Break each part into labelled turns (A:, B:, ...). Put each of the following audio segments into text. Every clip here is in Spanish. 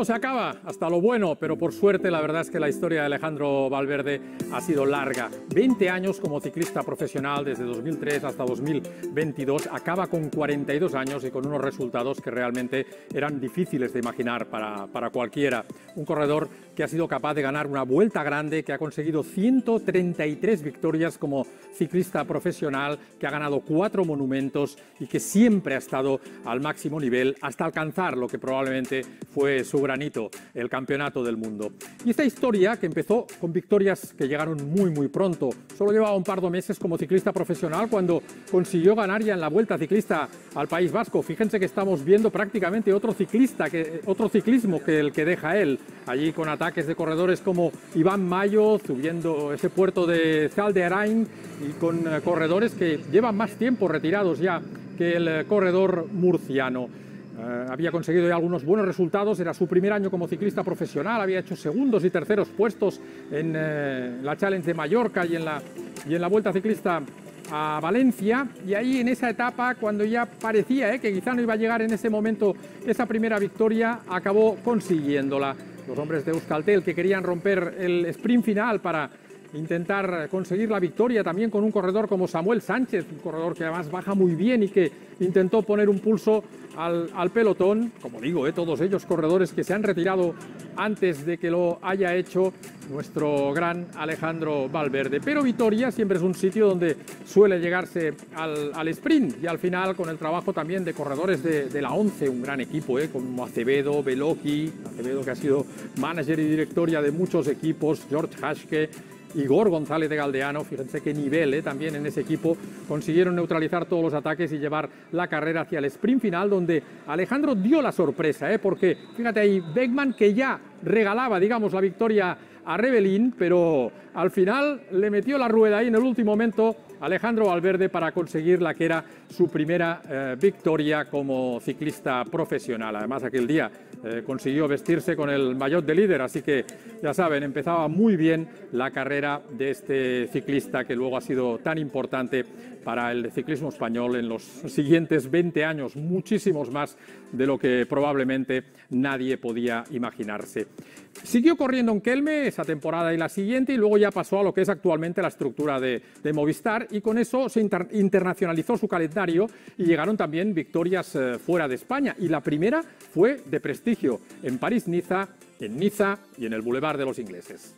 A: todo se acaba, hasta lo bueno, pero por suerte la verdad es que la historia de Alejandro Valverde ha sido larga. 20 años como ciclista profesional, desde 2003 hasta 2022, acaba con 42 años y con unos resultados que realmente eran difíciles de imaginar para cualquiera. Un corredor que ha sido capaz de ganar una vuelta grande, que ha conseguido 133 victorias como ciclista profesional, que ha ganado 4 monumentos y que siempre ha estado al máximo nivel hasta alcanzar lo que probablemente fue su granito, el campeonato del mundo. Y esta historia, que empezó con victorias que llegaron muy pronto, solo llevaba un par de meses como ciclista profesional cuando consiguió ganar ya en la Vuelta Ciclista al País Vasco. Fíjense que estamos viendo prácticamente otro ciclismo que el que deja él, allí con ataques de corredores como Iván Mayo, subiendo ese puerto de Cal de Arain, y con corredores que llevan más tiempo retirados ya que el corredor murciano. Había conseguido ya algunos buenos resultados, era su primer año como ciclista profesional, había hecho segundos y terceros puestos en la Challenge de Mallorca y en la Vuelta Ciclista a Valencia, y ahí en esa etapa, cuando ya parecía que quizá no iba a llegar en ese momento esa primera victoria, acabó consiguiéndola. Los hombres de Euskaltel, que querían romper el sprint final para intentar conseguir la victoria también con un corredor como Samuel Sánchez, un corredor que además baja muy bien y que intentó poner un pulso al pelotón. Como digo, todos ellos corredores que se han retirado antes de que lo haya hecho nuestro gran Alejandro Valverde. Pero Vitoria siempre es un sitio donde suele llegarse al sprint, y al final con el trabajo también de corredores de la ONCE, un gran equipo, como Acevedo, Beloki, Acevedo que ha sido manager y directoria de muchos equipos, George Haschke, Igor González de Galdeano. Fíjense qué nivel también en ese equipo. Consiguieron neutralizar todos los ataques y llevar la carrera hacia el sprint final, donde Alejandro dio la sorpresa, porque fíjate ahí, Beckman, que ya regalaba, digamos, la victoria a Rebellín, pero al final le metió la rueda ahí en el último momento Alejandro Valverde para conseguir la que era su primera victoria como ciclista profesional. Además, aquel día consiguió vestirse con el maillot de líder, así que ya saben, empezaba muy bien la carrera de este ciclista que luego ha sido tan importante para el ciclismo español en los siguientes 20 años, muchísimos más de lo que probablemente nadie podía imaginarse. Siguió corriendo en Kelme esa temporada y la siguiente, y luego ya pasó a lo que es actualmente la estructura de Movistar, y con eso se internacionalizó su calendario y llegaron también victorias fuera de España, y la primera fue de prestigio en París-Niza, en Niza y en el Boulevard de los Ingleses.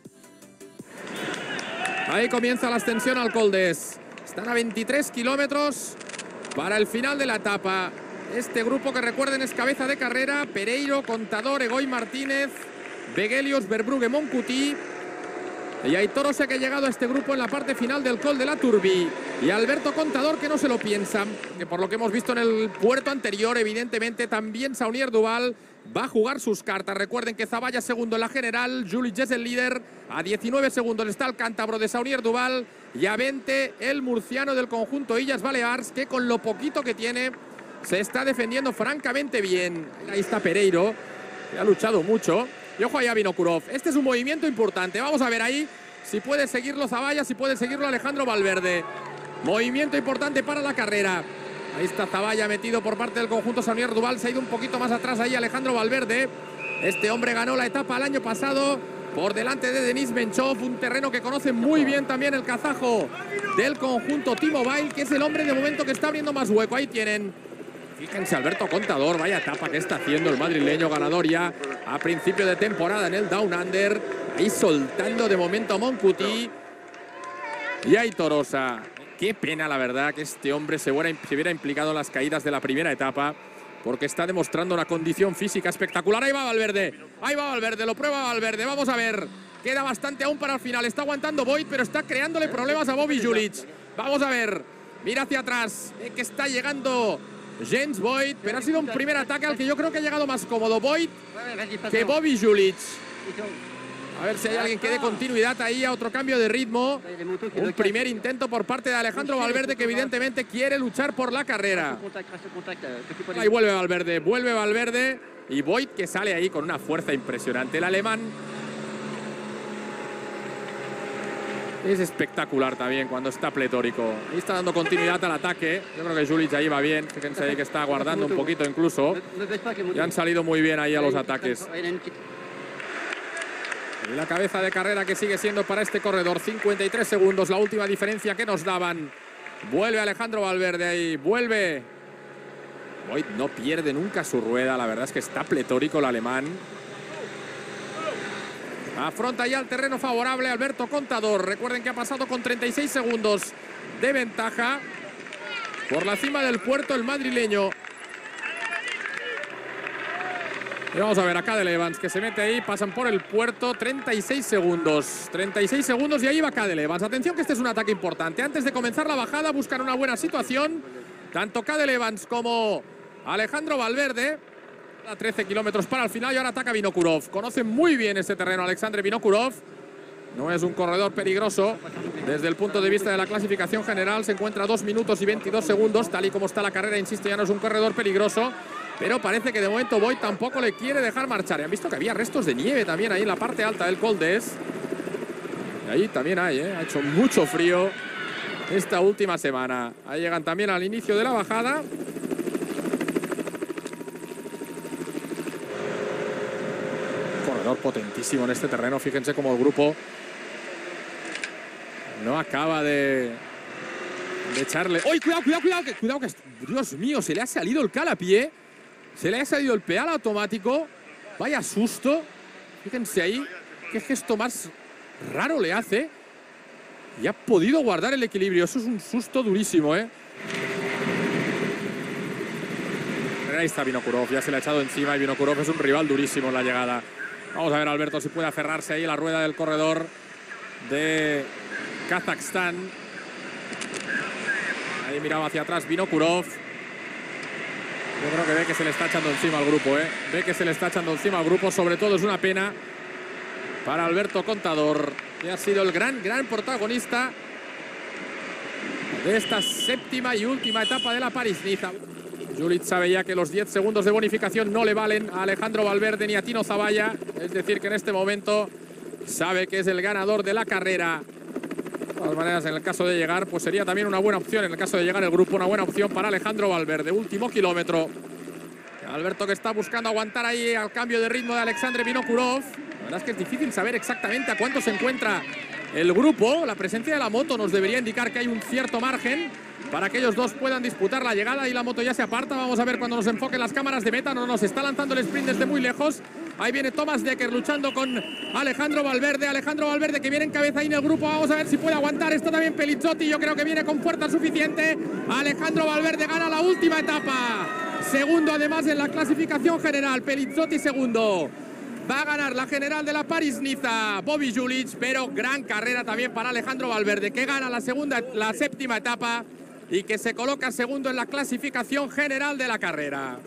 B: Ahí comienza la ascensión al Col d'Es. Están a 23 kilómetros para el final de la etapa. Este grupo, que recuerden, es cabeza de carrera: Pereiro, Contador, Egoy Martínez, Begelius, Verbrugge, Moncuti. Y hay Torosa, que ha llegado a este grupo en la parte final del Col de la Turbie. Y Alberto Contador, que no se lo piensa, que por lo que hemos visto en el puerto anterior, evidentemente también Saunier Duval va a jugar sus cartas. Recuerden que Zavalla segundo en la general, Julich es el líder, a 19 segundos está el cántabro de Saunier Duval, y a 20 el murciano del conjunto Illes Balears, que con lo poquito que tiene se está defendiendo francamente bien. Ahí está Pereiro, que ha luchado mucho. Y ojo ahí a Vinokurov. Este es un movimiento importante. Vamos a ver ahí si puede seguirlo Zavalla, si puede seguirlo Alejandro Valverde. Movimiento importante para la carrera. Ahí está Zavalla metido por parte del conjunto Saunier Duval. Se ha ido un poquito más atrás ahí Alejandro Valverde. Este hombre ganó la etapa el año pasado por delante de Denis Menchov, un terreno que conoce muy bien también el kazajo del conjunto T-Mobile, que es el hombre de momento que está abriendo más hueco. Ahí tienen. Fíjense, Alberto Contador, vaya etapa que está haciendo el madrileño, ganador ya a principio de temporada en el Down Under. Ahí soltando de momento a Moncuti. Y ahí Torosa. Qué pena, la verdad, que este hombre se hubiera implicado en las caídas de la primera etapa, porque está demostrando una condición física espectacular. Ahí va Valverde, lo prueba Valverde. Vamos a ver, queda bastante aún para el final. Está aguantando Voigt, pero está creándole problemas a Bobby Julich. Vamos a ver, mira hacia atrás, que está llegando Jens Voigt, pero ha sido un primer ataque al que yo creo que ha llegado más cómodo Voigt que Bobby Julich. A ver si hay alguien que dé continuidad ahí a otro cambio de ritmo. Un primer intento por parte de Alejandro Valverde, que evidentemente quiere luchar por la carrera. Ahí vuelve Valverde, y Voigt, que sale ahí con una fuerza impresionante. El alemán es espectacular también cuando está pletórico. Ahí está dando continuidad al ataque. Yo creo que Julic ahí va bien. Fíjense ahí que está guardando un poquito incluso. Y han salido muy bien ahí a los ataques. Y la cabeza de carrera que sigue siendo para este corredor. 53 segundos, la última diferencia que nos daban. Vuelve Alejandro Valverde ahí. Vuelve. Hoy no pierde nunca su rueda. La verdad es que está pletórico el alemán. Afronta ya el terreno favorable Alberto Contador. Recuerden que ha pasado con 36 segundos de ventaja. Por la cima del puerto el madrileño. Y vamos a ver a Cadel Evans que se mete ahí. Pasan por el puerto. 36 segundos. 36 segundos y ahí va Cadel Evans. Atención que este es un ataque importante. Antes de comenzar la bajada buscan una buena situación. Tanto Cadel Evans como Alejandro Valverde. A 13 kilómetros para el final y ahora ataca Vinokurov. Conoce muy bien este terreno Alexander Vinokurov. No es un corredor peligroso. Desde el punto de vista de la clasificación general se encuentra a 2 minutos y 22 segundos. Tal y como está la carrera, insisto, ya no es un corredor peligroso. Pero parece que de momento Voigt tampoco le quiere dejar marchar. Y han visto que había restos de nieve también ahí en la parte alta del Col d'Es. Y ahí también hay, ha hecho mucho frío esta última semana. Ahí llegan también al inicio de la bajada. Potentísimo en este terreno. Fíjense cómo el grupo no acaba de echarle. ¡Uy! Cuidado, cuidado, cuidado! Cuidado que, Dios mío, se le ha salido el calapié. Se le ha salido el pedal automático. Vaya susto. Fíjense ahí. Qué gesto más raro le hace. Y ha podido guardar el equilibrio. Eso es un susto durísimo, Pero ahí está Vinokurov. Ya se le ha echado encima y Vinokurov es un rival durísimo en la llegada. Vamos a ver, Alberto, si puede aferrarse ahí a la rueda del corredor de Kazajstán. Ahí miraba hacia atrás Vinokurov. Yo creo que ve que se le está echando encima al grupo, Ve que se le está echando encima al grupo. Sobre todo es una pena para Alberto Contador, que ha sido el gran protagonista de esta séptima y última etapa de la París-Niza. Julic sabe ya que los 10 segundos de bonificación no le valen a Alejandro Valverde ni a Tino Zavalla. Es decir, que en este momento sabe que es el ganador de la carrera. De todas maneras, en el caso de llegar, pues sería también una buena opción. En el caso de llegar el grupo, una buena opción para Alejandro Valverde. Último kilómetro. Alberto que está buscando aguantar ahí al cambio de ritmo de Alexander Vinokurov. La verdad es que es difícil saber exactamente a cuánto se encuentra el grupo. La presencia de la moto nos debería indicar que hay un cierto margen para que ellos dos puedan disputar la llegada y la moto ya se aparta. Vamos a ver cuando nos enfoquen las cámaras de meta. No nos está lanzando el sprint desde muy lejos. Ahí viene Thomas Dekker luchando con Alejandro Valverde. Alejandro Valverde que viene en cabeza ahí en el grupo. Vamos a ver si puede aguantar. Está también Pelizzotti. Yo creo que viene con fuerza suficiente. Alejandro Valverde gana la última etapa. Segundo además en la clasificación general. Pelizzotti segundo. Va a ganar la general de la París-Niza Bobby Julic, pero gran carrera también para Alejandro Valverde, que gana la séptima etapa y que se coloca segundo en la clasificación general de la carrera.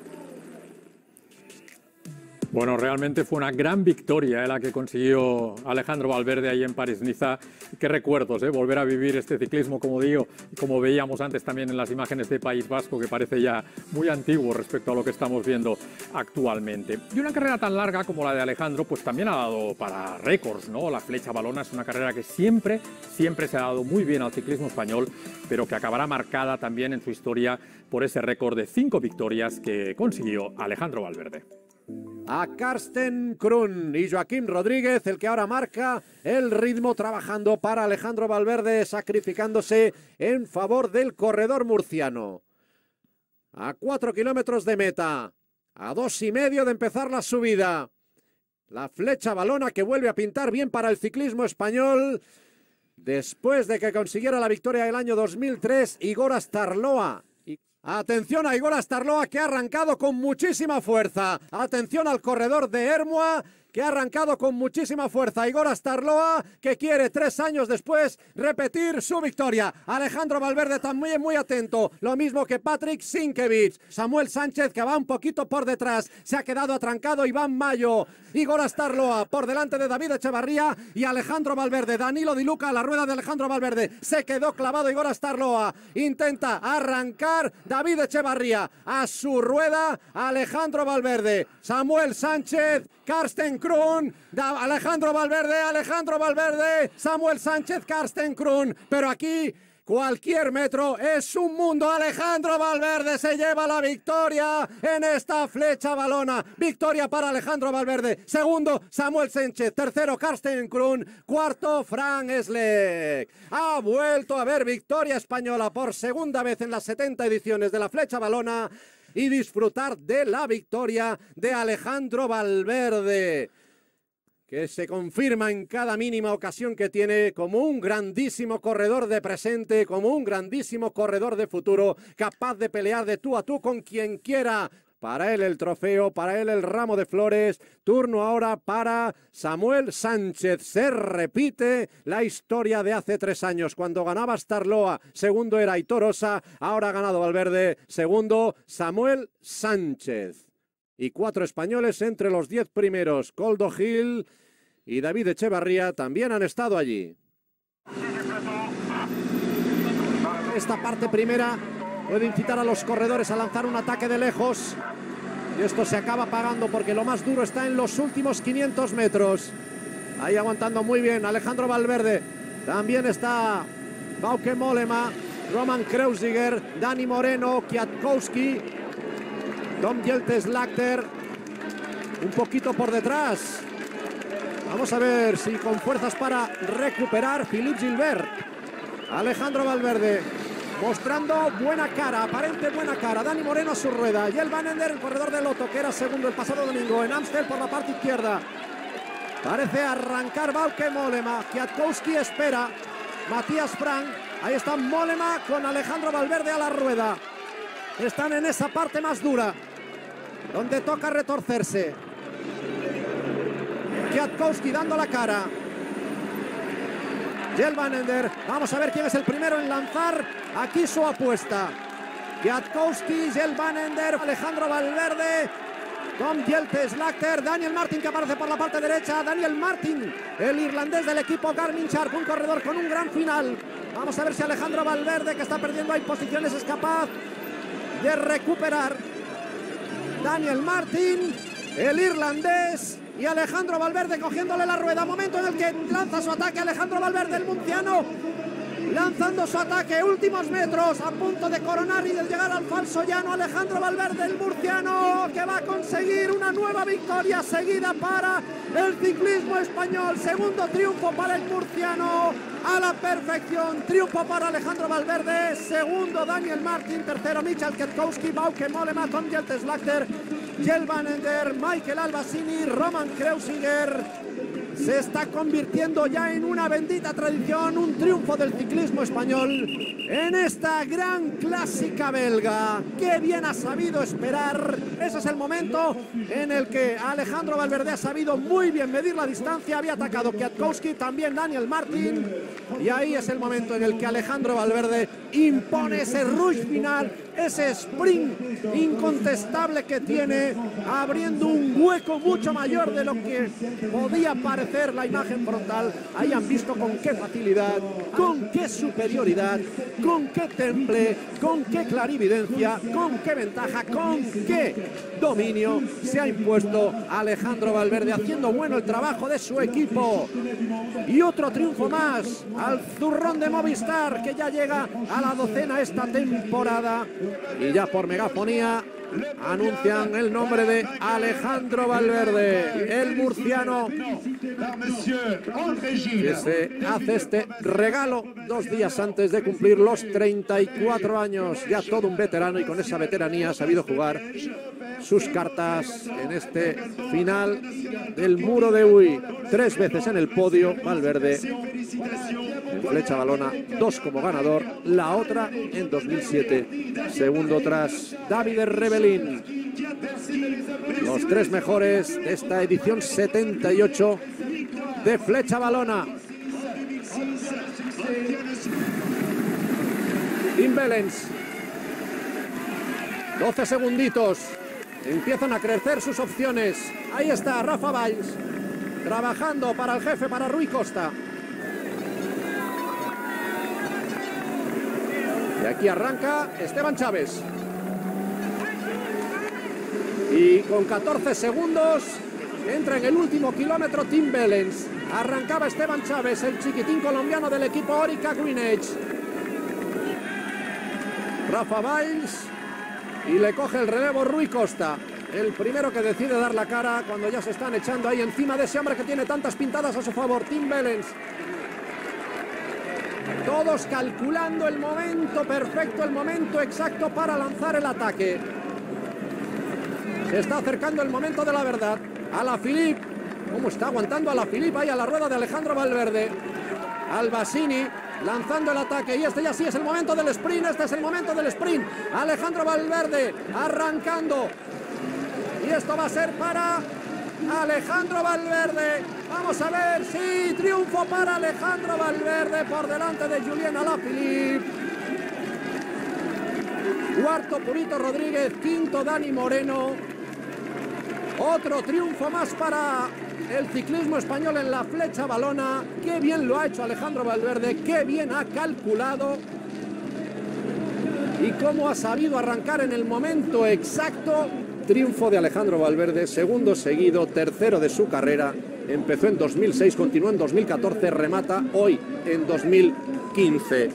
A: Bueno, realmente fue una gran victoria la que consiguió Alejandro Valverde ahí en París-Niza. Qué recuerdos, volver a vivir este ciclismo, como digo, y como veíamos antes también en las imágenes de País Vasco, que parece ya muy antiguo respecto a lo que estamos viendo actualmente. Y una carrera tan larga como la de Alejandro, pues también ha dado para récords, ¿no? La Flecha Valona es una carrera que siempre se ha dado muy bien al ciclismo español, pero que acabará marcada también en su historia por ese récord de 5 victorias que consiguió Alejandro Valverde.
C: A Karsten Krohn y Joaquim Rodríguez, el que ahora marca el ritmo trabajando para Alejandro Valverde, sacrificándose en favor del corredor murciano. A 4 kilómetros de meta, a 2,5 de empezar la subida. La Flecha Valona que vuelve a pintar bien para el ciclismo español después de que consiguiera la victoria del año 2003 Igor Astarloa. Atención a Igor Astarloa, que ha arrancado con muchísima fuerza. Atención al corredor de Ermua, que ha arrancado con muchísima fuerza. Igor Astarloa, que quiere 3 años después repetir su victoria. Alejandro Valverde también muy atento, lo mismo que Patrick Sinkiewicz. Samuel Sánchez, que va un poquito por detrás, se ha quedado atrancado Iván Mayo. Igor Astarloa por delante de David Echevarría y Alejandro Valverde. Danilo Di Luca a la rueda de Alejandro Valverde. Se quedó clavado Igor Astarloa. Intenta arrancar David Echevarría. A su rueda Alejandro Valverde. Samuel Sánchez, Karsten Krohn, Alejandro Valverde, Samuel Sánchez, Carsten Krohn, pero aquí cualquier metro es un mundo. Alejandro Valverde se lleva la victoria en esta Flecha Valona. Victoria para Alejandro Valverde. Segundo, Samuel Sánchez. Tercero, Carsten Krohn. Cuarto, Frank Schleck. Ha vuelto a haber victoria española por segunda vez en las 70 ediciones de la Flecha Valona y disfrutar de la victoria de Alejandro Valverde, que se confirma en cada mínima ocasión que tiene como un grandísimo corredor de presente, como un grandísimo corredor de futuro, capaz de pelear de tú a tú con quien quiera. Para él el trofeo, para él el ramo de flores. Turno ahora para Samuel Sánchez. Se repite la historia de hace 3 años, cuando ganaba Starloa. Segundo era Aitor Osa, ahora ha ganado Valverde. Segundo, Samuel Sánchez. Y 4 españoles entre los 10 primeros. Koldo Gil y David Echevarría también han estado allí. Esta parte primera puede incitar a los corredores a lanzar un ataque de lejos. Y esto se acaba pagando porque lo más duro está en los últimos 500 metros. Ahí aguantando muy bien Alejandro Valverde. También está Bauke Mollema, Roman Kreuziger, Dani Moreno, Kwiatkowski, Tom Jelte-Slagter un poquito por detrás. Vamos a ver si con fuerzas para recuperar Philippe Gilbert. Alejandro Valverde mostrando buena cara, aparente buena cara. Dani Moreno a su rueda. Jelle Van Ender, el corredor de Lotto, que era segundo el pasado domingo en Amstel por la parte izquierda. Parece arrancar Bauke Mollema. Kwiatkowski espera. Matías Frank. Ahí está Mollema con Alejandro Valverde a la rueda. Están en esa parte más dura, donde toca retorcerse. Kwiatkowski dando la cara. Jelle Van Ender. Vamos a ver quién es el primero en lanzar aquí su apuesta. Kwiatkowski, Jelle Van Ender, Alejandro Valverde, Tom Jelte-Slagter, Daniel Martin, que aparece por la parte derecha. Daniel Martin, el irlandés del equipo Garmin Sharp, un corredor con un gran final. Vamos a ver si Alejandro Valverde, que está perdiendo ahí posiciones, es capaz de recuperar. Daniel Martin, el irlandés, y Alejandro Valverde cogiéndole la rueda. Momento en el que lanza su ataque Alejandro Valverde, el murciano, lanzando su ataque, últimos metros, a punto de coronar y de llegar al falso llano. Alejandro Valverde, el murciano, que va a conseguir una nueva victoria seguida para el ciclismo español. Segundo triunfo para el murciano, a la perfección. Triunfo para Alejandro Valverde. Segundo, Daniel Martin. Tercero, Michael Kwiatkowski, Bauke Mollema, Tom Jelte-Slagter, Jelle Van Ender, Michael Albacini, Roman Kreuziger. Se está convirtiendo ya en una bendita tradición, un triunfo del ciclismo español en esta gran clásica belga. ¡Qué bien ha sabido esperar! Ese es el momento en el que Alejandro Valverde ha sabido muy bien medir la distancia. Había atacado Kwiatkowski, también Daniel Martin. Y ahí es el momento en el que Alejandro Valverde impone ese rush final, ese sprint incontestable que tiene, abriendo un hueco mucho mayor de lo que podía parecer la imagen frontal. Ahí han visto con qué facilidad, con qué superioridad, con qué temple, con qué clarividencia, con qué ventaja, con qué dominio se ha impuesto Alejandro Valverde, haciendo bueno el trabajo de su equipo. Y otro triunfo más al zurrón de Movistar, que ya llega a la 12ª esta temporada. Y ya por megafonía anuncian el nombre de Alejandro Valverde, el murciano, que se hace este regalo 2 días antes de cumplir los 34 años. Ya todo un veterano, y con esa veteranía ha sabido jugar sus cartas en este final del Muro de Huy. 3 veces en el podio Valverde en Flecha Valona, 2 como ganador, la otra en 2007, segundo tras David Rebellin. Los 3 mejores de esta edición 78 de Flecha Valona. Tim Wellens, 12 segunditos, empiezan a crecer sus opciones. Ahí está Rafa Valls, trabajando para el jefe, para Rui Costa. Y aquí arranca Esteban Chaves. Y con 14 segundos Entra en el último kilómetro Tim Wellens. Arrancaba Esteban Chávez, el chiquitín colombiano del equipo Orica Greenedge. Rafa Valls y le coge el relevo Rui Costa. El primero que decide dar la cara cuando ya se están echando ahí encima de ese hombre que tiene tantas pintadas a su favor, Tim Wellens. Todos calculando el momento perfecto, el momento exacto para lanzar el ataque. Se está acercando el momento de la verdad. Alaphilippe, ¿cómo está aguantando Alaphilippe ahí a la rueda de Alejandro Valverde? Albasini lanzando el ataque y este ya sí es el momento del sprint, este es el momento del sprint. Alejandro Valverde arrancando y esto va a ser para Alejandro Valverde. Vamos a ver, sí, triunfo para Alejandro Valverde por delante de Julien Alaphilippe. Cuarto Purito Rodríguez, quinto Dani Moreno. Otro triunfo más para el ciclismo español en la flecha valona. Qué bien lo ha hecho Alejandro Valverde, qué bien ha calculado y cómo ha sabido arrancar en el momento exacto. Triunfo de Alejandro Valverde, segundo seguido, tercero de su carrera. Empezó en 2006, continuó en 2014, remata hoy en 2015.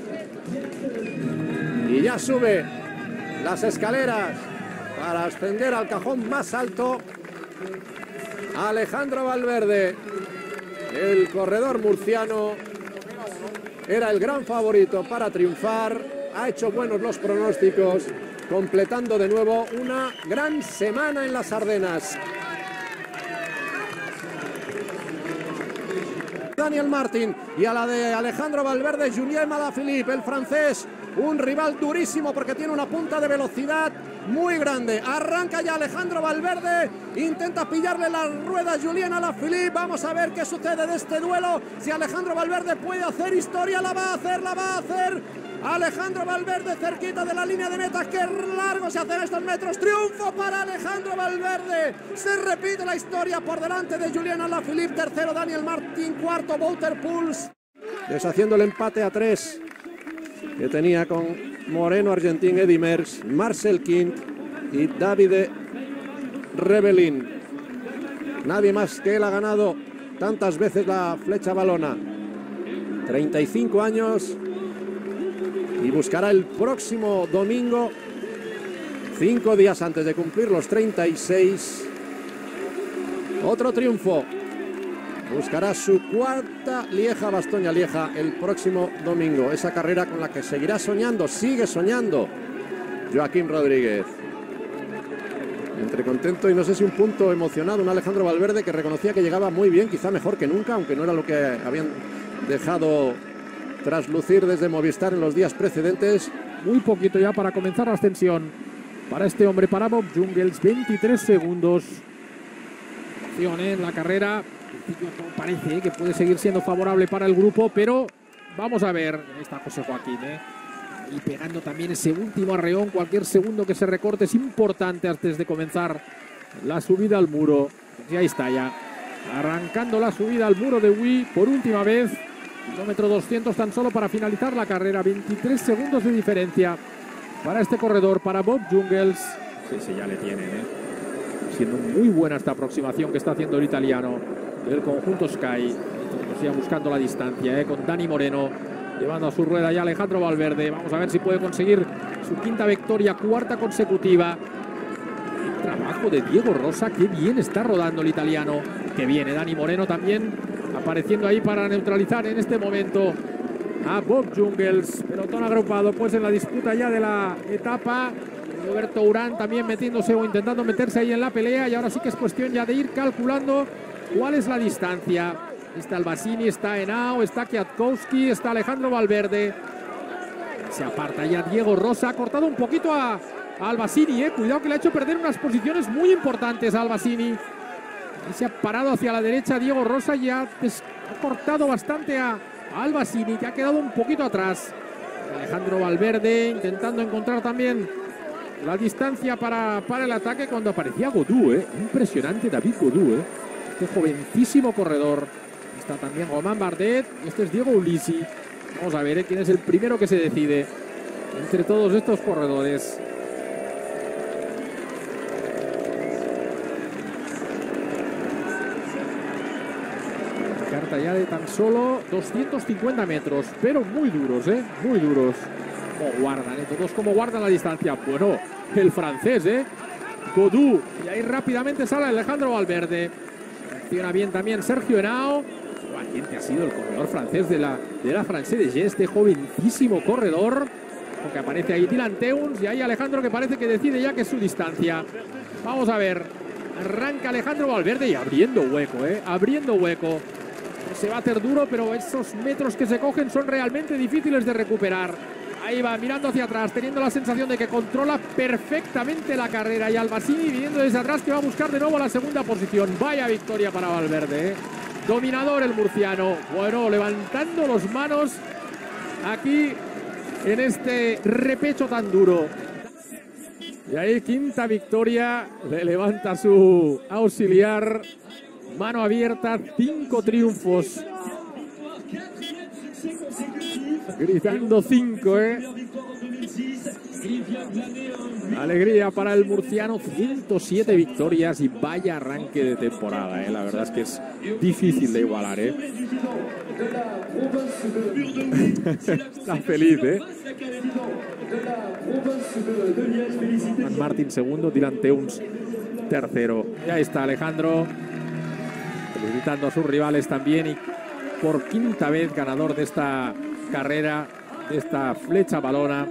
C: Y ya sube las escaleras para ascender al cajón más alto. Alejandro Valverde, el corredor murciano, era el gran favorito para triunfar. Ha hecho buenos los pronósticos, completando de nuevo una gran semana en las Ardenas. Daniel Martin y a la de Alejandro Valverde, Julien Alaphilippe, el francés, un rival durísimo porque tiene una punta de velocidad muy grande. Arranca ya Alejandro Valverde, intenta pillarle la rueda a Julien Alaphilippe. Vamos a ver qué sucede de este duelo. Si Alejandro Valverde puede hacer historia, la va a hacer. Alejandro Valverde cerquita de la línea de meta. Qué largo se hacen estos metros. Triunfo para Alejandro Valverde. Se repite la historia por delante de Julien Alaphilippe. Tercero Daniel Martin, cuarto Wouter Poels. Deshaciendo el empate a 3 que tenía con Moreno, Argentín, Eddy Merckx, Marcel Kint y Davide Rebellin. Nadie más que él ha ganado tantas veces la flecha valona. 35 años y buscará el próximo domingo, 5 días antes de cumplir los 36, otro triunfo. Buscará su cuarta Lieja-Bastoña-Lieja el próximo domingo. Esa carrera con la que seguirá soñando, sigue soñando Joaquim Rodríguez. Entre contento y no sé si un punto emocionado, un Alejandro Valverde que reconocía que llegaba muy bien, quizá mejor que nunca, aunque no era lo que habían dejado traslucir desde Movistar en los días precedentes.
A: Muy poquito ya para comenzar la ascensión para este hombre, para Bob Jungels, 23 segundos. En la carrera parece que puede seguir siendo favorable para el grupo, pero vamos a ver. Ahí está José Joaquín, y pegando también ese último arreón. Cualquier segundo que se recorte es importante antes de comenzar la subida al muro. Y ahí está ya, arrancando la subida al muro de Huy por última vez. Kilómetro 200 tan solo para finalizar la carrera. 23 segundos de diferencia para este corredor, para Bob Jungels. Sí, ya le tienen, siendo muy buena esta aproximación que está haciendo el italiano del conjunto Sky. Sigue buscando la distancia, con Dani Moreno llevando a su rueda ya Alejandro Valverde. Vamos a ver si puede conseguir su quinta victoria, cuarta consecutiva. El trabajo de Diego Rosa, qué bien está rodando el italiano. Que viene Dani Moreno también apareciendo ahí para neutralizar en este momento a Bob Jungels. Pelotón agrupado pues en la disputa ya de la etapa. Roberto Urán también metiéndose o intentando meterse ahí en la pelea, y ahora sí que es cuestión ya de ir calculando cuál es la distancia. Está Albasini, está Henao, está Kwiatkowski, está Alejandro Valverde. Se aparta ya Diego Rosa, ha cortado un poquito a Albasini, cuidado que le ha hecho perder unas posiciones muy importantes a Albasini. Y se ha parado hacia la derecha Diego Rosa, ya ha cortado bastante a Albasini, que ha quedado un poquito atrás. Alejandro Valverde intentando encontrar también la distancia para el ataque cuando aparecía Godú, impresionante David Godú, este jovencísimo corredor. Está también Romain Bardet y este es Diego Ulisi. Vamos a ver quién es el primero que se decide entre todos estos corredores.
B: meta ya de tan solo 250 metros, pero muy duros, muy duros. Como guardan, todos como guardan la distancia. Bueno, el francés, Godou, y ahí rápidamente sale Alejandro Valverde. Reacciona bien también Sergio Henao. Valiente ha sido el corredor francés de la Française des Jeux, este jovencísimo corredor. Porque aparece ahí Dylan Teuns y ahí Alejandro, que parece que decide ya que es su distancia. Vamos a ver. Arranca Alejandro Valverde y abriendo hueco, abriendo hueco. Se va a hacer duro, pero esos metros que se cogen son realmente difíciles de recuperar. Ahí va, mirando hacia atrás, teniendo la sensación de que controla perfectamente la carrera. Y Albasini viniendo desde atrás, que va a buscar de nuevo la segunda posición. Vaya victoria para Valverde, Dominador el murciano. Bueno, levantando las manos aquí en este repecho tan duro. Y ahí quinta victoria, le levanta su auxiliar. Mano abierta, 5 triunfos. Gritando 5, Alegría para el murciano, 107 victorias y vaya arranque de temporada, La verdad es que es difícil de igualar, Está feliz, Juan Martín segundo, Dylan Teuns tercero. Y ahí está Alejandro, felicitando a sus rivales también, y por quinta vez ganador de esta carrera, de esta Flecha Valona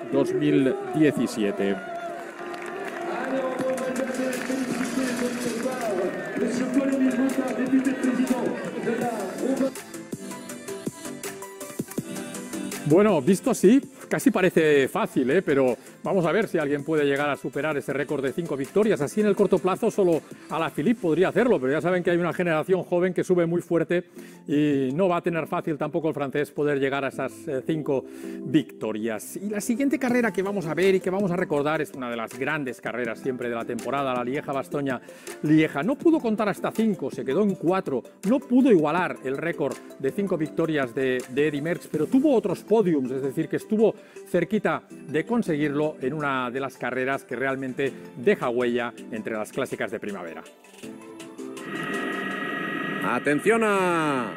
B: 2017.
A: Bueno, visto así, casi parece fácil, pero vamos a ver si alguien puede llegar a superar ese récord de 5 victorias. Así en el corto plazo solo Alaphilippe podría hacerlo, pero ya saben que hay una generación joven que sube muy fuerte y no va a tener fácil tampoco el francés poder llegar a esas 5 victorias. Y la siguiente carrera que vamos a ver y que vamos a recordar es una de las grandes carreras siempre de la temporada, la Lieja-Bastoña-Lieja. No pudo contar hasta 5, se quedó en 4, no pudo igualar el récord de 5 victorias de Eddy Merckx, pero tuvo otros podiums, es decir, que estuvo cerquita de conseguirlo en una de las carreras que realmente deja huella entre las clásicas de primavera.
C: Atención a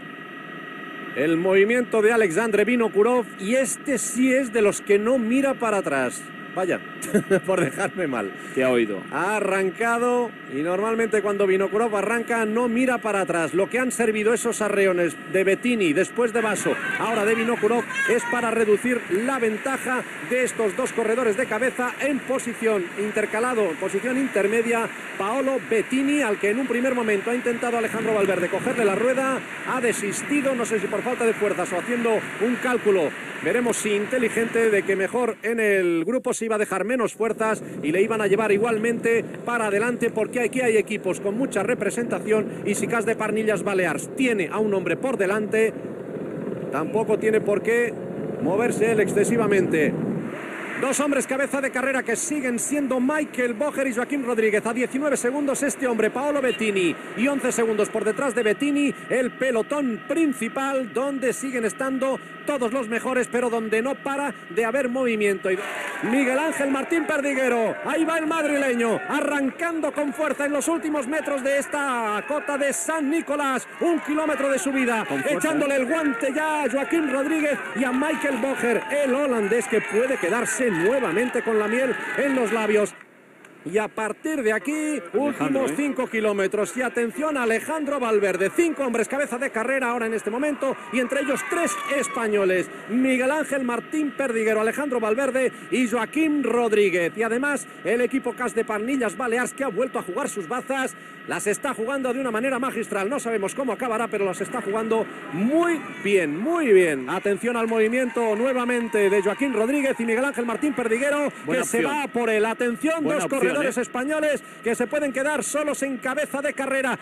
C: el movimiento de Alexandre Vinokurov, y este sí es de los que no mira para atrás. Vaya, por dejarme mal.
D: ¿Qué ha oído?
C: Ha arrancado y normalmente cuando Vinokurov arranca no mira para atrás. Lo que han servido esos arreones de Bettini, después de Basso, ahora de Vinokurov, es para reducir la ventaja de estos dos corredores de cabeza en posición intercalado, en posición intermedia. Paolo Bettini, al que en un primer momento ha intentado Alejandro Valverde cogerle la rueda, ha desistido, no sé si por falta de fuerzas o haciendo un cálculo, veremos si inteligente, de que mejor en el grupo se iba a dejar menos fuerzas y le iban a llevar igualmente para adelante, porque aquí hay equipos con mucha representación y si Cas de Parnillas Balears tiene a un hombre por delante, tampoco tiene por qué moverse él excesivamente. Dos hombres cabeza de carrera que siguen siendo Michael Bocher y Joaquim Rodríguez. A 19 segundos este hombre, Paolo Bettini, y 11 segundos por detrás de Bettini el pelotón principal, donde siguen estando todos los mejores, pero donde no para de haber movimiento. Miguel Ángel Martín Perdiguero, ahí va el madrileño, arrancando con fuerza en los últimos metros de esta cota de San Nicolás. 1 kilómetro de subida, echándole el guante ya a Joaquim Rodríguez y a Michael Bocher, el holandés, que puede quedarse nuevamente con la miel en los labios. Y a partir de aquí, últimos 5 kilómetros. Y atención a Alejandro Valverde. 5 hombres cabeza de carrera ahora en este momento. Y entre ellos 3 españoles. Miguel Ángel Martín Perdiguero, Alejandro Valverde y Joaquim Rodríguez. Y además el equipo Cas de Parnillas Balears, que ha vuelto a jugar sus bazas. Las está jugando de una manera magistral. No sabemos cómo acabará, pero las está jugando muy bien, muy bien. Atención al movimiento nuevamente de Joaquim Rodríguez y Miguel Ángel Martín Perdiguero, que se va por él. Atención, dos corredores españoles que se pueden quedar solos en cabeza de carrera.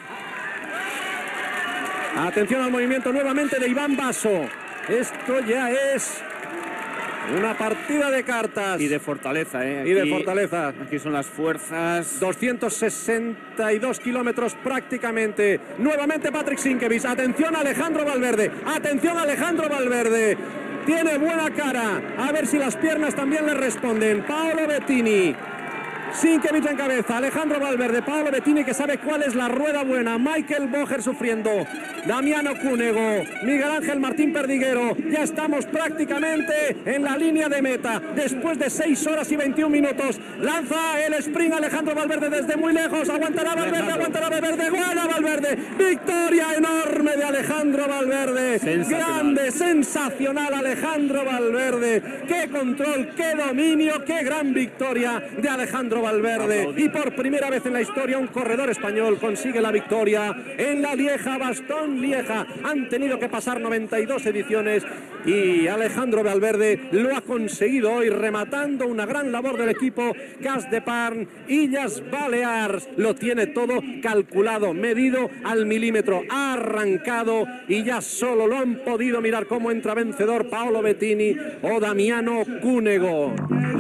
C: Atención al movimiento nuevamente de Iván Basso. Esto ya es una partida de cartas.
D: Y de fortaleza,
C: Aquí, y de fortaleza.
D: Aquí son las fuerzas.
C: 262 kilómetros prácticamente. Nuevamente Patrick Sinkevics. Atención a Alejandro Valverde. Atención a Alejandro Valverde. Tiene buena cara. A ver si las piernas también le responden. Paolo Bettini. Sienkiewicz en cabeza, Alejandro Valverde, Paolo Bettini, que sabe cuál es la rueda buena, Michael Boger sufriendo, Damiano Cunego, Miguel Ángel Martín Perdiguero. Ya estamos prácticamente en la línea de meta. Después de 6 horas y 21 minutos, lanza el sprint Alejandro Valverde desde muy lejos. Aguantará Valverde, gana Valverde. Victoria enorme de Alejandro Valverde. Grande, sensacional Alejandro Valverde. Qué control, qué dominio, qué gran victoria de Alejandro Valverde. Y por primera vez en la historia un corredor español consigue la victoria en la Lieja-Bastogne-Lieja. Han tenido que pasar 92 ediciones y Alejandro Valverde lo ha conseguido hoy, rematando una gran labor del equipo Cas d'Epargne. Illes Balears lo tiene todo calculado, medido al milímetro, ha arrancado y ya solo lo han podido mirar como entra vencedor Paolo Bettini o Damiano Cunego.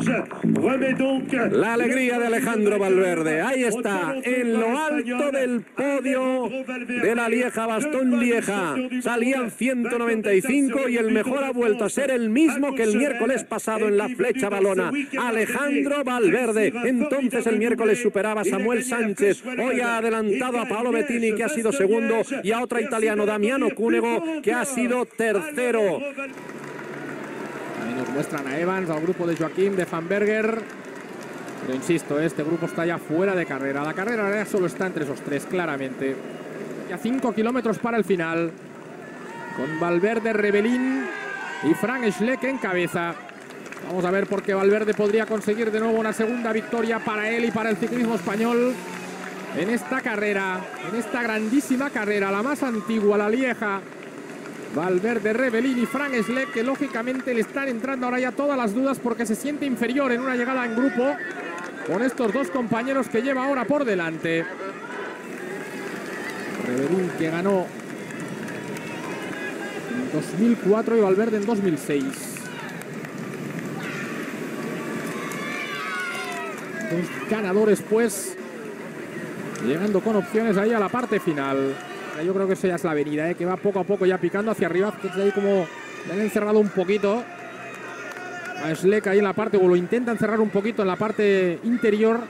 C: La alegría de Alejandro Valverde, ahí está, en lo alto del podio de la Lieja-Bastogne-Lieja. Salían 195 y el mejor ha vuelto a ser el mismo que el miércoles pasado en la flecha balona, Alejandro Valverde. Entonces el miércoles superaba a Samuel Sánchez, hoy ha adelantado a Paolo Bettini, que ha sido segundo, y a otro italiano, Damiano Cunego, que ha sido tercero.
B: Ahí nos muestran a Evans, al grupo de Joaquim, de Van Berger. Pero insisto, este grupo está ya fuera de carrera. La carrera ya solo está entre esos tres, claramente. Ya 5 kilómetros para el final. Con Valverde, Rebellin y Frank Schleck en cabeza. Vamos a ver, porque Valverde podría conseguir de nuevo una segunda victoria para él y para el ciclismo español en esta carrera, en esta grandísima carrera, la más antigua, la Lieja. Valverde, Rebellin y Frank Schleck, que lógicamente le están entrando ahora ya todas las dudas porque se siente inferior en una llegada en grupo con estos dos compañeros que lleva ahora por delante. Rebellin, que ganó en 2004 y Valverde en 2006. Dos ganadores, pues, llegando con opciones ahí a la parte final. Yo creo que eso ya es la avenida, que va poco a poco ya picando hacia arriba. Que ahí como le han encerrado un poquito a Schleck ahí en la parte, o lo intenta encerrar un poquito en la parte interior.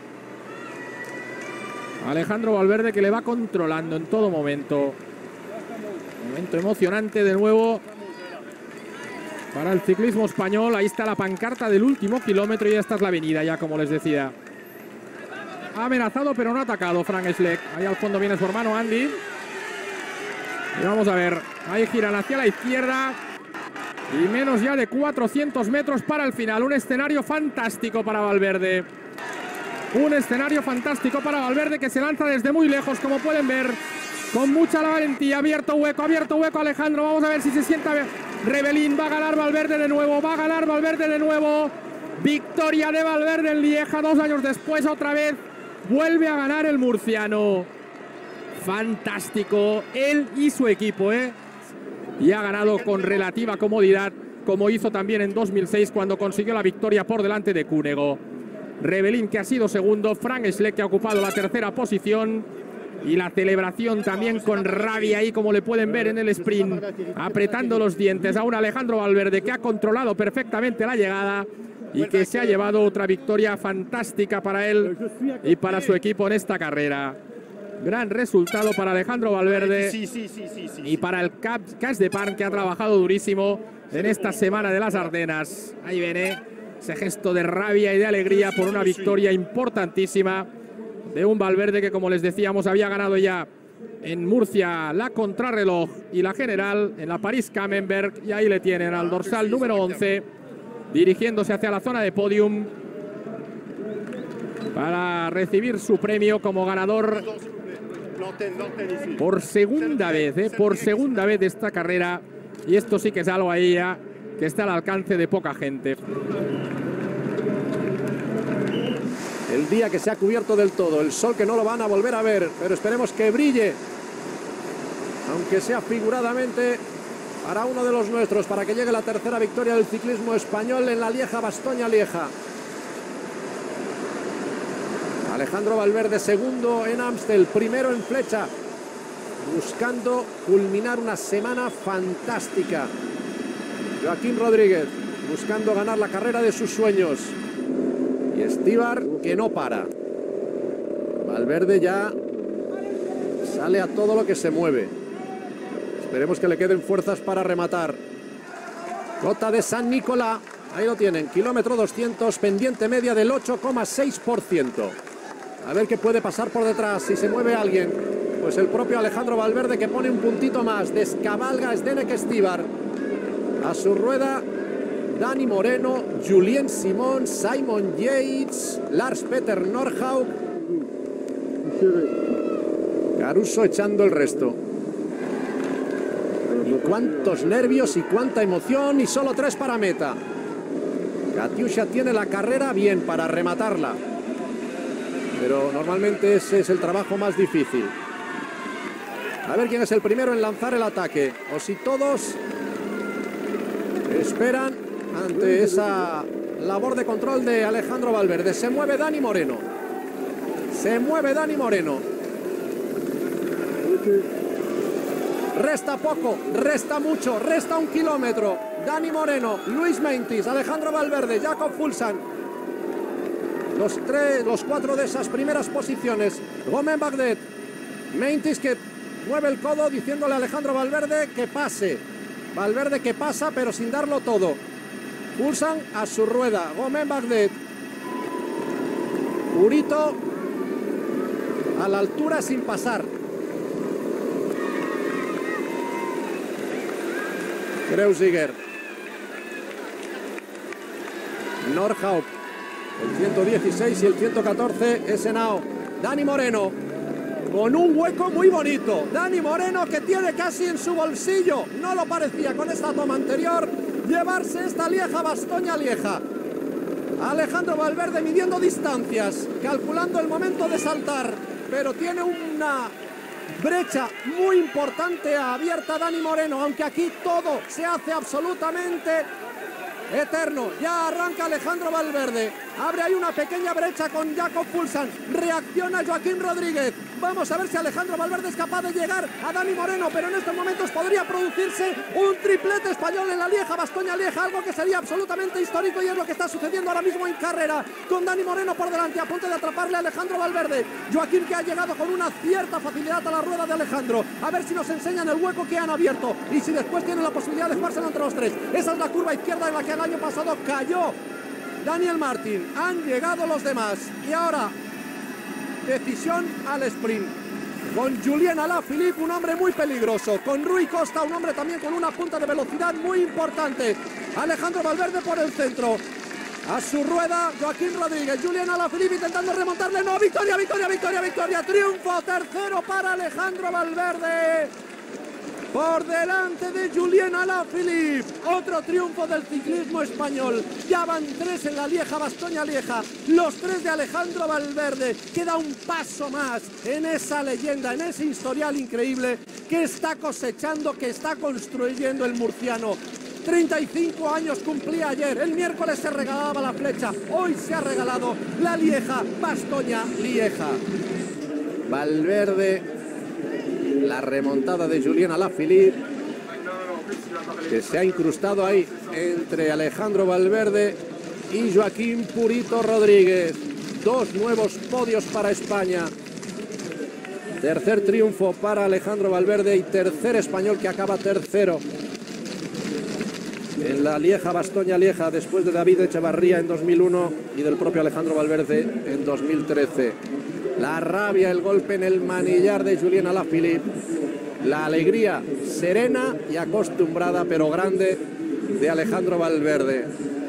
B: Alejandro Valverde, que le va controlando en todo momento. Momento emocionante de nuevo para el ciclismo español. Ahí está la pancarta del último kilómetro y esta es la avenida ya, como les decía. Ha amenazado pero no ha atacado Frank Schleck. Ahí al fondo viene su hermano Andy. Y vamos a ver, ahí giran hacia la izquierda y menos ya de 400 metros para el final. Un escenario fantástico para Valverde. Un escenario fantástico para Valverde, que se lanza desde muy lejos, como pueden ver, con mucha valentía. Abierto hueco Alejandro. Vamos a ver si se sienta Rebellin. Va a ganar Valverde de nuevo, Victoria de Valverde en Lieja, 2 años después otra vez. Vuelve a ganar el murciano. Fantástico, él y su equipo, y ha ganado con relativa comodidad, como hizo también en 2006 cuando consiguió la victoria por delante de Cunego. Rebellin, que ha sido segundo, Frank Schleck, que ha ocupado la tercera posición, y la celebración también con rabia ahí, como le pueden ver en el sprint, apretando los dientes a un Alejandro Valverde que ha controlado perfectamente la llegada y que se ha llevado otra victoria fantástica para él y para su equipo en esta carrera. Gran resultado para Alejandro Valverde y para el Cas d'Epargne, que ha trabajado durísimo en esta semana de las Ardenas. Ahí viene ese gesto de rabia y de alegría por una victoria importantísima de un Valverde que, como les decíamos, había ganado ya en Murcia la contrarreloj y la general en la París-Camembert. Y ahí le tienen al dorsal número 11, dirigiéndose hacia la zona de podium para recibir su premio como ganador por segunda vez de esta carrera. Y esto sí que es algo ahí ya que está al alcance de poca gente.
C: El día que se ha cubierto del todo, el sol que no lo van a volver a ver, pero esperemos que brille, aunque sea figuradamente, para uno de los nuestros, para que llegue la tercera victoria del ciclismo español en la Lieja-Bastogne-Lieja. Alejandro Valverde, segundo en Amstel, primero en flecha, buscando culminar una semana fantástica. Joaquim Rodríguez, buscando ganar la carrera de sus sueños. Y Estíbar que no para. Valverde ya sale a todo lo que se mueve. Esperemos que le queden fuerzas para rematar. Cota de San Nicolás. Ahí lo tienen, kilómetro 200, pendiente media del 8,6%. A ver qué puede pasar por detrás, si se mueve alguien. Pues el propio Alejandro Valverde, que pone un puntito más. Descabalga Zdeněk Estíbar. A su rueda, Dani Moreno, Julien Simon, Simon Yates, Lars Peter Nordhaug. Caruso echando el resto. Y cuántos nervios y cuánta emoción, y solo 3 para meta. Katiuša tiene la carrera bien para rematarla, pero normalmente ese es el trabajo más difícil. A ver quién es el primero en lanzar el ataque, o si todos esperan ante esa labor de control de Alejandro Valverde. Se mueve Dani Moreno. Se mueve Dani Moreno. Resta poco, resta mucho, resta 1 kilómetro. Dani Moreno, Luis Meintjes, Alejandro Valverde, Jakob Fuglsang. Los 4 de esas primeras posiciones. Romain Bardet. Meintjes que mueve el codo diciéndole a Alejandro Valverde que pase. Valverde que pasa pero sin darlo todo. Fuglsang a su rueda. Romain Bardet. Purito a la altura sin pasar. Kreuziger. Nordhaug. El 116 y el 114 es Henao. Dani Moreno. Con un hueco muy bonito. Dani Moreno, que tiene casi en su bolsillo, no lo parecía con esta toma anterior, llevarse esta Lieja-Bastoña-Lieja. Alejandro Valverde midiendo distancias, calculando el momento de saltar, pero tiene una brecha muy importante abierta Dani Moreno, aunque aquí todo se hace absolutamente eterno. Ya arranca Alejandro Valverde, abre ahí una pequeña brecha con Jakob Fuglsang, reacciona Joaquín Rodríguez. Vamos a ver si Alejandro Valverde es capaz de llegar a Dani Moreno, pero en estos momentos podría producirse un triplete español en la Lieja-Bastoña-Lieja, algo que sería absolutamente histórico, y es lo que está sucediendo ahora mismo en carrera, con Dani Moreno por delante, a punto de atraparle a Alejandro Valverde. Joaquín, que ha llegado con una cierta facilidad a la rueda de Alejandro, a ver si nos enseñan el hueco que han abierto y si después tienen la posibilidad de jugárselo entre los 3. Esa es la curva izquierda en la que el año pasado cayó Daniel Martin. Han llegado los demás y ahora decisión al sprint, con Julien Alaphilippe, un hombre muy peligroso, con Rui Costa, un hombre también con una punta de velocidad muy importante. Alejandro Valverde por el centro, a su rueda Joaquín Rodríguez, Julien Alaphilippe intentando remontarle. No, victoria, victoria, victoria, victoria, triunfo, tercero para Alejandro Valverde, por delante de Julien Alaphilippe. Otro triunfo del ciclismo español. Ya van 3 en la Lieja-Bastoña-Lieja. Los 3 de Alejandro Valverde. Queda un paso más en esa leyenda, en ese historial increíble que está cosechando, que está construyendo el murciano. 35 años cumplía ayer. El miércoles se regalaba la flecha. Hoy se ha regalado la Lieja-Bastoña-Lieja. Valverde. La remontada de Julien Alaphilippe, que se ha incrustado ahí entre Alejandro Valverde y Joaquín Purito Rodríguez. 2 nuevos podios para España. Tercer triunfo para Alejandro Valverde y tercer español que acaba tercero en la Lieja-Bastoña-Lieja, después de David Echevarría en 2001 y del propio Alejandro Valverde en 2013. La rabia, el golpe en el manillar de Julien Alaphilippe. La alegría serena y acostumbrada, pero grande, de Alejandro Valverde.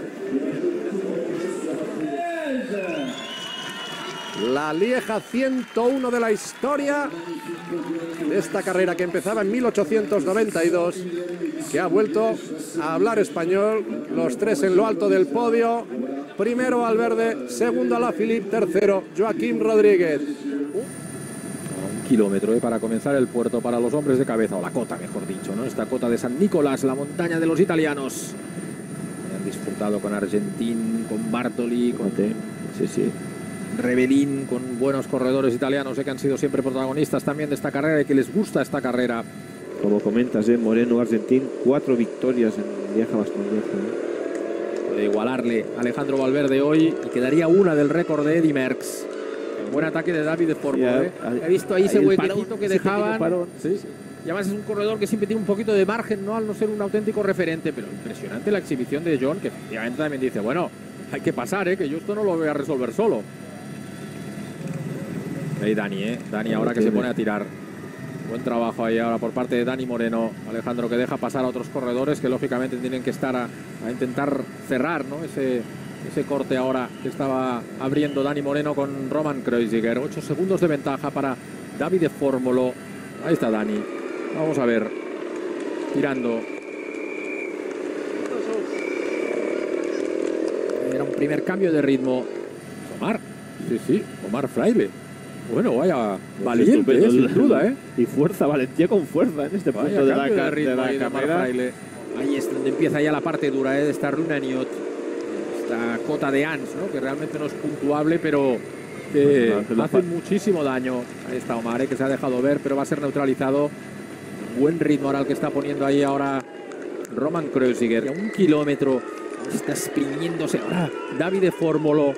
C: La Lieja 101 de la historia de esta carrera que empezaba en 1892, que ha vuelto a hablar español. Los 3 en lo alto del podio. Primero Valverde, segundo Alaphilippe, tercero Joaquín Rodríguez.
A: 1 kilómetro para comenzar el puerto para los hombres de cabeza, o la cota, mejor dicho, ¿no? Esta cota de San Nicolás, la montaña de los italianos. Han disfrutado con Argentín, con Bartoli, con Rebellin, con buenos corredores italianos, que han sido siempre protagonistas también de esta carrera y que les gusta esta carrera.
E: Como comentas, Moreno, Argentín, 4 victorias en Lieja-Bastoña-Lieja.
B: de igualarle a Alejandro Valverde hoy y quedaría una del récord de Eddy Merckx. Buen ataque de David de Fórmula. He visto ahí ese huequecito que dejaban.
A: Sí, sí.
B: Y además es un corredor que siempre tiene un poquito de margen, ¿no? Al no ser un auténtico referente, pero impresionante la exhibición de John, que efectivamente también dice, bueno, hay que pasar, que yo esto no lo voy a resolver solo. Ahí Dani, Dani ahora que se pone a tirar. Buen trabajo ahí ahora por parte de Dani Moreno. Alejandro que deja pasar a otros corredores que lógicamente tienen que estar a intentar cerrar, ¿no? Ese corte ahora que estaba abriendo Dani Moreno con Roman Kreuziger. 8 segundos de ventaja para David de Fórmolo. Ahí está Dani. Vamos a ver. Tirando. Era un primer cambio de ritmo. Omar. Sí, Omar Fraile. Bueno, vaya valiente, sin duda,
E: Y fuerza, valentía con fuerza en este punto de la carrera.
B: Ahí es donde empieza ya la parte dura, de esta Runaniot. Esta cota de Ans, ¿no? Que realmente no es puntuable, pero que hace muchísimo daño. Ahí está Omar, que se ha dejado ver, pero va a ser neutralizado. Buen ritmo ahora el que está poniendo ahí ahora Roman Kreuziger. A 1 kilómetro está exprimiéndose ahora David de Fórmolo.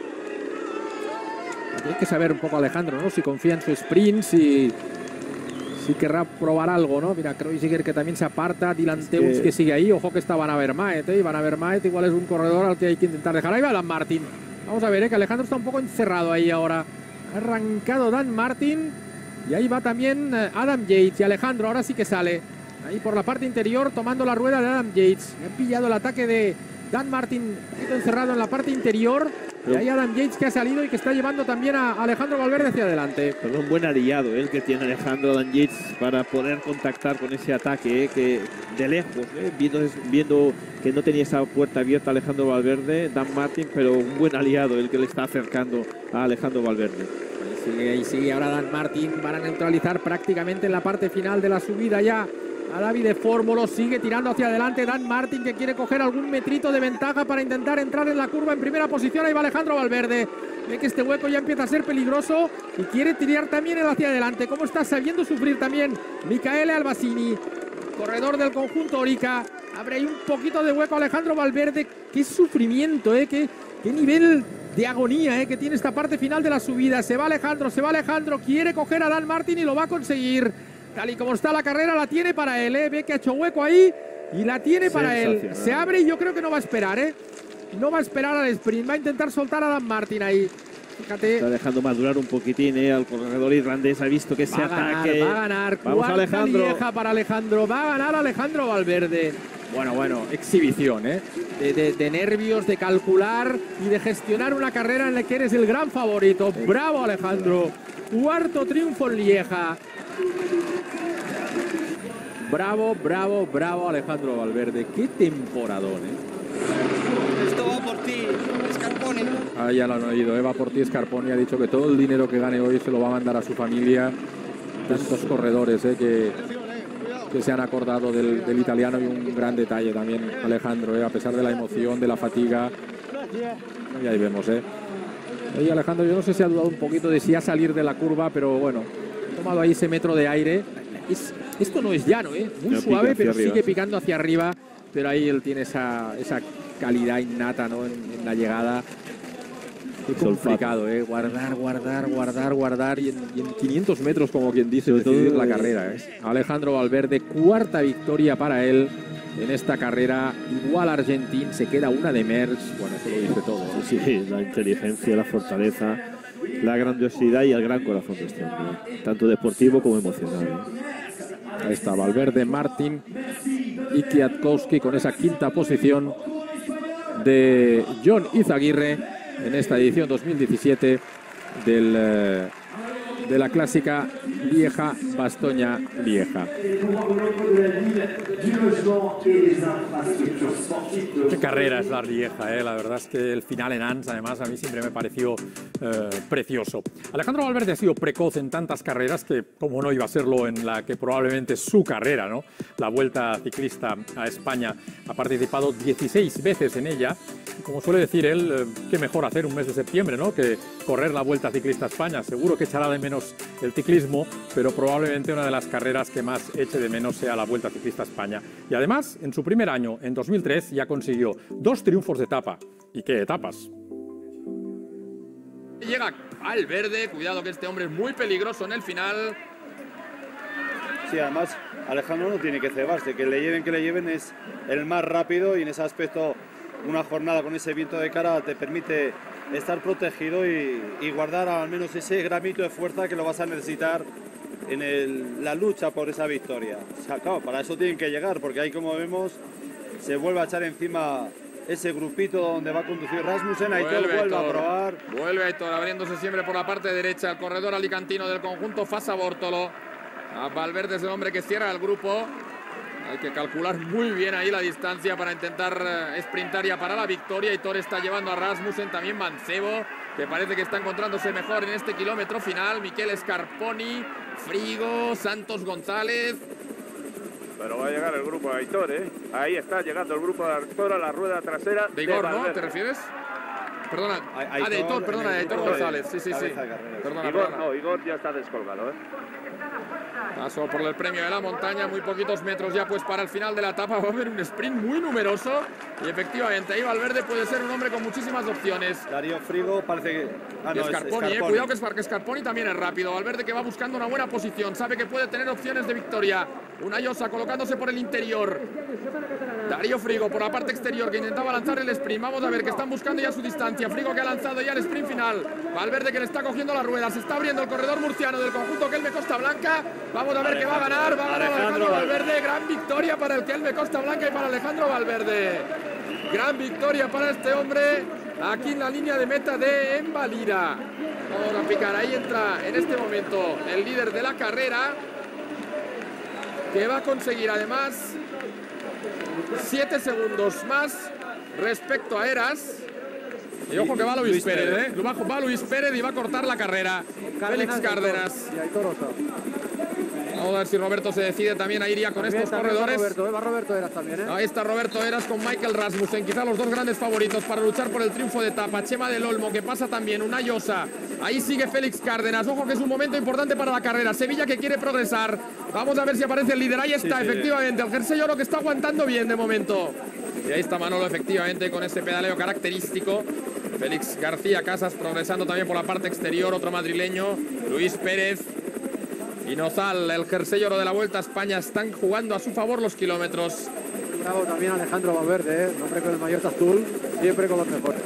B: Hay que saber un poco Alejandro, ¿no? Si confía en su sprint, si querrá probar algo, ¿no? Mira, Kreuziger que también se aparta, Dylan Teuns que sigue ahí. Ojo que está Van Avermaet, y Van Avermaet igual es un corredor al que hay que intentar dejar. Ahí va Dan Martin. Vamos a ver, que Alejandro está un poco encerrado ahí ahora. Ha arrancado Dan Martin y ahí va también Adam Yates. Y Alejandro ahora sí que sale. Ahí por la parte interior tomando la rueda de Adam Yates. Ha pillado el ataque de Dan Martin, un poquito encerrado en la parte interior. Y hay Adam Yates que ha salido y que está llevando también a Alejandro Valverde hacia adelante.
E: Pero un buen aliado el que tiene Alejandro Adam Yates para poder contactar con ese ataque que de lejos, viendo que no tenía esa puerta abierta Alejandro Valverde, Dan Martin, pero un buen aliado el que le está acercando a Alejandro Valverde.
B: Ahí sigue ahora Dan Martin. Van a neutralizar prácticamente en la parte final de la subida ya a David de Fórmolo. Sigue tirando hacia adelante Dan Martin, que quiere coger algún metrito de ventaja para intentar entrar en la curva en primera posición. Ahí va Alejandro Valverde. Ve que este hueco ya empieza a ser peligroso y quiere tirar también el hacia adelante. ¿Cómo está sabiendo sufrir también Michaele Albasini, corredor del conjunto Orica? Abre ahí un poquito de hueco Alejandro Valverde. Qué sufrimiento, qué nivel de agonía que tiene esta parte final de la subida. Se va Alejandro, quiere coger a Dan Martin y lo va a conseguir. Tal y como está la carrera, la tiene para él, Ve que ha hecho hueco ahí y la tiene para él. Se abre y yo creo que no va a esperar, No va a esperar al sprint, va a intentar soltar a Dan Martin ahí. Fíjate.
E: Está dejando madurar un poquitín, al corredor irlandés. Ha visto que ese ataque...
B: Va a ganar.
E: Vamos, Alejandro.
B: Vieja para Alejandro. Va a ganar Alejandro Valverde. Bueno, exhibición, de nervios, de calcular y de gestionar una carrera en la que eres el gran favorito. Bravo, Alejandro. Cuarto triunfo en Lieja. Bravo, Alejandro Valverde. Qué temporadón,
F: Esto va por ti, Scarponi.
A: Ah, ya lo han oído, va por ti Scarponi. Ha dicho que todo el dinero que gane hoy se lo va a mandar a su familia. Tantos corredores, que se han acordado del italiano. Y un gran detalle también, Alejandro, a pesar de la emoción, de la fatiga. Y ahí vemos, Ahí Alejandro, yo no sé si ha dudado un poquito de si a salir de la curva, pero bueno, ha tomado ahí ese metro de aire. Esto no es llano, muy suave, pero sigue picando hacia arriba. Pero ahí él tiene esa calidad innata, en la llegada. Qué complicado, guardar y en 500 metros, como quien dice, decidir la carrera. Alejandro Valverde, cuarta victoria para él en esta carrera. Igual Argentín, se queda una de Merckx. Bueno, eso lo dice todo.
E: Sí, la inteligencia, la fortaleza, la grandiosidad y el gran corazón de este hombre, tanto deportivo como emocional.
A: Ahí está Valverde, Martin y Kwiatkowski con esa quinta posición de Jon Izaguirre en esta edición 2017 de la clásica Lieja-Bastoña-Lieja. Qué carrera es la Lieja, la verdad es que el final en Ans, además, a mí siempre me pareció precioso. Alejandro Valverde ha sido precoz en tantas carreras que, como no iba a serlo en la que probablemente es su carrera, la Vuelta Ciclista a España. Ha participado 16 veces en ella. Y como suele decir él, qué mejor hacer un mes de septiembre, que correr la Vuelta Ciclista a España. Seguro que echará de menos el ciclismo, pero probablemente una de las carreras que más eche de menos sea la Vuelta Ciclista a España. Y además, en su primer año, en 2003, ya consiguió 2 triunfos de etapa, ¿Y qué etapas?
B: Llega Valverde, cuidado que este hombre es muy peligroso en el final.
G: Sí, además Alejandro no tiene que cebarse, que le lleven es el más rápido y en ese aspecto una jornada con ese viento de cara te permite estar protegido y guardar al menos ese gramito de fuerza que lo vas a necesitar en la lucha por esa victoria. O sea, claro, para eso tienen que llegar, porque ahí como vemos se vuelve a echar encima ese grupito donde va a conducir Rasmussen. Aitor vuelve a probar.
B: Vuelve Aitor, abriéndose siempre por la parte derecha, el corredor alicantino del conjunto Fassa Bortolo. A Valverde es el hombre que cierra el grupo. Hay que calcular muy bien ahí la distancia para intentar sprintar ya para la victoria. Aitor está llevando a Rasmussen, también Mancebo, que parece que está encontrándose mejor en este kilómetro final. Michele Scarponi, Frigo, Santos González.
H: Pero va a llegar el grupo de Aitor, ¿eh? Ahí está llegando el grupo de Aitor a la rueda trasera.
B: De Igor, ¿no? ¿Te refieres? Perdona. De Aitor, perdona, de Aitor González. Sí. Perdona.
H: Igor ya está descolgado, ¿eh?
B: Paso por el premio de la montaña, muy poquitos metros ya pues para el final de la etapa. Va a haber un sprint muy numeroso y efectivamente ahí Valverde puede ser un hombre con muchísimas opciones.
G: Darío Frigo parece que...
B: Scarponi, cuidado que Scarponi también es rápido. Valverde que va buscando una buena posición, sabe que puede tener opciones de victoria. Una Llosa colocándose por el interior. Darío Frigo por la parte exterior que intentaba lanzar el sprint. Vamos a ver que están buscando ya su distancia. Frigo que ha lanzado ya el sprint final. Valverde que le está cogiendo las ruedas. Se está abriendo el corredor murciano del conjunto Kelme Costa Blanca. Vamos a ver que va a ganar. Va a ganar Alejandro Valverde. Gran victoria para el Kelme Costa Blanca y para Alejandro Valverde. Gran victoria para este hombre aquí en la línea de meta de Envalira. Vamos a picar. Ahí entra en este momento el líder de la carrera, que va a conseguir además 7 segundos más respecto a Eras. Y ojo que va Luis Pérez, ¿eh? Va Luis Pérez y va a cortar la carrera. Félix Cárdenas. Vamos a ver si Roberto se decide también a ir ya con estos corredores.
C: Va Roberto Eras también, ¿eh?
B: Ahí está Roberto Eras con Michael Rasmussen, quizá los dos grandes favoritos para luchar por el triunfo de etapa. Chema del Olmo, que pasa también, una Llosa. Ahí sigue Félix Cárdenas. Ojo que es un momento importante para la carrera. Sevilla que quiere progresar. Vamos a ver si aparece el líder. Ahí está, efectivamente. El jersey oro que está aguantando bien de momento. Y ahí está Manolo, efectivamente, con ese pedaleo característico. Félix García Casas progresando también por la parte exterior. Otro madrileño, Luis Pérez y Nozal, el jersey oro de la Vuelta a España. Están jugando a su favor los kilómetros.
C: Bravo también Alejandro Valverde, ¿eh? Hombre con el maillot azul, siempre con los mejores.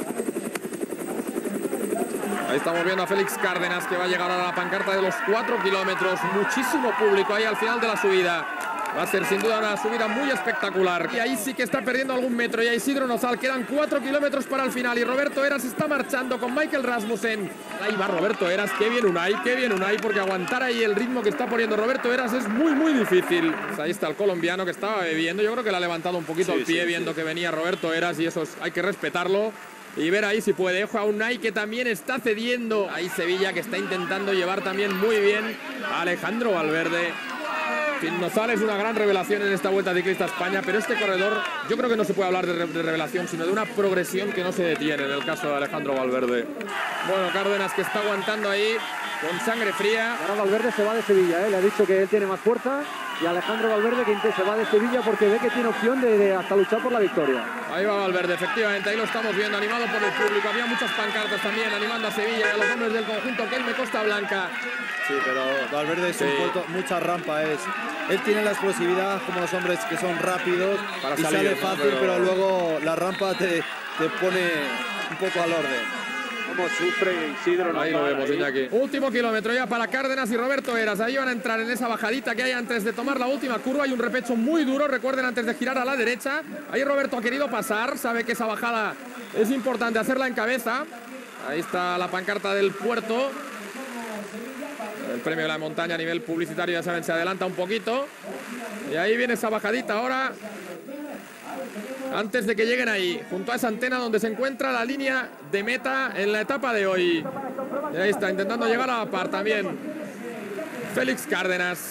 B: Ahí estamos viendo a Félix Cárdenas, que va a llegar a la pancarta de los 4 kilómetros. Muchísimo público ahí al final de la subida. Va a ser sin duda una subida muy espectacular. Y ahí sí que está perdiendo algún metro. Y a Isidro Nozal quedan 4 kilómetros para el final. Y Roberto Eras está marchando con Michael Rasmussen. Ahí va Roberto Eras. Qué bien Unai, porque aguantar ahí el ritmo que está poniendo Roberto Eras es muy difícil. Pues ahí está el colombiano que estaba bebiendo. Yo creo que le ha levantado un poquito el pie viendo que venía Roberto Eras, y eso hay que respetarlo. Y ver ahí si puede. Ojo a Unai, que también está cediendo. Ahí Sevilla, que está intentando llevar también muy bien a Alejandro Valverde. Nozal es una gran revelación en esta Vuelta Ciclista a España, pero este corredor yo creo que no se puede hablar de revelación, sino de una progresión que no se detiene en el caso de Alejandro Valverde. Bueno, Cárdenas que está aguantando ahí con sangre fría.
C: Ahora Valverde se va de Sevilla, ¿eh? Le ha dicho que él tiene más fuerza, y Alejandro Valverde que se va de Sevilla porque ve que tiene opción de hasta luchar por la victoria.
B: Ahí va Valverde, efectivamente, ahí lo estamos viendo, animado por el público. Había muchas pancartas también animando a Sevilla y a los hombres del conjunto Kelme Costa Blanca.
G: Sí, pero Valverde es un puerto, mucha rampa. Él tiene la explosividad como los hombres que son rápidos
B: para
G: y
B: salir,
G: sale fácil, pero luego la rampa te pone un poco al orden.
H: Como sufre Isidro.
B: Ahí lo vemos, Iñaki. Último kilómetro ya para Cárdenas y Roberto Eras. Ahí van a entrar en esa bajadita que hay antes de tomar la última curva. Hay un repecho muy duro, recuerden, antes de girar a la derecha. Ahí Roberto ha querido pasar, sabe que esa bajada es importante hacerla en cabeza. Ahí está la pancarta del puerto. El premio de la montaña a nivel publicitario, ya saben, se adelanta un poquito. Y ahí viene esa bajadita ahora, antes de que lleguen ahí, junto a esa antena donde se encuentra la línea de meta en la etapa de hoy. Y ahí está, intentando llegar a la par también Félix Cárdenas.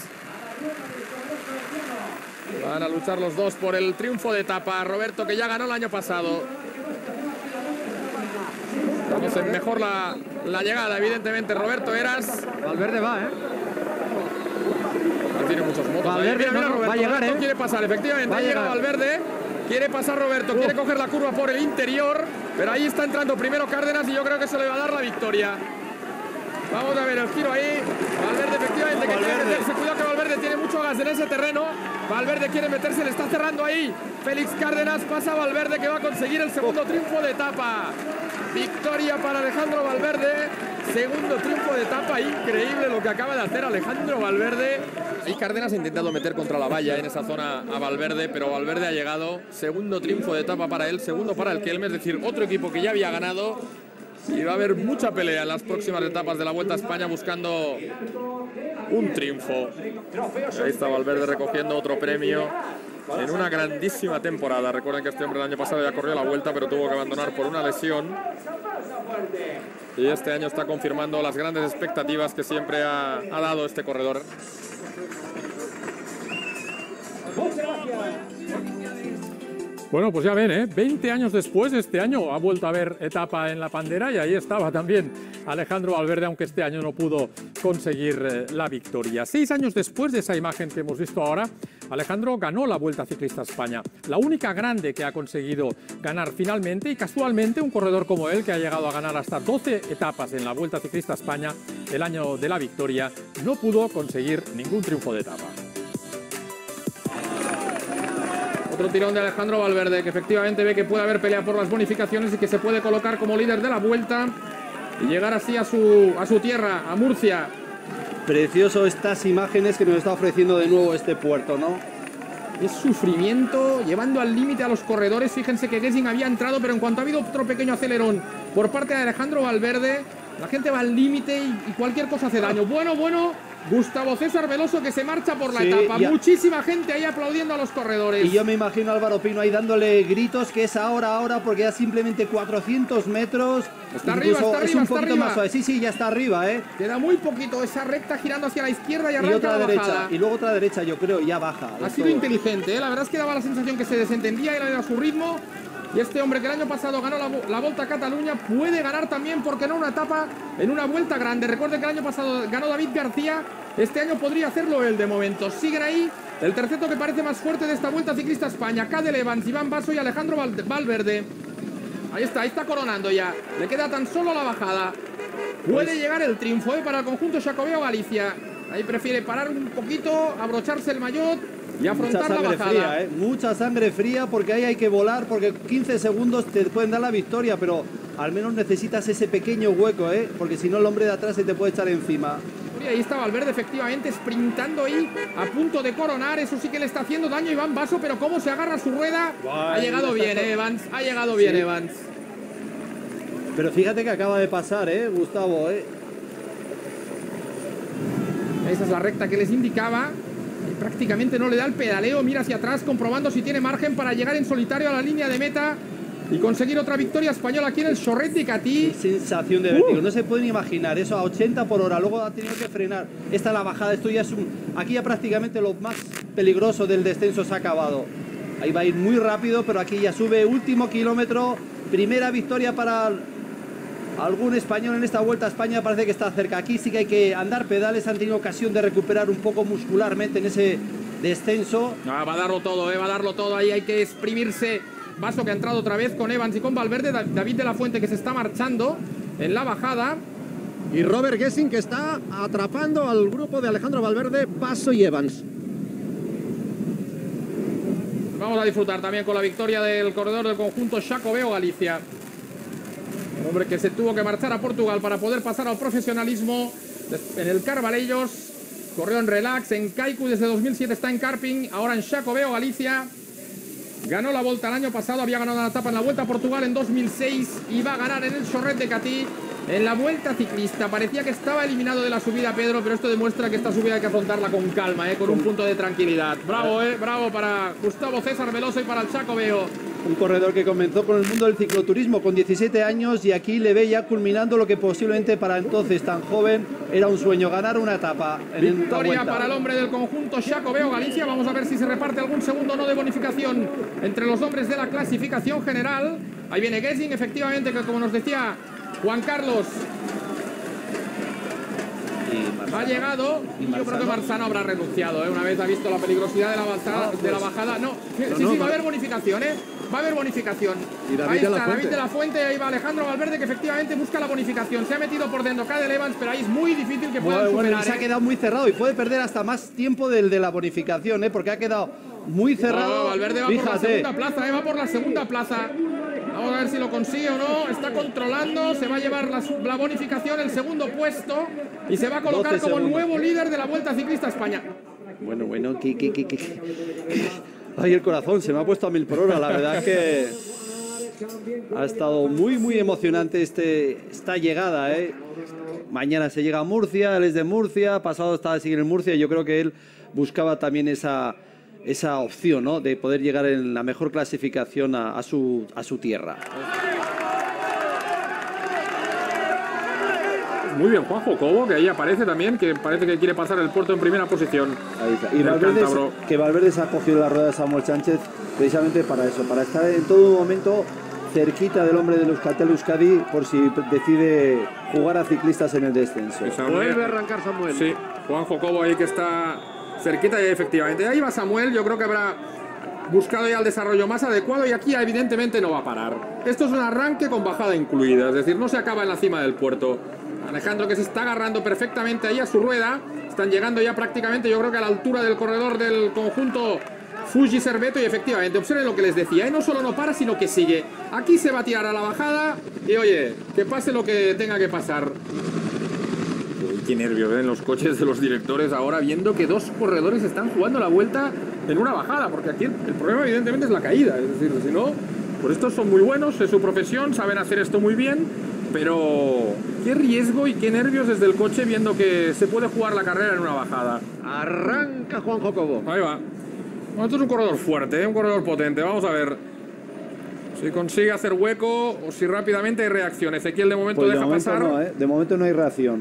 B: Van a luchar los dos por el triunfo de etapa. Roberto, que ya ganó el año pasado. Conocen mejor la llegada, evidentemente, Roberto Eras.
C: Valverde va, ¿eh?
B: Tiene muchos motos.
C: Valverde
B: mira,
C: Roberto,
B: va a llegar, Roberto quiere pasar, efectivamente. Ahí llega Valverde. Quiere pasar Roberto, quiere coger la curva por el interior, pero ahí está entrando primero Cárdenas y yo creo que se le va a dar la victoria. Vamos a ver el giro ahí. Valverde efectivamente que quiere meterse. Cuidado que Valverde tiene mucho gas en ese terreno. Valverde quiere meterse, le está cerrando ahí. Félix Cárdenas, pasa a Valverde que va a conseguir el segundo triunfo de etapa. Victoria para Alejandro Valverde. Segundo triunfo de etapa. Increíble lo que acaba de hacer Alejandro Valverde. Y Cárdenas ha intentado meter contra la valla en esa zona a Valverde, pero Valverde ha llegado. Segundo triunfo de etapa para él, segundo para el Kelme, es decir, otro equipo que ya había ganado. Y va a haber mucha pelea en las próximas etapas de la Vuelta a España buscando un triunfo. Ahí está Valverde recogiendo otro premio en una grandísima temporada. Recuerden que este hombre el año pasado ya corrió la Vuelta, pero tuvo que abandonar por una lesión. Y este año está confirmando las grandes expectativas que siempre ha dado este corredor.
A: Bueno, pues ya ven, 20 años después, este año ha vuelto a haber etapa en la Pandera y ahí estaba también Alejandro Valverde, aunque este año no pudo conseguir la victoria. 6 años después de esa imagen que hemos visto ahora, Alejandro ganó la Vuelta Ciclista España, la única grande que ha conseguido ganar finalmente, y casualmente un corredor como él, que ha llegado a ganar hasta 12 etapas en la Vuelta Ciclista España el año de la victoria, no pudo conseguir ningún triunfo de etapa.
B: Otro tirón de Alejandro Valverde, que efectivamente ve que puede haber pelea por las bonificaciones y que se puede colocar como líder de la Vuelta y llegar así a su tierra, a Murcia.
F: Precioso estas imágenes que nos está ofreciendo de nuevo este puerto, ¿no?
B: Es sufrimiento, llevando al límite a los corredores. Fíjense que Gesing había entrado, pero en cuanto ha habido otro pequeño acelerón por parte de Alejandro Valverde, la gente va al límite y cualquier cosa hace daño. Bueno, Gustavo César Veloso que se marcha por la etapa. Muchísima gente ahí aplaudiendo a los corredores.
F: Y yo me imagino a Álvaro Pino ahí dándole gritos que es ahora, porque ya simplemente 400 metros.
B: Está arriba,
F: es un poquito más suave. Sí, ya está arriba, ¿eh?
B: Queda muy poquito esa recta girando hacia la izquierda y arranca
F: y otra
B: la
F: derecha.
B: bajada.
F: Y luego otra derecha, yo creo, ya baja.
B: Ha sido inteligente, ¿eh? La verdad es que daba la sensación que se desentendía y era su ritmo. Y este hombre que el año pasado ganó la Volta a Cataluña puede ganar también, porque no una etapa en una vuelta grande. Recuerden que el año pasado ganó David García. Este año podría hacerlo él de momento. Siguen ahí el terceto que parece más fuerte de esta Vuelta Ciclista España. Cadel Evans, Iván Basso y Alejandro Valverde. Ahí está coronando ya. Le queda tan solo la bajada. Puede llegar el triunfo para el conjunto Xacobeo Galicia. Ahí prefiere parar un poquito, abrocharse el maillot y afrontar la bajada.
F: Fría, mucha sangre fría, porque ahí hay que volar, porque 15 segundos te pueden dar la victoria, pero al menos necesitas ese pequeño hueco, porque si no el hombre de atrás se te puede echar encima.
B: Y ahí está Valverde efectivamente sprintando ahí, a punto de coronar. Eso sí que le está haciendo daño a Iván Basso, pero cómo se agarra su rueda. Ha llegado bien, Evans. Ha llegado bien, Evans.
F: Pero fíjate que acaba de pasar, Gustavo,
B: Esa es la recta que les indicaba. Y prácticamente no le da el pedaleo. Mira hacia atrás, comprobando si tiene margen para llegar en solitario a la línea de meta y conseguir otra victoria española aquí en el Chorret de Catí.
F: Qué sensación de vértigo. No se pueden imaginar eso a 80 por hora. Luego ha tenido que frenar. Esta es la bajada. Esto ya es aquí ya prácticamente lo más peligroso del descenso se ha acabado. Ahí va a ir muy rápido, pero aquí ya sube. Último kilómetro. Primera victoria para algún español en esta Vuelta a España. Parece que está cerca. Aquí sí que hay que andar pedales. Han tenido ocasión de recuperar un poco muscularmente en ese descenso.
B: Va a darlo todo, va a darlo todo. Ahí hay que exprimirse. Basso que ha entrado otra vez con Evans y con Valverde. David de la Fuente que se está marchando en la bajada.
C: Y Robert Gesing que está atrapando al grupo de Alejandro Valverde, Basso y Evans.
B: Vamos a disfrutar también con la victoria del corredor del conjunto Xacobeo Galicia. Un hombre que se tuvo que marchar a Portugal para poder pasar al profesionalismo en el Carvalellos. Corrió en Relax, en Kaiku, desde 2007 está en Karping, ahora en Xacobeo Galicia. Ganó la Volta el año pasado, había ganado la etapa en la Vuelta a Portugal en 2006 y va a ganar en el Chorret de Catí en la Vuelta Ciclista. Parecía que estaba eliminado de la subida, Pedro, pero esto demuestra que esta subida hay que afrontarla con calma, con un punto de tranquilidad. Bravo, bravo para Gustavo César Veloso y para el Xacobeo.
F: Un corredor que comenzó con el mundo del cicloturismo con 17 años y aquí le ve ya culminando lo que posiblemente para entonces tan joven era un sueño, ganar una etapa en
B: victoria para el hombre del conjunto Xacobeo Galicia. Vamos a ver si se reparte algún segundo no de bonificación entre los hombres de la clasificación general. Ahí viene Gesing, efectivamente, que como nos decía Juan Carlos. Ha llegado y yo creo que Marzano habrá renunciado, ¿eh? Una vez ha visto la peligrosidad de la bajada. No, sí, va a haber bonificación, ¿eh? Va a haber bonificación. Ahí está David de la Fuente, ahí va Alejandro Valverde, que efectivamente busca la bonificación. Se ha metido por dentro Cadel Evans, pero ahí es muy difícil que puedan superar.
F: Se ha quedado muy cerrado y puede perder hasta más tiempo del de la bonificación, ¿eh? Porque ha quedado muy cerrado.
B: Valverde va por la segunda plaza, va por la segunda plaza. Vamos a ver si lo consigue o no. Está controlando, se va a llevar la bonificación, el segundo puesto, y se va a colocar como el nuevo líder de la Vuelta Ciclista a España.
F: Bueno, ay, el corazón se me ha puesto a 1000 por hora. La verdad es que ha estado muy emocionante esta llegada, ¿eh? Mañana se llega a Murcia, él es de Murcia, pasado estaba siguiendo en Murcia, y yo creo que él buscaba también esa opción, ¿no? De poder llegar en la mejor clasificación a su tierra.
A: Muy bien, Juanjo Cobo, que ahí aparece también, que parece que quiere pasar el puerto en primera posición.
I: Ahí está. Y Valverde se ha cogido la rueda de Samuel Sánchez precisamente para eso, para estar en todo momento cerquita del hombre del Euskaltel Euskadi por si decide jugar a ciclistas en el descenso.
C: Vuelve a arrancar Samuel.
A: Sí, Juanjo Cobo ahí que está cerquita y efectivamente. Ahí va Samuel, yo creo que habrá buscado ya el desarrollo más adecuado y aquí evidentemente no va a parar. Esto es un arranque con bajada incluida, es decir, no se acaba en la cima del puerto. Alejandro, que se está agarrando perfectamente ahí a su rueda, están llegando ya prácticamente, yo creo que a la altura del corredor del conjunto Fuji Serveto, y efectivamente, observen lo que les decía, no solo no para, sino que sigue. Aquí se va a tirar a la bajada y oye, que pase lo que tenga que pasar. Qué nervios en los coches de los directores ahora, viendo que dos corredores están jugando la vuelta en una bajada, porque aquí el problema evidentemente es la caída, es decir, si no, pues estos son muy buenos, es su profesión, saben hacer esto muy bien, pero qué riesgo y qué nervios desde el coche viendo que se puede jugar la carrera en una bajada.
C: Arranca Juanjo Cobo.
A: Ahí va. Bueno, esto es un corredor fuerte, un corredor potente, vamos a ver si consigue hacer hueco o si rápidamente hay reacción. Ezequiel de momento
I: pues
A: deja pasar.
I: No, de momento no hay reacción.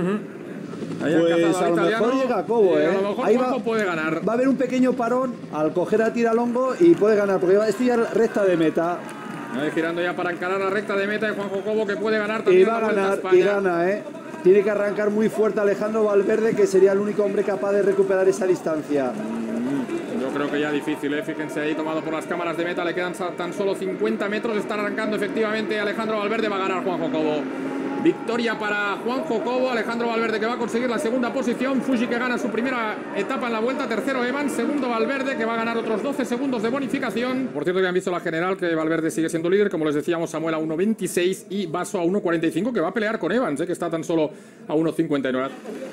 A: Pues
I: a lo mejor llega Cobo,
A: a lo mejor
I: ahí
A: Juanjo puede ganar.
I: Va a haber un pequeño parón al coger a Tiralongo y puede ganar, porque esto ya es recta de meta.
A: Ahí girando ya para encarar la recta de meta de Juanjo Cobo, que puede ganar también.
I: Y va a ganar, y gana, Tiene que arrancar muy fuerte Alejandro Valverde, que sería el único hombre capaz de recuperar esa distancia.
A: Yo creo que ya difícil, fíjense ahí tomado por las cámaras de meta, le quedan tan solo 50 metros, está arrancando efectivamente Alejandro Valverde, va a ganar Juanjo Cobo. Victoria para Juanjo Cobo, Alejandro Valverde que va a conseguir la segunda posición, Fuji que gana su primera etapa en la vuelta, tercero Evans, segundo Valverde que va a ganar otros 12 segundos de bonificación. Por cierto que han visto la general que Valverde sigue siendo líder, como les decíamos, Samuel a 1.26 y Basso a 1.45 que va a pelear con Evans, que está tan solo a 1.59.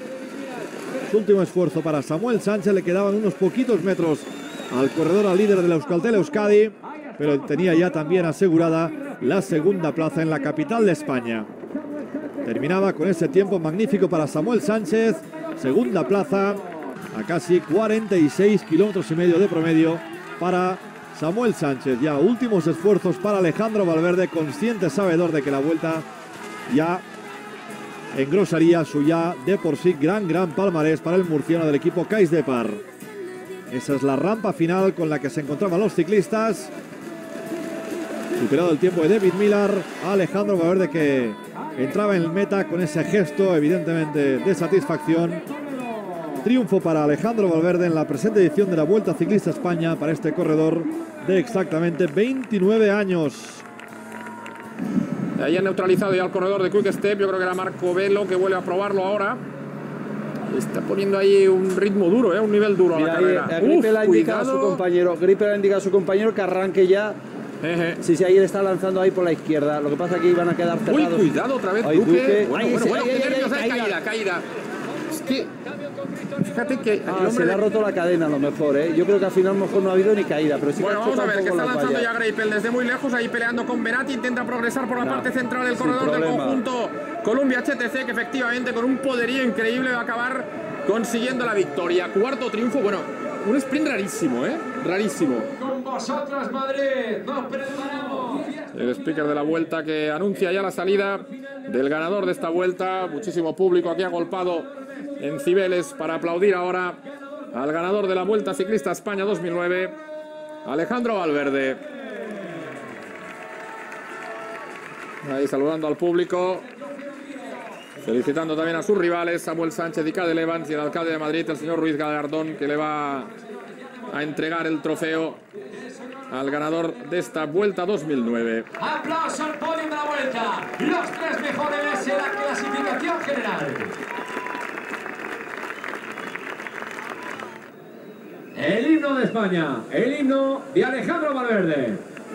J: Su último esfuerzo para Samuel Sánchez, le quedaban unos poquitos metros al corredor, al líder de la Euskaltel Euskadi, pero tenía ya también asegurada la segunda plaza en la capital de España. Terminaba con ese tiempo magnífico para Samuel Sánchez, segunda plaza a casi 46 kilómetros y medio de promedio para Samuel Sánchez. Ya últimos esfuerzos para Alejandro Valverde, consciente, sabedor de que la vuelta ya engrosaría su ya de por sí gran palmarés para el murciano del equipo Cais de Par. Esa es la rampa final con la que se encontraban los ciclistas. Superado el tiempo de David Millar, Alejandro Valverde que entraba en meta con ese gesto evidentemente de satisfacción. Triunfo para Alejandro Valverde en la presente edición de la Vuelta Ciclista España para este corredor de exactamente 29 años.
A: Ahí han neutralizado ya al corredor de Quick Step, yo creo que era Marco Velo que vuelve a probarlo ahora. Está poniendo ahí un ritmo duro, un nivel duro a la carrera.
I: Gripe le ha indicado a su compañero que arranque ya. Sí, ahí le está lanzando ahí por la izquierda. Lo que pasa es que iban a quedar cerrados.
A: Uy, cuidado otra vez, Duque. Bueno, qué nervios hay, caída. Es que, fíjate que
I: se le ha roto la cadena a lo mejor, Yo creo que al final a lo mejor no ha habido ni caída, pero sí.
A: Bueno, vamos a ver, que está lanzando ya Greipel desde muy lejos, ahí peleando con Benatti, intenta progresar por la parte central del corredor del conjunto Columbia HTC, que efectivamente con un poderío increíble va a acabar consiguiendo la victoria. Cuarto triunfo, bueno, un sprint rarísimo, rarísimo.
K: Con vosotros, Madrid, nos preparamos.
A: El speaker de la vuelta que anuncia ya la salida del ganador de esta vuelta. Muchísimo público aquí agolpado en Cibeles para aplaudir ahora al ganador de la Vuelta Ciclista España 2009, Alejandro Valverde. Ahí saludando al público.
B: Felicitando también a sus rivales, Samuel Sánchez y Cadel Evans, y el alcalde de Madrid, el señor Ruiz Gallardón, que le va a entregar el trofeo al ganador de esta Vuelta 2009.
K: Aplauso al podio de la Vuelta. Los 3 mejores en la clasificación general. El himno de España, el himno de Alejandro Valverde.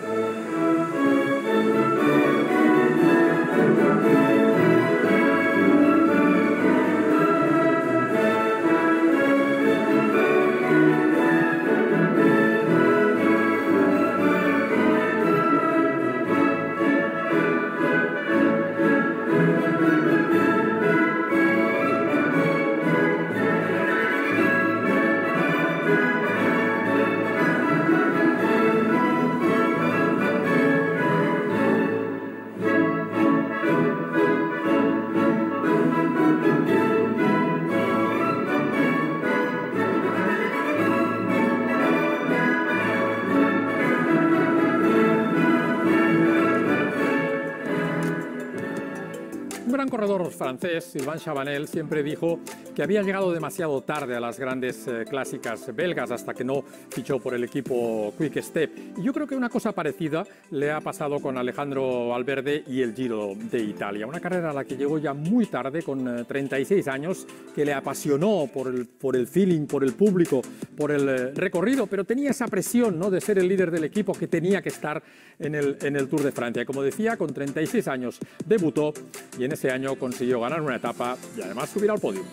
A: Un gran corredor francés, Sylvain Chavanel, siempre dijo que había llegado demasiado tarde a las grandes clásicas belgas hasta que no fichó por el equipo Quick Step. Y yo creo que una cosa parecida le ha pasado con Alejandro Valverde y el Giro de Italia. Una carrera a la que llegó ya muy tarde, con 36 años, que le apasionó por el feeling, por el público, por el recorrido, pero tenía esa presión, ¿no?, de ser el líder del equipo, que tenía que estar en el Tour de Francia. Como decía, con 36 años debutó y en ese año consiguió ganar una etapa y además subir al podio.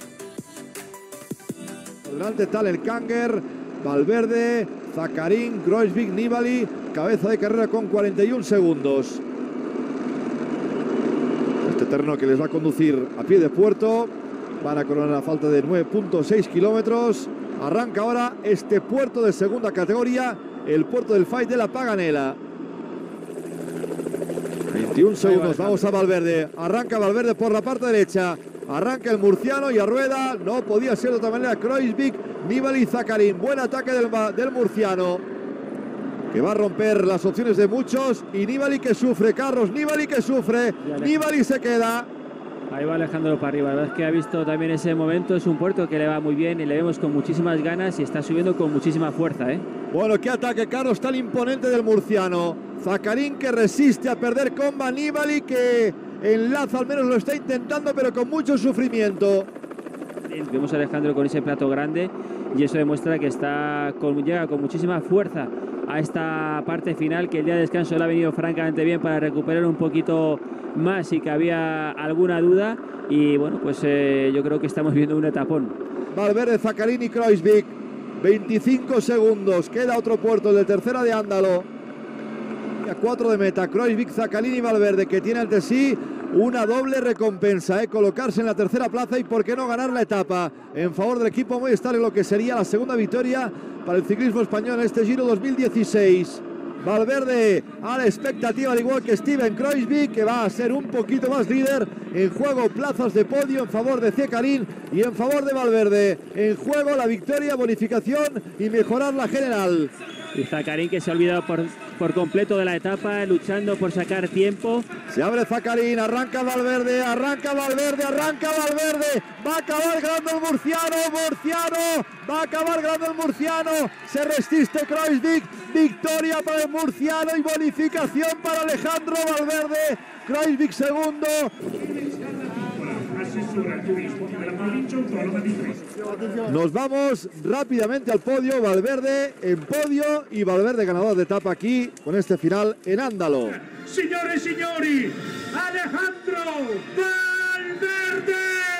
J: Delante está el Kanger, Valverde, Zakarin, Kruijswijk, Nibali, cabeza de carrera con 41 segundos. Este terreno que les va a conducir a pie de puerto, van a coronar a falta de 9.6 kilómetros. Arranca ahora este puerto de segunda categoría, el puerto del Fai de la Paganela. 21 segundos, vamos a Valverde. Arranca Valverde por la parte derecha. Arranca el murciano y a rueda. No podía ser de otra manera. Kruijswijk, Nibali y Zakarin. Buen ataque del murciano, que va a romper las opciones de muchos. Y Nibali que sufre, Carlos. Nibali que sufre. Nibali se queda.
L: Ahí va Alejandro para arriba. La verdad es que ha visto también ese momento. Es un puerto que le va muy bien y le vemos con muchísimas ganas y está subiendo con muchísima fuerza, ¿eh?
J: Bueno, qué ataque, Carlos. Está el imponente del murciano. Zakarin que resiste a perder comba. Nibali que enlaza, al menos lo está intentando, pero con mucho sufrimiento.
L: Vemos a Alejandro con ese plato grande y eso demuestra que llega con muchísima fuerza a esta parte final, que el día de descanso le ha venido francamente bien para recuperar un poquito más y que había alguna duda. Y bueno, pues yo creo que estamos viendo un etapón.
J: Valverde, Zakarin y Kruijswijk. 25 segundos. Queda otro puerto, el de tercera de Ándalo. A 4 de meta, Kruijswijk, Zakarin y Valverde, que tiene ante sí una doble recompensa, colocarse en la tercera plaza y por qué no ganar la etapa en favor del equipo Movistar, en lo que sería la segunda victoria para el ciclismo español en este Giro 2016. Valverde a la expectativa, al igual que Steven Kruijswijk, que va a ser un poquito más líder. En juego plazas de podio en favor de Zakarin y en favor de Valverde. En juego la victoria, bonificación y mejorar la general.
L: Y Zakarin, que se ha olvidado por completo de la etapa, luchando por sacar tiempo.
J: Se abre Zakarin, arranca Valverde, arranca Valverde, arranca Valverde. Va a acabar ganando el murciano, va a acabar ganando el murciano. Se resiste Kruijswijk, victoria para el murciano y bonificación para Alejandro Valverde. Kruijswijk segundo. Nos vamos rápidamente al podio. Valverde en podio y Valverde ganador de etapa aquí con este final en Ándalo.
K: Signore e signori, Alejandro Valverde.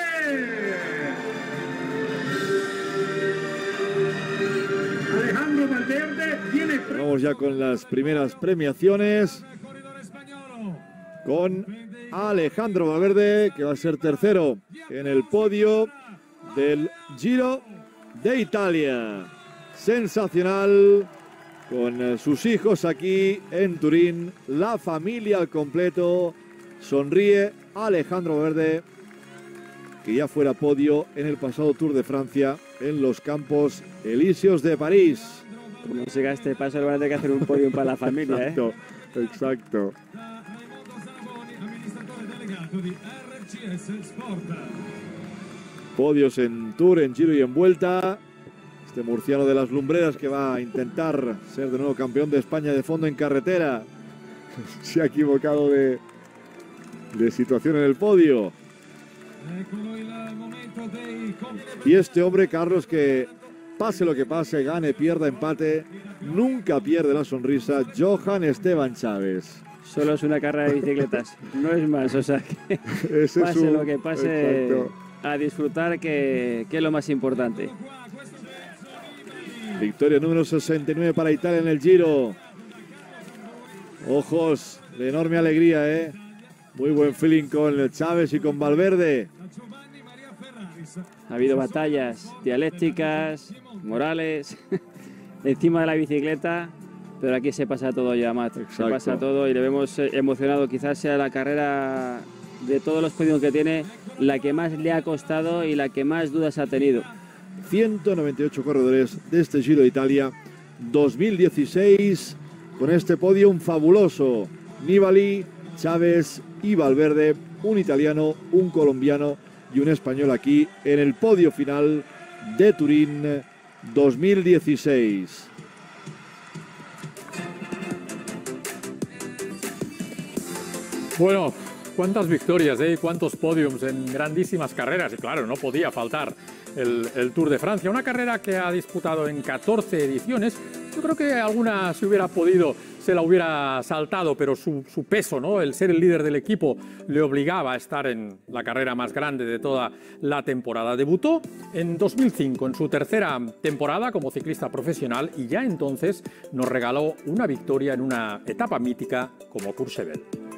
K: Alejandro Valverde tiene...
J: Vamos ya con las primeras premiaciones. Con Alejandro Valverde, que va a ser tercero en el podio del Giro de Italia. Sensacional, con sus hijos aquí en Turín, la familia al completo. Sonríe Alejandro Valverde, que ya fuera podio en el pasado Tour de Francia en los Campos Elíseos de París.
L: Como siga este paso, le van a tener que hacer un podio para la familia.
J: Exacto, exacto. Podios en Tour, en Giro y en Vuelta. Este murciano de las lumbreras que va a intentar ser de nuevo campeón de España de fondo en carretera. Se ha equivocado de situación en el podio. Y este hombre, Carlos, que pase lo que pase, gane, pierda, empate, nunca pierde la sonrisa, Johan Esteban Chaves.
L: Solo es una carrera de bicicletas, no es más, o sea, que pase lo que pase, exacto, a disfrutar, que es lo más importante.
J: Victoria número 69 para Italia en el Giro. Ojos de enorme alegría, ¿eh? Muy buen feeling con Chaves y con Valverde.
L: Ha habido batallas dialécticas, morales, encima de la bicicleta, pero aquí se pasa todo ya, Matt. Se pasa todo y le vemos emocionado. Quizás sea la carrera de todos los podios que tiene la que más le ha costado y la que más dudas ha tenido.
J: 198 corredores de este Giro de Italia 2016, con este podio fabuloso: Nibali, Chaves y Valverde, un italiano, un colombiano y un español aquí en el podio final de Turín 2016.
A: Bueno, cuántas victorias, cuántos podiums en grandísimas carreras, y claro, no podía faltar el Tour de Francia, una carrera que ha disputado en 14 ediciones. Yo creo que alguna, si hubiera podido, se la hubiera saltado, pero su peso, ¿no? El ser el líder del equipo le obligaba a estar en la carrera más grande de toda la temporada. Debutó en 2005, en su tercera temporada como ciclista profesional, y ya entonces nos regaló una victoria en una etapa mítica como Courchevel.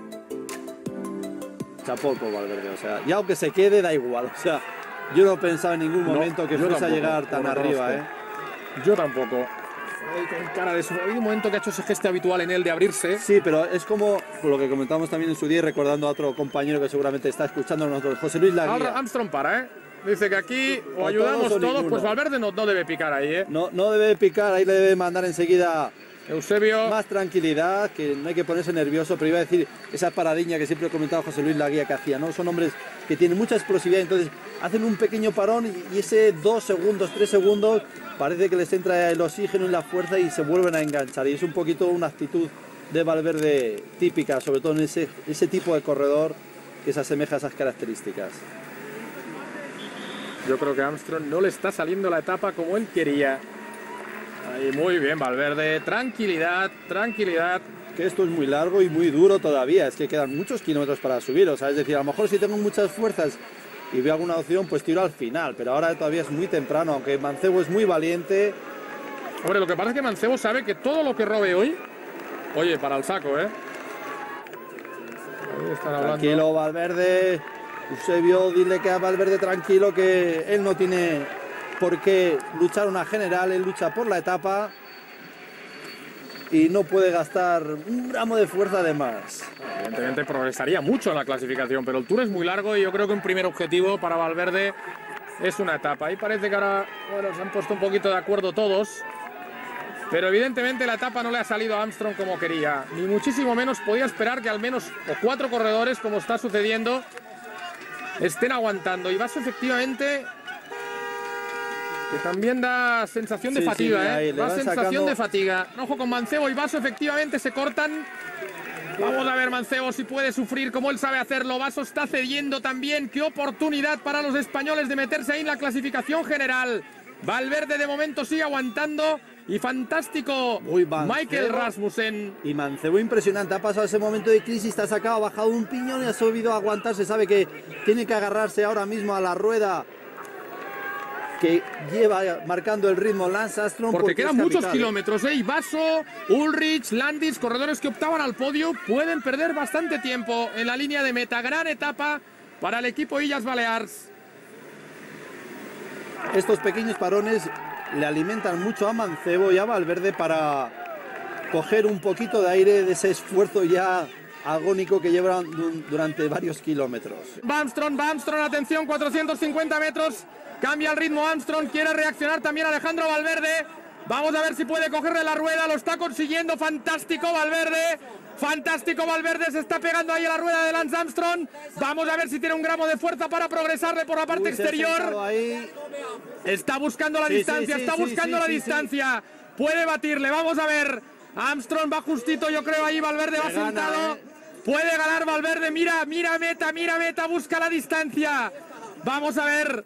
F: Chapó por Valverde, o sea, y aunque se quede, da igual, o sea, yo no pensaba en ningún momento que fuese a llegar tan arriba, ¿eh?
B: Yo tampoco. Con cara de eso. Hay un momento que ha hecho ese gesto habitual en él de abrirse.
F: Sí, pero es como lo que comentamos también en su día, recordando a otro compañero que seguramente está escuchando a nosotros, José Luis Laguía.
B: Ahora Armstrong para, ¿eh? Dice que aquí o ayudamos todos, pues Valverde no debe picar ahí, ¿eh?
F: No debe picar, ahí le debe mandar enseguida
B: Eusebio.
F: Más tranquilidad, que no hay que ponerse nervioso, pero iba a decir esa paradiña que siempre he comentado José Luis Laguía que hacía, ¿no? Son hombres que tienen mucha explosividad, entonces hacen un pequeño parón y ese 2 segundos, 3 segundos, parece que les entra el oxígeno y la fuerza y se vuelven a enganchar. Y es un poquito una actitud de Valverde típica, sobre todo en ese tipo de corredor que se asemeja a esas características.
B: Yo creo que Armstrong no le está saliendo la etapa como él quería. Ahí, muy bien, Valverde. Tranquilidad, tranquilidad.
F: Que esto es muy largo y muy duro todavía. Es que quedan muchos kilómetros para subir. O sea, es decir, a lo mejor si tengo muchas fuerzas y veo alguna opción, pues tiro al final. Pero ahora todavía es muy temprano, aunque Mancebo es muy valiente.
B: Hombre, lo que pasa es que Mancebo sabe que todo lo que robe hoy, oye, para el saco, ¿eh? Ahí están hablando.
F: Tranquilo, Valverde. Eusebio, dile que a Valverde tranquilo, que él no tiene por qué luchar una general, él lucha por la etapa y no puede gastar un gramo de fuerza de más.
B: Evidentemente progresaría mucho en la clasificación, pero el Tour es muy largo y yo creo que un primer objetivo para Valverde es una etapa. Ahí parece que ahora, bueno, se han puesto un poquito de acuerdo todos, pero evidentemente la etapa no le ha salido a Armstrong como quería, ni muchísimo menos. Podía esperar que al menos 4 corredores, como está sucediendo, estén aguantando. Y Basso efectivamente, que también da sensación de fatiga, ¿eh? Da sensación de fatiga. Ojo con Mancebo y Basso, efectivamente se cortan. Vamos a ver Mancebo si puede sufrir como él sabe hacerlo. Basso está cediendo también. Qué oportunidad para los españoles de meterse ahí en la clasificación general. Valverde de momento sigue aguantando. Y fantástico Michael Rasmussen.
F: Y Mancebo impresionante, ha pasado ese momento de crisis, te ha sacado, ha bajado un piñón y ha sabido aguantarse, sabe que tiene que agarrarse ahora mismo a la rueda que lleva marcando el ritmo Lance Armstrong.
B: Porque quedan muchos kilómetros, ¿eh? Y Basso, Ulrich, Landis, corredores que optaban al podio, pueden perder bastante tiempo en la línea de meta. Gran etapa para el equipo Illes Balears.
F: Estos pequeños parones le alimentan mucho a Mancebo y a Valverde para coger un poquito de aire de ese esfuerzo ya agónico que llevan durante varios kilómetros.
B: Va Armstrong, atención, 450 metros, cambia el ritmo Armstrong, quiere reaccionar también Alejandro Valverde. Vamos a ver si puede cogerle la rueda, lo está consiguiendo, fantástico Valverde.
A: Fantástico Valverde, se está pegando ahí a la rueda de Lance Armstrong. Vamos a ver si tiene un gramo de fuerza para progresarle por la parte exterior. Está buscando la distancia, está buscando la distancia. Puede batirle, vamos a ver. Armstrong va justito, yo creo, ahí Valverde va sentado. Puede ganar Valverde, mira meta, busca la distancia. Vamos a ver.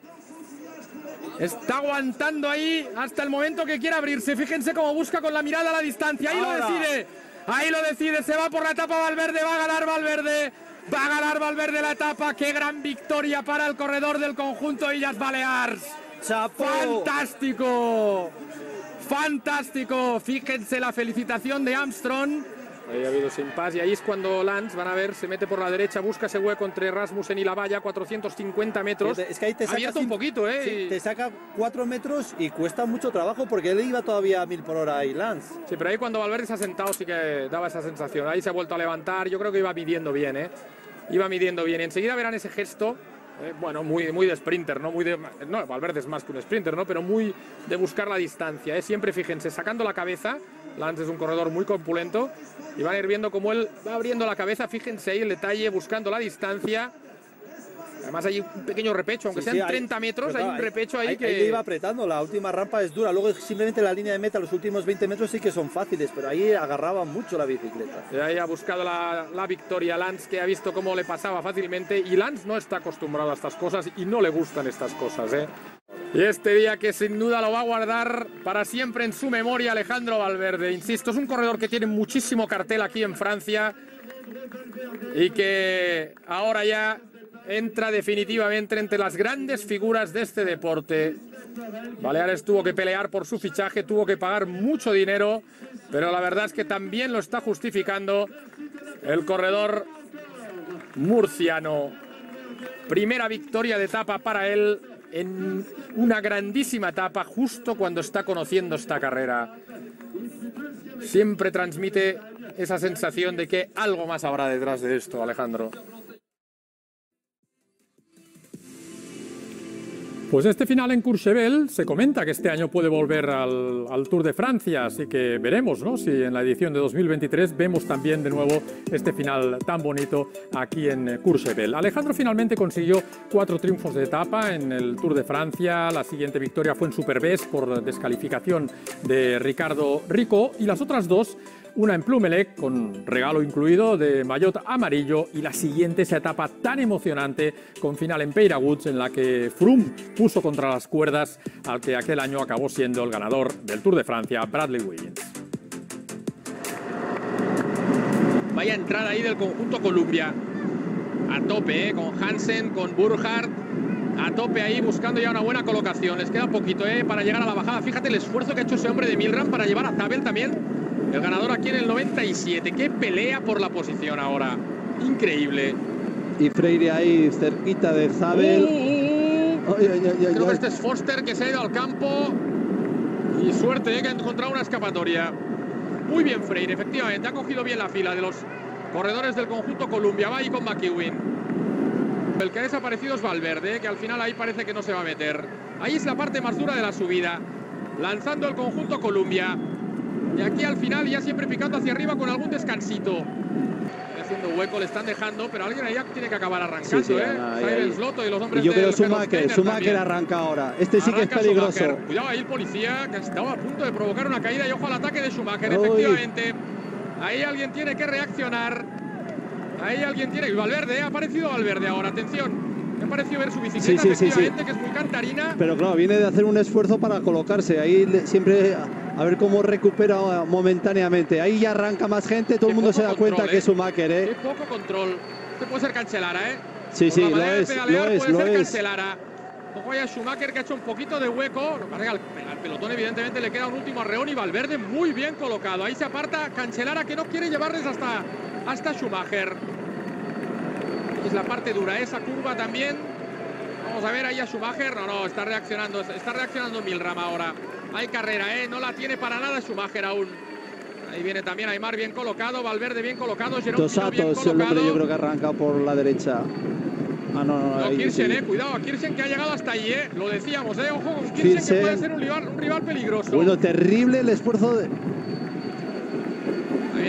A: Está aguantando ahí hasta el momento que quiere abrirse. Fíjense cómo busca con la mirada la distancia. Ahí lo decide. Ahí lo decide. Se va por la etapa Valverde. Va a ganar Valverde. Va a ganar Valverde la etapa. Qué gran victoria para el corredor del conjunto Illes Balears.
F: ¡Chapo!
A: ¡Fantástico! ¡Fantástico! Fíjense la felicitación de Armstrong. Ahí ha habido sin paz y ahí es cuando Lance, van a ver, se mete por la derecha, busca ese hueco entre Rasmussen y la valla, 450 metros.
F: Es que ahí te saca
A: abierto un poquito, ¿eh?
F: Sí, te saca 4 metros y cuesta mucho trabajo porque él iba todavía a 1000 por hora ahí, Lance.
A: Sí, pero ahí cuando Valverde se ha sentado sí que daba esa sensación. Ahí se ha vuelto a levantar, yo creo que iba midiendo bien, ¿eh? Iba midiendo bien. Enseguida verán ese gesto, bueno, muy de sprinter, ¿no? No, Valverde es más que un sprinter, ¿no? Pero muy de buscar la distancia, ¿eh? Siempre, fíjense, sacando la cabeza. Lance es un corredor muy compulento y van a ir viendo cómo él va abriendo la cabeza. Fíjense ahí el detalle, buscando la distancia. Además hay un pequeño repecho, aunque sean 30 metros, hay un repecho ahí que...
F: Ahí le iba apretando, la última rampa es dura. Luego simplemente la línea de meta, los últimos 20 metros sí que son fáciles, pero ahí agarraba mucho la bicicleta.
A: Y ahí ha buscado la victoria Lance, que ha visto cómo le pasaba fácilmente. Y Lance no está acostumbrado a estas cosas y no le gustan estas cosas, ¿eh? Y este día que sin duda lo va a guardar para siempre en su memoria Alejandro Valverde. Insisto, es un corredor que tiene muchísimo cartel aquí en Francia y que ahora ya entra definitivamente entre las grandes figuras de este deporte. Baleares tuvo que pelear por su fichaje, tuvo que pagar mucho dinero, pero la verdad es que también lo está justificando el corredor murciano. Primera victoria de etapa para él en una grandísima etapa justo cuando está conociendo esta carrera. Siempre transmite esa sensación de que algo más habrá detrás de esto, Alejandro. Pues este final en Courchevel se comenta que este año puede volver al Tour de Francia, así que veremos, ¿no? Si en la edición de 2023 vemos también de nuevo este final tan bonito aquí en Courchevel. Alejandro finalmente consiguió 4 triunfos de etapa en el Tour de Francia. La siguiente victoria fue en Superbès por descalificación de Ricardo Rico y las otras 2, una en Plumelec con regalo incluido de maillot amarillo y la siguiente, esa etapa tan emocionante con final en Peyraguts en la que Froome puso contra las cuerdas al que aquel año acabó siendo el ganador del Tour de Francia, Bradley Wiggins. Vaya entrada ahí del conjunto Columbia, a tope, con Hansen, con Burkhardt, a tope ahí buscando ya una buena colocación. Les queda poquito para llegar a la bajada. Fíjate el esfuerzo que ha hecho ese hombre de Milram para llevar a Zabel también. El ganador aquí en el 97. Qué pelea por la posición ahora. Increíble.
F: Y Freire ahí cerquita de Zabel.
A: Creo que este es Foster que se ha ido al campo. Y suerte que ha encontrado una escapatoria. Muy bien Freire, efectivamente. Ha cogido bien la fila de los corredores del conjunto Columbia. Va ahí con McEwen. El que ha desaparecido es Valverde, que al final ahí parece que no se va a meter. Ahí es la parte más dura de la subida. Lanzando el conjunto Columbia. Y aquí al final ya siempre picando hacia arriba con algún descansito. Haciendo hueco, le están dejando, pero alguien ahí ya tiene que acabar arrancando,
F: sí,
A: Cyril Slotto y los hombres
F: y yo creo
A: del
F: Schumacher arranca ahora. Este sí que es peligroso.
A: Schumacher. Cuidado ahí el policía, que estaba a punto de provocar una caída y ojo al ataque de Schumacher, efectivamente. Ahí alguien tiene que reaccionar. Ahí alguien tiene... Y Valverde, ha aparecido Valverde ahora, atención. Me ha parecido ver su bicicleta, efectivamente, que es muy cantarina.
F: Pero claro, viene de hacer un esfuerzo para colocarse. Ahí siempre a ver cómo recupera momentáneamente. Ahí ya arranca más gente, todo el mundo se da cuenta que es Schumacher,
A: Qué poco control. Este puede ser Cancellara,
F: Sí, sí, lo es.
A: Puede ser Cancellara. Ojo a Schumacher, que ha hecho un poquito de hueco. Al pelotón, evidentemente, le queda un último arreón y Valverde muy bien colocado. Ahí se aparta Cancellara, que no quiere llevarles hasta Schumacher. Es la parte dura, esa curva también. Vamos a ver ahí a Schumacher. No, está reaccionando Milram ahora. Hay carrera, no la tiene para nada Schumacher aún. Ahí viene también Aimar bien colocado, Valverde bien colocado, Jerome
F: Dos Santos, el hombre yo creo que arranca por la derecha.
A: No, Kirchen, sí. Cuidado a Kirchen, que ha llegado hasta allí, Lo decíamos, ojo con Kirchen, que puede ser un rival peligroso.
F: Bueno, terrible el esfuerzo de...
A: Ahí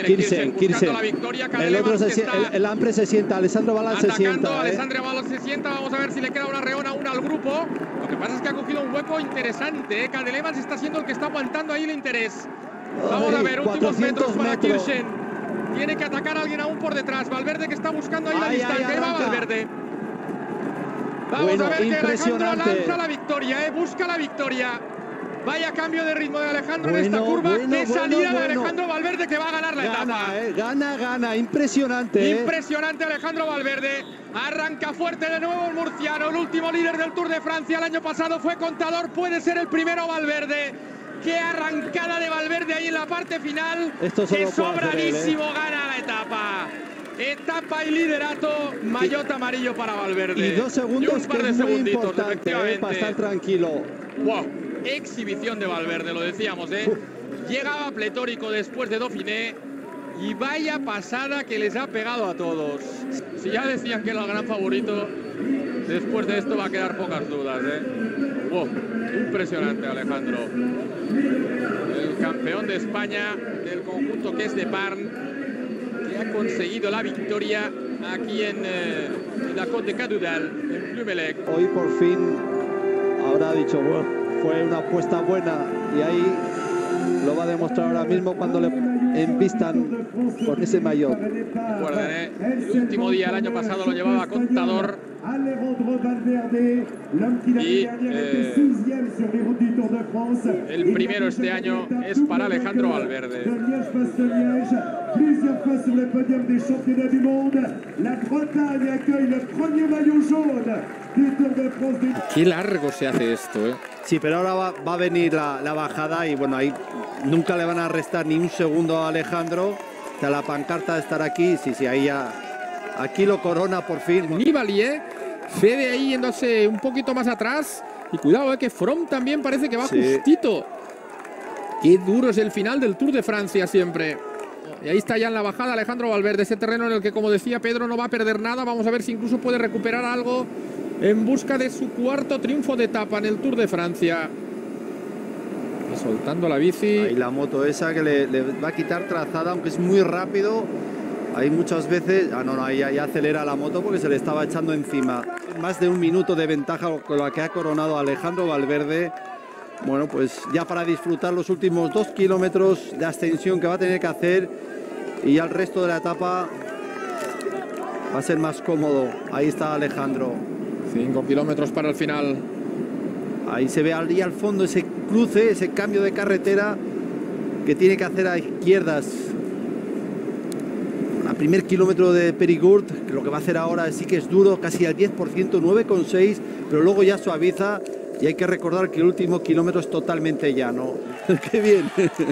F: Kirsen.
B: buscando la victoria.
F: El otro el Ampre se sienta, Alessandro Balán se sienta.
B: Alessandro Balán se sienta, vamos a ver si le queda una reona aún al grupo. Lo que pasa es que ha cogido un hueco interesante. Cadel está siendo el que está aguantando ahí el interés. Vamos a ver, últimos metros para Kirsen. Tiene que atacar a alguien aún por detrás. Valverde que está buscando ahí la distancia. Ahí va Valverde. Vamos a ver que Alejandro lanza la victoria, busca la victoria. Vaya cambio de ritmo de Alejandro en esta curva. Qué salida de Alejandro Valverde, que va a ganar la etapa.
F: Gana, impresionante.
B: Impresionante Alejandro Valverde. Arranca fuerte de nuevo el murciano, el último líder del Tour de Francia. El año pasado fue Contador, puede ser el primero Valverde. Qué arrancada de Valverde ahí en la parte final. Que sobradísimo gana la etapa. Etapa y liderato, maillot amarillo para Valverde.
F: Y 2 segundos,
B: y un par de segunditos, efectivamente.
F: Para estar tranquilo.
B: Wow, exhibición de Valverde, lo decíamos, Llegaba pletórico después de Dauphiné y vaya pasada que les ha pegado a todos. Si ya decían que era el gran favorito, después de esto va a quedar pocas dudas, Wow, impresionante Alejandro. El campeón de España del conjunto que es de Parn, que ha conseguido la victoria aquí en la Côte de Cadoudal, en Plumelec.
F: Hoy por fin habrá dicho, bueno, fue una apuesta buena y ahí lo va a demostrar ahora mismo cuando le envistan con ese maillot.
B: Recuerden, el último día el año pasado lo llevaba Contador y el primero este año es para Alejandro Valverde. Qué largo se hace esto,
C: Sí, pero ahora va a venir la bajada y bueno, ahí nunca le van a restar ni un segundo a Alejandro. O sea, la pancarta de estar aquí, sí, ahí ya. Aquí lo corona por fin.
B: Nibali, Fede ahí yéndose un poquito más atrás. Y cuidado, que Froome también parece que va justito. Qué duro es el final del Tour de Francia siempre. Y ahí está ya en la bajada Alejandro Valverde, ese terreno en el que, como decía Pedro, no va a perder nada. Vamos a ver si incluso puede recuperar algo en busca de su 4º triunfo de etapa en el Tour de Francia. Y soltando la bici.
C: Ahí la moto esa que le va a quitar trazada, aunque es muy rápido. Hay muchas veces... ahí acelera la moto porque se le estaba echando encima. Más de 1 minuto de ventaja con la que ha coronado Alejandro Valverde. Bueno, pues ya para disfrutar los últimos 2 kilómetros de ascensión que va a tener que hacer. Y ya el resto de la etapa va a ser más cómodo. Ahí está Alejandro.
B: 5 kilómetros para el final.
C: Ahí se ve ahí al fondo ese cruce, ese cambio de carretera que tiene que hacer a izquierdas. Al primer kilómetro de Périgord, que lo que va a hacer ahora sí que es duro, casi al 10%, 9,6, pero luego ya suaviza. Y hay que recordar que el último kilómetro es totalmente llano. ¡Qué bien!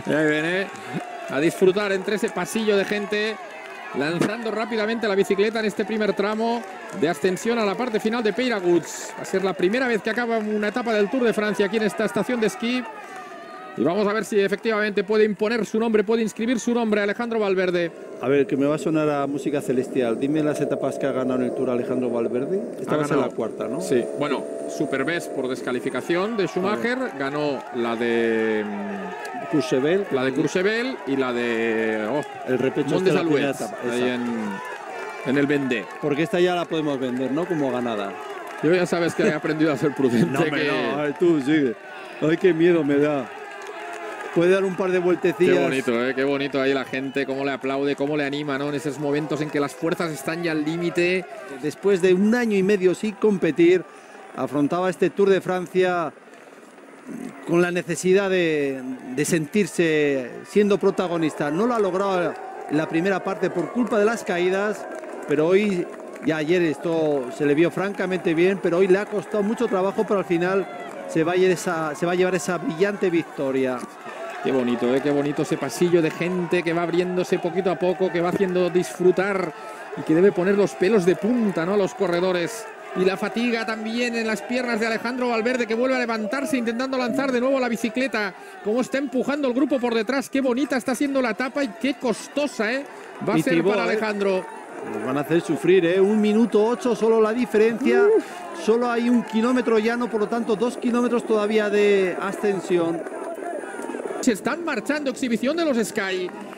B: A disfrutar entre ese pasillo de gente, lanzando rápidamente la bicicleta en este primer tramo de ascensión a la parte final de Peyraguts. Va a ser la primera vez que acaba una etapa del Tour de Francia aquí en esta estación de esquí. Y vamos a ver si efectivamente puede imponer su nombre, puede inscribir su nombre Alejandro Valverde.
C: A ver, que me va a sonar a música celestial. Dime las etapas que ha ganado en el Tour Alejandro Valverde. Esta va a ser la 4ª, ¿no?
B: Sí. Bueno, Superbest por descalificación de Schumacher. Ganó la de
C: Courchevel.
B: La de Courchevel y la de
C: el repecho
B: Mont des Alouettes, ahí en el Vendée.
C: Porque esta ya la podemos vender, ¿no? Como ganada.
B: Yo ya sabes que he aprendido a ser prudente.
C: No, a ver, tú sigue. Ay, qué miedo me da. Puede dar un par de vueltecillas.
B: Qué bonito, qué bonito ahí la gente, cómo le aplaude, cómo le anima, ¿no? En esos momentos en que las fuerzas están ya al límite.
C: Después de 1 año y medio sin competir, afrontaba este Tour de Francia con la necesidad de sentirse siendo protagonista. No lo ha logrado en la primera parte por culpa de las caídas, pero hoy, ya ayer esto se le vio francamente bien, pero hoy le ha costado mucho trabajo, pero al final se va a llevar esa brillante victoria.
B: Qué bonito ese pasillo de gente que va abriéndose poquito a poco, que va haciendo disfrutar y que debe poner los pelos de punta, ¿no?, a los corredores. Y la fatiga también en las piernas de Alejandro Valverde, que vuelve a levantarse intentando lanzar de nuevo la bicicleta. Cómo está empujando el grupo por detrás. Qué bonita está siendo la etapa y qué costosa va a ser para Alejandro.
C: Nos van a hacer sufrir, 1 minuto 8 solo la diferencia. Solo hay 1 kilómetro llano, por lo tanto 2 kilómetros todavía de ascensión.
B: Se están marchando, exhibición de los Sky.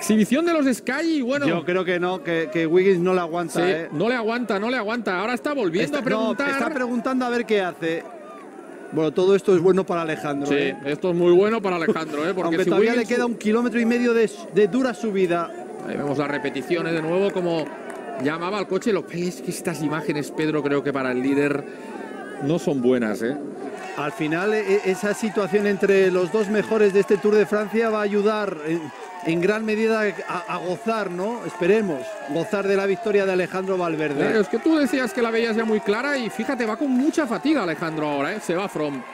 B: Exhibición de los Sky y bueno.
F: Yo creo que no, que Wiggins no le aguanta.
B: Sí, no le aguanta, no le aguanta. Ahora está volviendo a preguntar.
F: No, está preguntando a ver qué hace. Bueno, todo esto es bueno para Alejandro.
B: Sí, esto es muy bueno para Alejandro, porque
F: aunque
B: si
F: todavía
B: Wiggins...
F: le queda 1,5 kilómetros de dura subida.
B: Ahí vemos las repeticiones de nuevo, como llamaba al coche. Lo que es que estas imágenes, Pedro, creo que para el líder no son buenas,
F: Al final, esa situación entre los dos mejores de este Tour de Francia va a ayudar en gran medida a gozar, ¿no? Esperemos, gozar de la victoria de Alejandro Valverde.
B: Es que tú decías que la veías ya muy clara y fíjate, va con mucha fatiga Alejandro ahora, Se va From.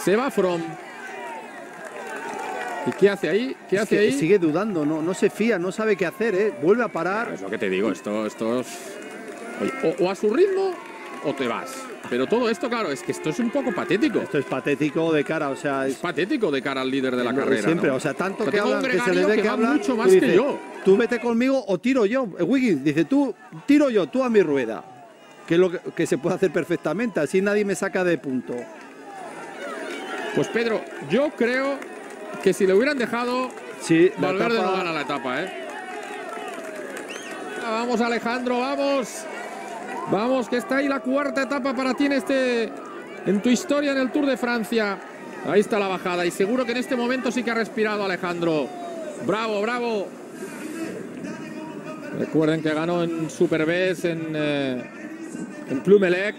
B: ¿Y qué hace ahí? ¿Qué hace ahí?
F: Sigue dudando, no se fía, no sabe qué hacer, Vuelve a parar.
B: Es lo que te digo, esto es... Oye, o a su ritmo o te vas. Pero todo esto, claro, es que esto es un poco patético.
F: Esto es patético de cara, o sea...
B: Es patético de cara al líder de la carrera,
F: siempre,
B: ¿no?
F: o sea, tanto
B: que
F: hablan, que se le ve que hablan
B: mucho más que yo.
F: Tú vete conmigo o tiro yo. Wiggins dice, tú tiro yo, tú a mi rueda. Que es lo que se puede hacer perfectamente, así nadie me saca de punto.
B: Pues Pedro, yo creo que si le hubieran dejado, Valverde no gana la etapa, Vamos, Alejandro, vamos. Vamos, que está ahí la cuarta etapa para ti en tu historia en el Tour de Francia. Ahí está la bajada y seguro que en este momento sí que ha respirado Alejandro. Bravo, bravo. Recuerden que ganó en Superbès, en Plumelec.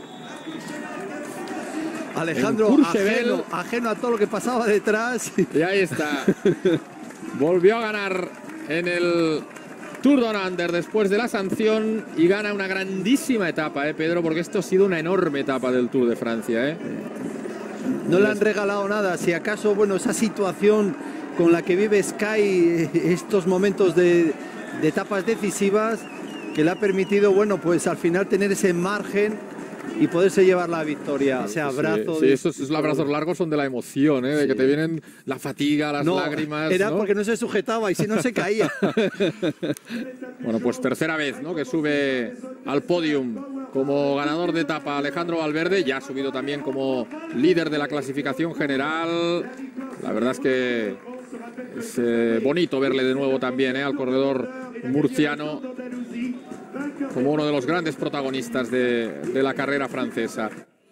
F: Alejandro, ajeno a todo lo que pasaba detrás.
B: Y ahí está. Volvió a ganar en el Tour Down Under después de la sanción y gana una grandísima etapa, Pedro, porque esto ha sido una enorme etapa del Tour de Francia,
F: No le han regalado nada, si acaso, bueno, esa situación con la que vive Sky, estos momentos de etapas decisivas, que le ha permitido, bueno, pues al final tener ese margen y poderse llevar la victoria. Ese abrazo.
B: Sí, esos abrazos largos son de la emoción, de que te vienen la fatiga, las lágrimas.
F: Era porque no se sujetaba y si no se caía.
B: Bueno, pues tercera vez, que sube al podium como ganador de etapa Alejandro Valverde. Ya ha subido también como líder de la clasificación general. La verdad es que es bonito verle de nuevo también al corredor murciano como uno de los grandes protagonistas de la carrera francesa.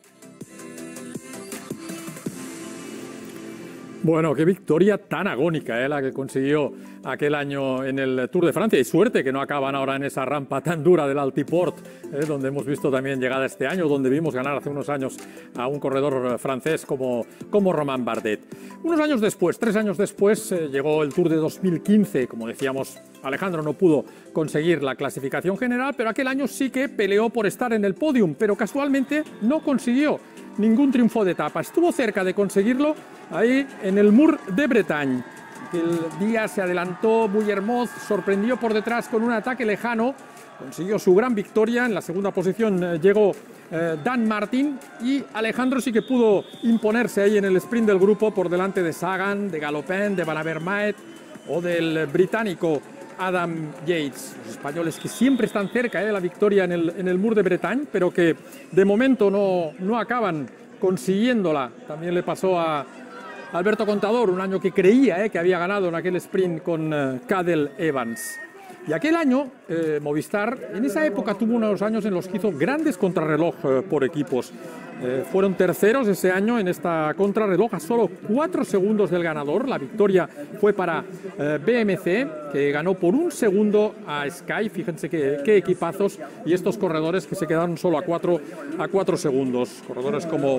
A: Bueno, qué victoria tan agónica la que consiguió aquel año en el Tour de Francia. Y suerte que no acaban ahora en esa rampa tan dura del Altiport, donde hemos visto también llegada este año, donde vimos ganar hace unos años a un corredor francés como Romain Bardet. Unos años después, 3 años después, llegó el Tour de 2015. Como decíamos, Alejandro no pudo conseguir la clasificación general, pero aquel año sí que peleó por estar en el podium, pero casualmente no consiguió ningún triunfo de etapa. Estuvo cerca de conseguirlo ahí en el Mur de Bretagne. El día se adelantó Vuillermoz, sorprendió por detrás con un ataque lejano, consiguió su gran victoria. En la segunda posición llegó Dan Martin y Alejandro sí que pudo imponerse ahí en el sprint del grupo por delante de Sagan, de Galopin, de Van Avermaet o del británico Adam Yates. Los españoles que siempre están cerca de la victoria en el Mur de Bretagne, pero que de momento no acaban consiguiéndola. También le pasó a Alberto Contador, un año que creía que había ganado en aquel sprint con Cadel Evans. Y aquel año, Movistar, en esa época tuvo unos años en los que hizo grandes contrarreloj por equipos. Fueron terceros ese año en esta contrarreloj a solo 4 segundos del ganador. La victoria fue para BMC, que ganó por 1 segundo a Sky. Fíjense qué equipazos, y estos corredores que se quedaron solo a 4 segundos. Corredores como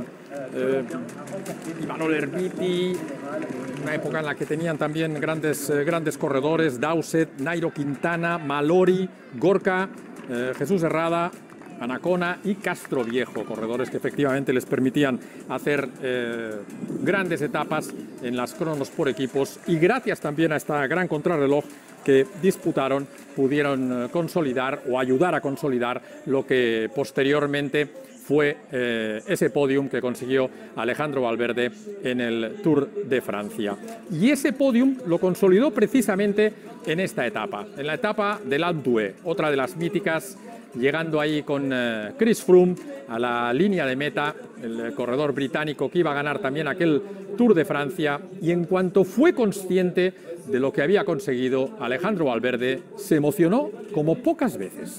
A: Imanol Ermiti, una época en la que tenían también grandes corredores: Dowsett, Nairo Quintana, Malori, Gorka, Jesús Herrada, Anacona y Castro Viejo, corredores que efectivamente les permitían hacer grandes etapas en las cronos por equipos, y gracias también a esta gran contrarreloj que disputaron pudieron consolidar o ayudar a consolidar lo que posteriormente fue ese podium que consiguió Alejandro Valverde en el Tour de Francia. Y ese podium lo consolidó precisamente en esta etapa, en la etapa del Alpe d'Huez, otra de las míticas llegando ahí con Chris Froome a la línea de meta, el corredor británico que iba a ganar también aquel Tour de Francia, y en cuanto fue consciente de lo que había conseguido, Alejandro Valverde se emocionó como pocas veces.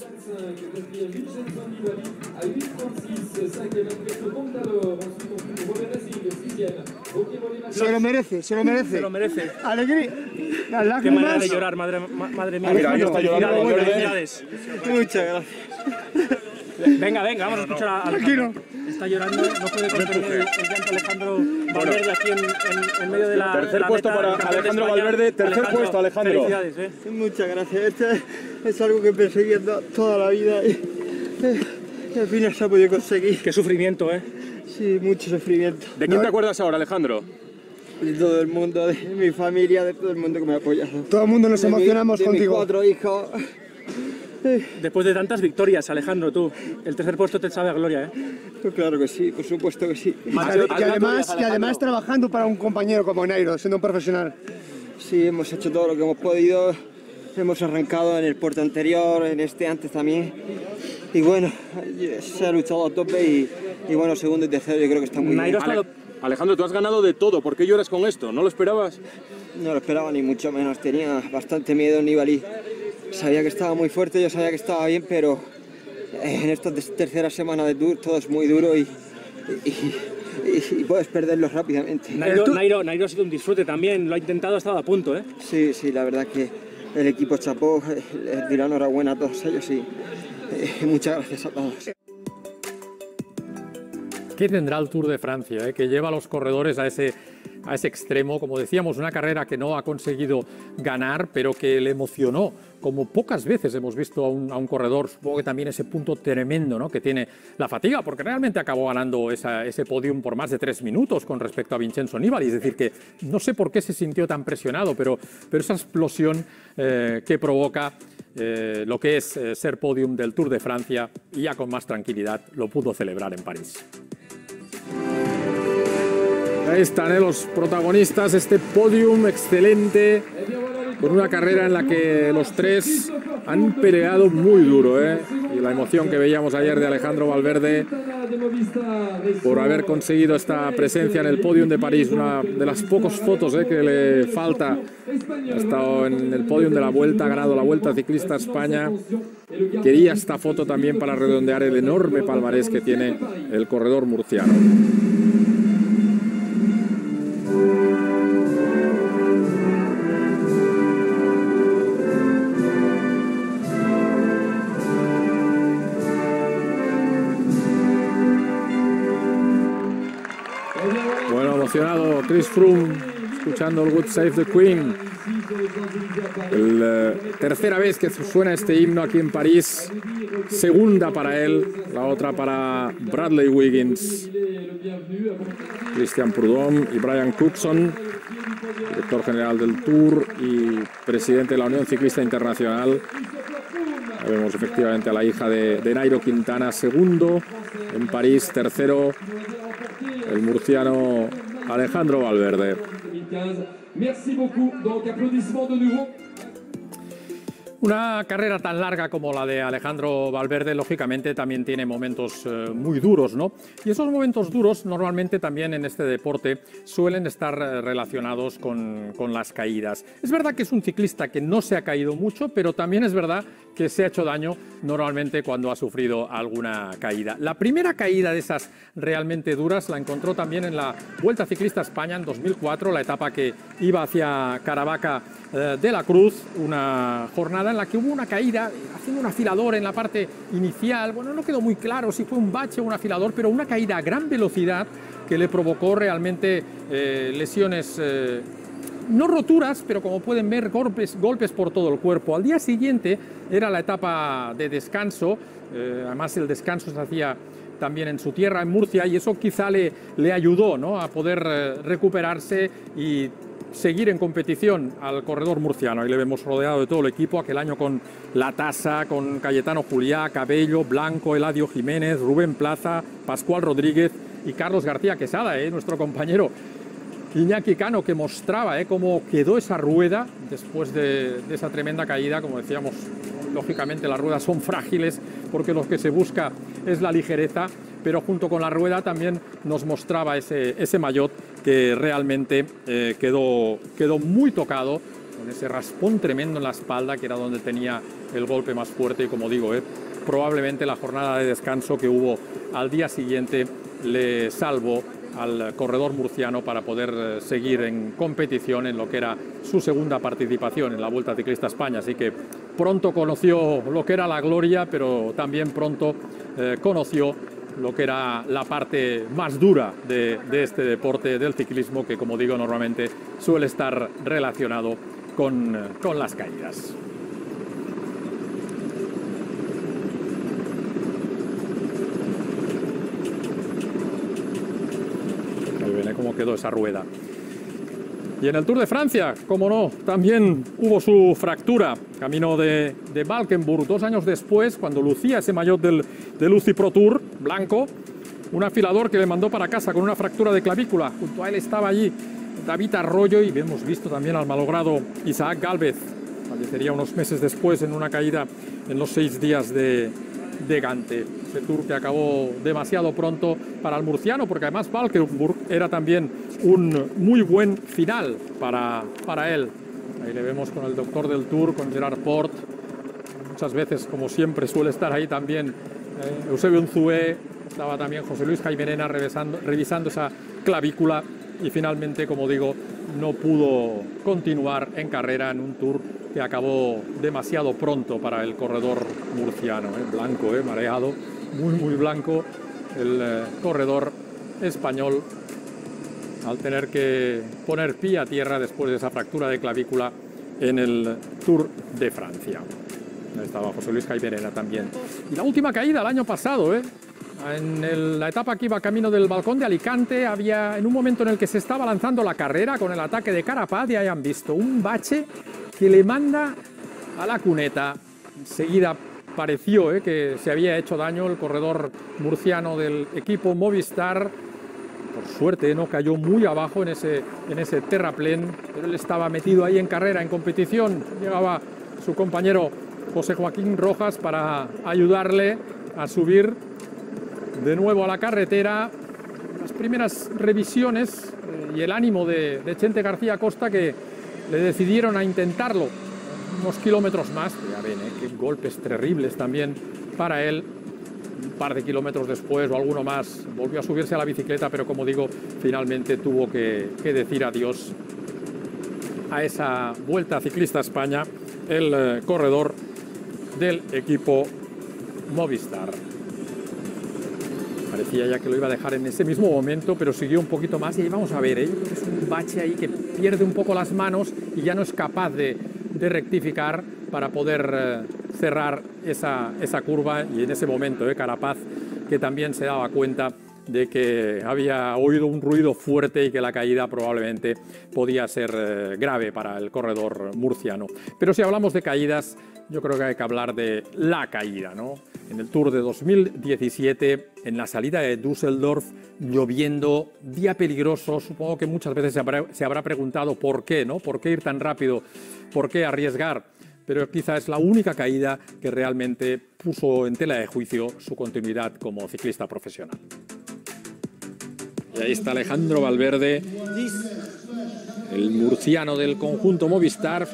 M: Se lo merece, se lo merece. Se lo merece. Alegría. Las lágrimas.
N: Qué manera de llorar, madre mía.
M: Mira,
N: está llorando.
M: Felicidades. Muchas gracias.
N: Venga, vamos a escuchar a Alejandro. Está llorando, no puede contener el llanto Alejandro Valverde aquí en medio de la
H: tercer
N: la
H: puesto
N: meta,
H: para Alejandro Valverde, tercer puesto, Alejandro.
N: Felicidades,
M: Muchas gracias. Este es algo que perseguí toda la vida y al final se ha podido conseguir.
N: Qué sufrimiento,
M: Sí, mucho sufrimiento.
H: ¿De quién te acuerdas ahora, Alejandro?
M: De todo el mundo, de mi familia, de todo el mundo que me ha apoyado.
N: Todo el mundo nos emocionamos
M: contigo.
N: contigo.
M: De mis 4 hijos.
N: Después de tantas victorias, Alejandro, tú, el tercer puesto te sabe a gloria,
M: Pues claro que sí, por supuesto que sí.
N: Y además trabajando para un compañero como Nairo, siendo un profesional.
M: Sí, hemos hecho todo lo que hemos podido, hemos arrancado en el puerto anterior, en este antes también. Y bueno, se ha luchado a tope y bueno, segundo y tercero yo creo que está muy bien.
H: Alejandro, tú has ganado de todo, ¿por qué lloras con esto? ¿No lo esperabas?
M: No lo esperaba ni mucho menos, tenía bastante miedo en Nibali. Sabía que estaba muy fuerte, yo sabía que estaba bien, pero en esta tercera semana de Tour todo es muy duro y puedes perderlo rápidamente.
N: Nairo ha sido un disfrute también, lo ha intentado, ha estado a punto,
M: Sí, la verdad que el equipo chapó, di la enhorabuena a todos ellos y muchas gracias a todos.
A: ¿Qué tendrá el Tour de Francia, que lleva a los corredores a ese extremo? Como decíamos, una carrera que no ha conseguido ganar, pero que le emocionó, como pocas veces hemos visto a un corredor. Supongo que también ese punto tremendo, ¿no?, que tiene la fatiga, porque realmente acabó ganando ese podium por más de 3 minutos con respecto a Vincenzo Nibali. Es decir, que no sé por qué se sintió tan presionado, pero esa explosión que provoca lo que es ser podium del Tour de Francia, y ya con más tranquilidad lo pudo celebrar en París. Ahí están los protagonistas, este podium excelente, con una carrera en la que los tres han peleado muy duro, y la emoción que veíamos ayer de Alejandro Valverde por haber conseguido esta presencia en el podium de París, una de las pocas fotos que le falta. Ha estado en el podium de la Vuelta, ha ganado la Vuelta Ciclista a España. Quería esta foto también para redondear el enorme palmarés que tiene el corredor murciano. Bueno, emocionado Chris Froome escuchando el God Save the Queen. Tercera vez que suena este himno aquí en París, segunda para él, la otra para Bradley Wiggins, Christian Prudhomme y Brian Cookson, director general del Tour y presidente de la Unión Ciclista Internacional. Ya vemos efectivamente a la hija de Nairo Quintana, segundo en París, tercero el murciano Alejandro Valverde. Una carrera tan larga como la de Alejandro Valverde, lógicamente, también tiene momentos muy duros, ¿no? Y esos momentos duros, normalmente también en este deporte, suelen estar relacionados con las caídas. Es verdad que es un ciclista que no se ha caído mucho, pero también es verdad que se ha hecho daño normalmente cuando ha sufrido alguna caída. La primera caída de esas realmente duras la encontró también en la Vuelta Ciclista a España en 2004, la etapa que iba hacia Caravaca de la Cruz, una jornada en la que hubo una caída haciendo un afilador en la parte inicial. Bueno, no quedó muy claro si fue un bache o un afilador, pero una caída a gran velocidad que le provocó realmente lesiones, no roturas, pero como pueden ver, golpes por todo el cuerpo. Al día siguiente era la etapa de descanso, además el descanso se hacía también en su tierra, en Murcia, y eso quizá le ayudó, ¿no?, a poder recuperarse y seguir en competición al corredor murciano. Ahí le vemos rodeado de todo el equipo, aquel año con La Tasa, con Cayetano Juliá, Cabello, Blanco, Eladio Jiménez, Rubén Plaza, Pascual Rodríguez y Carlos García Quesada, nuestro compañero Iñaki Cano, que mostraba cómo quedó esa rueda después de esa tremenda caída. Como decíamos, lógicamente las ruedas son frágiles, porque lo que se busca es la ligereza, pero junto con la rueda también nos mostraba ese maillot que realmente quedó muy tocado, con ese raspón tremendo en la espalda, que era donde tenía el golpe más fuerte. Y como digo, probablemente la jornada de descanso que hubo al día siguiente le salvó al corredor murciano para poder seguir en competición en lo que era su segunda participación en la Vuelta Ciclista a España. Así que pronto conoció lo que era la gloria, pero también pronto conoció lo que era la parte más dura de este deporte del ciclismo, que, como digo, normalmente suele estar relacionado con las caídas. Ahí ven cómo quedó esa rueda. Y en el Tour de Francia, como no, también hubo su fractura. Camino de Valkenburg, 2 años después, cuando lucía ese maillot del UCI Pro Tour blanco, un afilador que le mandó para casa con una fractura de clavícula. Junto a él estaba allí David Arroyo, y hemos visto también al malogrado Isaac Gálvez. Fallecería unos meses después en una caída en los 6 días de Gante. Ese Tour que acabó demasiado pronto para el murciano, porque además Valkenburg era también un muy buen final para él. Ahí le vemos con el doctor del Tour, con Gerard Port. Muchas veces, como siempre, suele estar ahí también Eusebio Unzué. Estaba también José Luis Jaimerena revisando esa clavícula, y finalmente, como digo, no pudo continuar en carrera en un Tour que acabó demasiado pronto para el corredor murciano. Blanco, mareado, muy blanco el corredor español, al tener que poner pie a tierra después de esa fractura de clavícula en el Tour de Francia. Ahí estaba José Luis Jaimerena también. Y la última caída el año pasado, en la etapa que iba camino del Balcón de Alicante, había en un momento en el que se estaba lanzando la carrera con el ataque de Carapaz, y hayan visto un bache que le manda a la cuneta. Enseguida pareció que se había hecho daño el corredor murciano del equipo Movistar. Por suerte no cayó muy abajo en ese terraplén, pero él estaba metido ahí en carrera, en competición. Llegaba su compañero José Joaquín Rojas para ayudarle a subir de nuevo a la carretera. Las primeras revisiones y el ánimo de Chente García Costa, que le decidieron a intentarlo unos kilómetros más. Ya ven, qué golpes terribles también para él. Un par de kilómetros después o alguno más volvió a subirse a la bicicleta, pero como digo, finalmente tuvo que decir adiós a esa Vuelta Ciclista a España el corredor del equipo Movistar. Parecía ya que lo iba a dejar en ese mismo momento, pero siguió un poquito más, y ahí vamos a ver, yo creo que es un bache ahí que pierde un poco las manos y ya no es capaz de rectificar para poder cerrar esa curva. Y en ese momento Carapaz, que también se daba cuenta de que había oído un ruido fuerte y que la caída probablemente podía ser grave para el corredor murciano. Pero si hablamos de caídas, yo creo que hay que hablar de la caída, ¿no? En el Tour de 2017, en la salida de Düsseldorf, lloviendo, día peligroso. Supongo que muchas veces se habrá preguntado por qué, ¿no? ¿Por qué ir tan rápido? ¿Por qué arriesgar? Pero quizá es la única caída que realmente puso en tela de juicio su continuidad como ciclista profesional. Y ahí está Alejandro Valverde, el murciano del conjunto Movistar,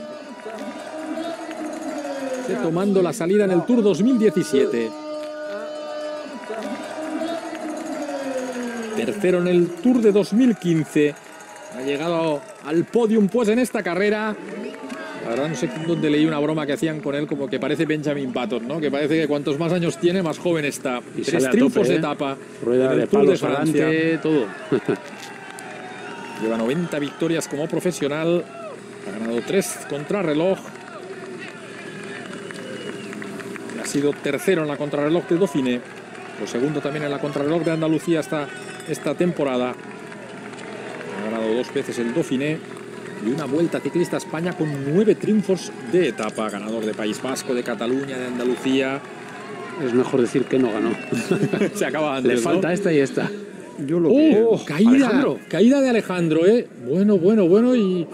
A: tomando la salida en el Tour 2017. Tercero en el Tour de 2015. Ha llegado al podium pues en esta carrera. La verdad no sé dónde leí una broma que hacían con él, como que parece Benjamin Button, ¿no? Que parece que cuantos más años tiene, más joven está.
O: Y
A: 3 triunfos de etapa.
O: Rueda de palos adelante, todo.
A: Lleva 90 victorias como profesional. Ha ganado 3 contrarreloj. Ha sido tercero en la contrarreloj de Dauphiné. O segundo también en la contrarreloj de Andalucía esta temporada. Ha ganado 2 veces el Dauphiné. Y una Vuelta Ciclista a España con 9 triunfos de etapa. Ganador de País Vasco, de Cataluña, de Andalucía.
O: Es mejor decir que no ganó.
A: Se acaba antes,
O: Le falta, ¿no? Esta y esta.
A: Yo lo veo. Caída de Alejandro, Bueno, y...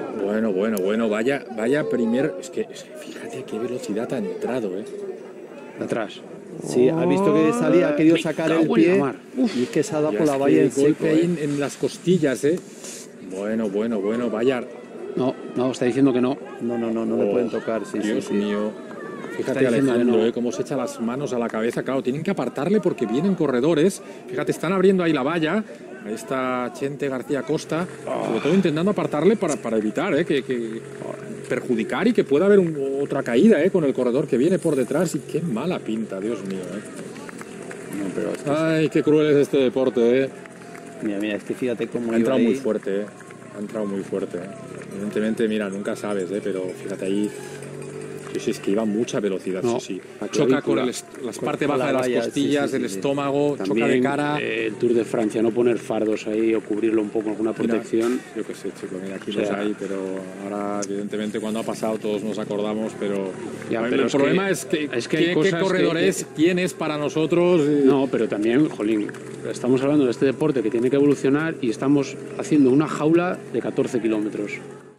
A: Bueno, vaya primer... Es que fíjate qué velocidad ha entrado,
O: de atrás.
I: Sí, ha visto que salía, ha querido sacar el pie y es que se ha dado por la valla en seco.
A: Golpe ahí en las costillas, ¿eh? Bueno, vaya.
O: No, está diciendo que no.
I: No le pueden tocar. Sí,
A: Dios mío. Fíjate Alejandro, cómo se echa las manos a la cabeza. Claro, tienen que apartarle porque vienen corredores. Fíjate, están abriendo ahí la valla. Ahí está Chente García Costa. Sobre todo intentando apartarle para evitar que perjudicar y que pueda haber otra caída con el corredor que viene por detrás. Y qué mala pinta, Dios mío.
O: No, pero
A: ay, qué cruel es este deporte.
I: Mira, es que fíjate cómo
A: ha entrado muy fuerte. Ha entrado muy fuerte. Evidentemente, mira, nunca sabes, pero fíjate ahí. Sí, es que iba a mucha velocidad, sí. Choca con la parte baja de las costillas, el estómago,
O: también,
A: choca de cara.
O: El Tour de Francia, no poner fardos ahí o cubrirlo un poco con alguna protección.
A: Yo qué sé, chico, mira, aquí los hay, pero ahora, evidentemente, cuando ha pasado todos nos acordamos, pero el problema es que qué corredor es, quién es para nosotros.
O: No, pero también, jolín, estamos hablando de este deporte que tiene que evolucionar y estamos haciendo una jaula de 14 kilómetros.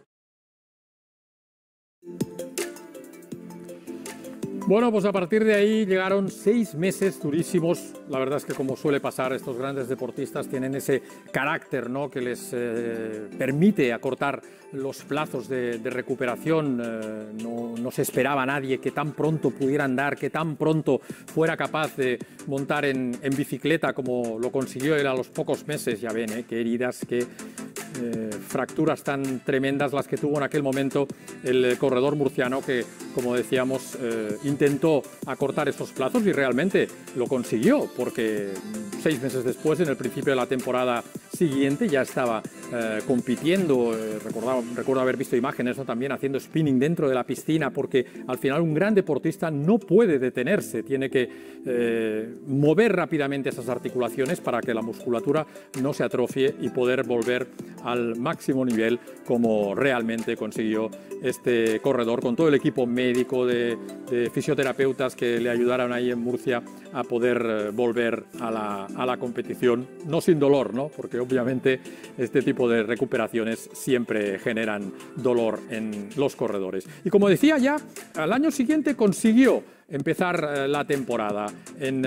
A: Bueno, pues a partir de ahí llegaron 6 meses durísimos. La verdad es que, como suele pasar, estos grandes deportistas tienen ese carácter, ¿no?, que les permite acortar los plazos de recuperación. No se esperaba a nadie que tan pronto pudiera andar, que tan pronto fuera capaz de montar en bicicleta como lo consiguió él a los pocos meses. Ya ven, qué heridas, qué fracturas tan tremendas las que tuvo en aquel momento el corredor murciano que, como decíamos, intentó acortar esos plazos y realmente lo consiguió, porque 6 meses después, en el principio de la temporada siguiente, ya estaba compitiendo. Recuerdo haber visto imágenes, ¿no?, también haciendo spinning dentro de la piscina, porque al final un gran deportista no puede detenerse, tiene que mover rápidamente esas articulaciones para que la musculatura no se atrofie y poder volver al máximo nivel, como realmente consiguió este corredor, con todo el equipo médico de fisioterapeutas que le ayudaron ahí en Murcia a poder volver a la competición, no sin dolor, ¿no?, porque obviamente este tipo de recuperaciones siempre generan dolor en los corredores. Y como decía, ya al año siguiente consiguió empezar la temporada. En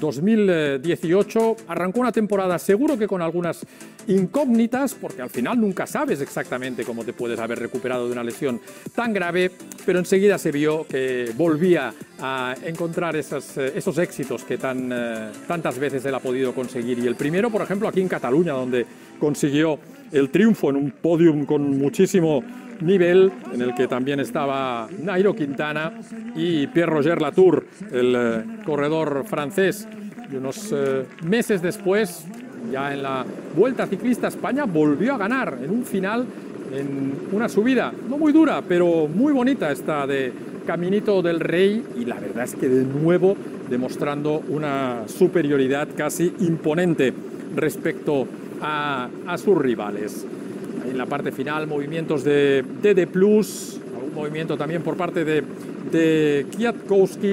A: 2018 arrancó una temporada seguro que con algunas incógnitas, porque al final nunca sabes exactamente cómo te puedes haber recuperado de una lesión tan grave, pero enseguida se vio que volvía a encontrar esos éxitos que tantas veces él ha podido conseguir. Y el primero, por ejemplo, aquí en Cataluña, donde consiguió el triunfo en un podium con muchísimo nivel, en el que también estaba Nairo Quintana y Pierre-Roger Latour, el corredor francés. Y unos meses después, ya en la Vuelta Ciclista a España, volvió a ganar en un final, en una subida no muy dura, pero muy bonita, esta de Caminito del Rey, y la verdad es que de nuevo demostrando una superioridad casi imponente respecto a sus rivales. En la parte final, movimientos de DD+, algún movimiento también por parte de Kwiatkowski,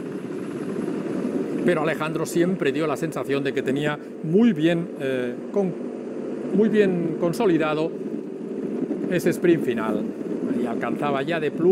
A: pero Alejandro siempre dio la sensación de que tenía muy bien consolidado ese sprint final. Y alcanzaba ya DD+,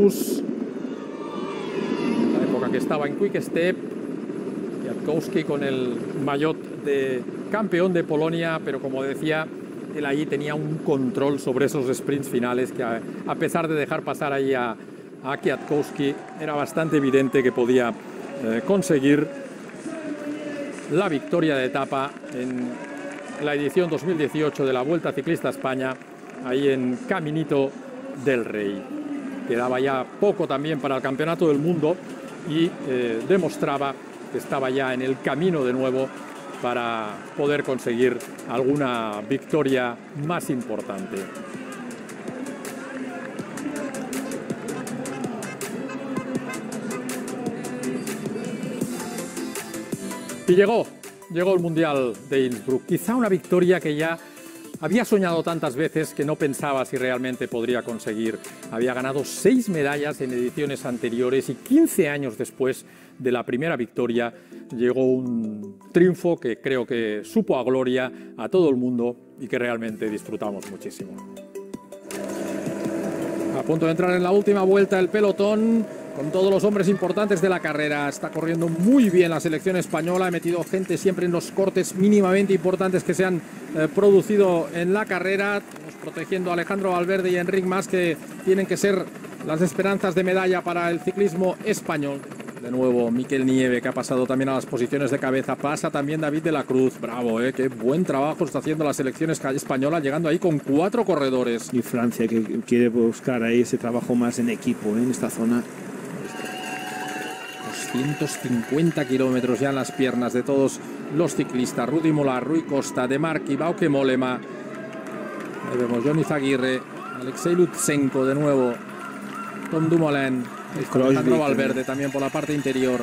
A: en la época que estaba en Quick Step, Kwiatkowski con el maillot de campeón de Polonia, pero como decía, él allí tenía un control sobre esos sprints finales que, a pesar de dejar pasar ahí a Kwiatkowski, era bastante evidente que podía conseguir la victoria de etapa en la edición 2018 de la Vuelta Ciclista a España, ahí en Caminito del Rey. Quedaba ya poco también para el Campeonato del Mundo y demostraba que estaba ya en el camino de nuevo para poder conseguir alguna victoria más importante. Y llegó el Mundial de Innsbruck. Quizá una victoria que ya había soñado tantas veces que no pensaba si realmente podría conseguir. Había ganado 6 medallas en ediciones anteriores y 15 años después de la primera victoria llegó un triunfo que creo que supo a gloria a todo el mundo y que realmente disfrutamos muchísimo. A punto de entrar en la última vuelta el pelotón, con todos los hombres importantes de la carrera. Está corriendo muy bien la selección española. Ha metido gente siempre en los cortes mínimamente importantes que se han producido en la carrera. Estamos protegiendo a Alejandro Valverde y a Enric Mas, que tienen que ser las esperanzas de medalla para el ciclismo español. De nuevo, Mikel Nieve, que ha pasado también a las posiciones de cabeza. Pasa también David de la Cruz. Bravo, qué buen trabajo está haciendo la selección española, llegando ahí con 4 corredores.
E: Y Francia, que quiere buscar ahí ese trabajo más en equipo, en esta zona.
A: 250 kilómetros ya en las piernas de todos los ciclistas. Rudy Mollard, Rui Costa, De Marchi, Bauke Mollema. Ahí vemos Johnny Zaguirre, Alexei Lutsenko de nuevo, Tom Dumoulin, Alejandro Valverde también por la parte interior.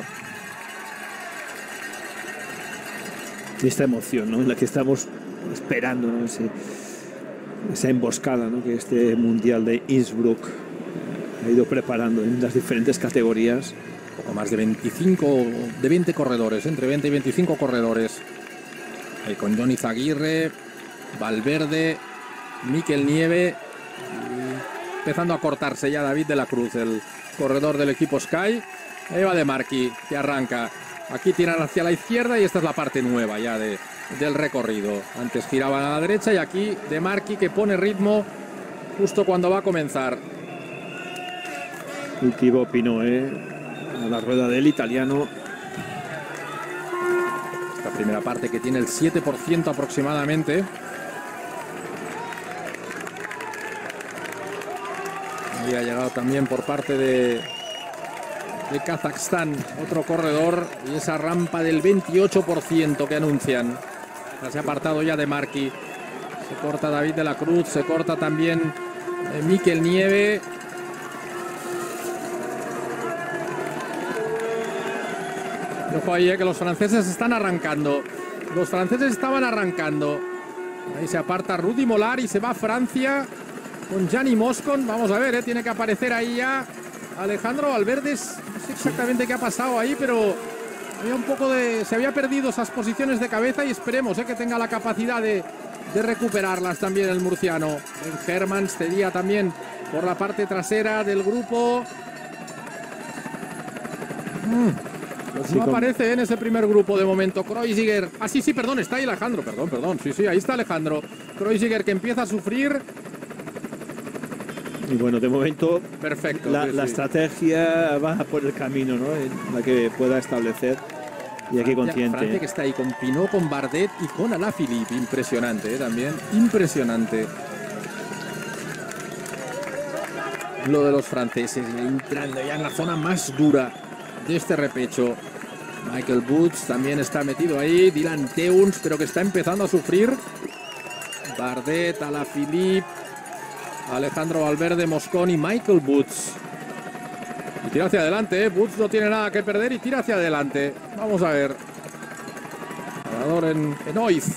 E: Y esta emoción, ¿no?, en la que estamos esperando, ¿no?, esa emboscada, ¿no?, que este Mundial de Innsbruck ha ido preparando en las diferentes categorías.
A: Poco más de 20 corredores, entre 20 y 25 corredores. Ahí con Johnny Zaguirre, Valverde, Mikel Nieve, empezando a cortarse ya David de la Cruz, el corredor del equipo Sky. Ahí va De Marchi, que arranca. Aquí tiran hacia la izquierda y esta es la parte nueva ya del recorrido. Antes giraban a la derecha y aquí De Marchi, que pone ritmo justo cuando va a comenzar.
E: Y Thibaut Pinot, a la rueda del italiano.
A: Esta primera parte que tiene el 7% aproximadamente. Y ha llegado también por parte de Kazajstán otro corredor, y esa rampa del 28% que anuncian. Se ha apartado ya De Marchi. Se corta David de la Cruz, se corta también Mikel Nieve. Ojo ahí, que los franceses están arrancando. Los franceses estaban arrancando. Ahí se aparta Rudy Mollard y se va a Francia con Gianni Moscon. Vamos a ver, tiene que aparecer ahí ya Alejandro Valverde. No sé exactamente qué ha pasado ahí, pero había un poco se había perdido esas posiciones de cabeza, y esperemos que tenga la capacidad de recuperarlas también el murciano. Ben Hermans cedía también por la parte trasera del grupo. Pues no aparece en ese primer grupo de momento. Kreuziger. Ah, sí, perdón, está ahí Alejandro. Perdón. Sí, ahí está Alejandro. Kreuziger, que empieza a sufrir.
E: Y bueno, de momento
A: perfecto.
E: La estrategia va por el camino, ¿no?, en la que pueda establecer. Y aquí consciente.
A: Francia, que está ahí con Pinot, con Bardet y con Alaphilippe. Impresionante, también. Impresionante. Lo de los franceses, entrando ya en la zona más dura de este repecho. Michael Woods también está metido ahí. Dylan Teuns, pero que está empezando a sufrir. Bardet, Alaphilippe, Alejandro Valverde, Moscon y Michael Woods. Y tira hacia adelante, Woods no tiene nada que perder y tira hacia adelante. Vamos a ver. Ganador en Oiz.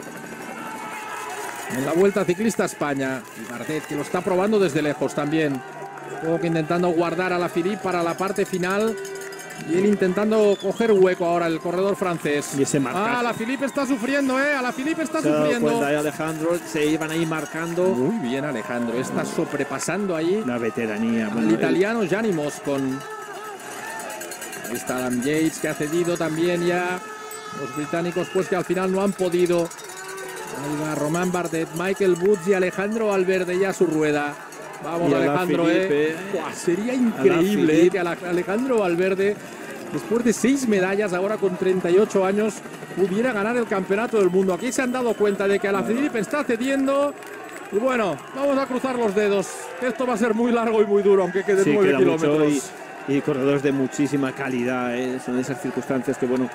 A: En la Vuelta Ciclista España. Y Bardet, que lo está probando desde lejos también. Luego que intentando guardar a Alaphilippe para la parte final. Y él intentando coger hueco ahora, el corredor francés.
E: Y ese marcaje.
A: Alaphilippe está sufriendo, Alaphilippe está sufriendo.
E: Alejandro, se iban ahí marcando.
A: Muy bien, Alejandro. Está sobrepasando ahí
E: la veteranía.
A: Al italiano Gianni Moscon. Ahí está Adam Yates, que ha cedido también ya. Los británicos, pues, que al final no han podido. Ahí va Romain Bardet, Michael Woods y Alejandro Valverde ya a su rueda. Vamos, Alejandro, sería increíble que Alejandro Valverde, después de 6 medallas, ahora con 38 años, pudiera ganar el campeonato del mundo. Aquí se han dado cuenta de que Alaphilippe está cediendo. Y bueno, vamos a cruzar los dedos. Esto va a ser muy largo y muy duro, aunque queden 9 kilómetros.
E: Y corredores de muchísima calidad, son esas circunstancias que, bueno,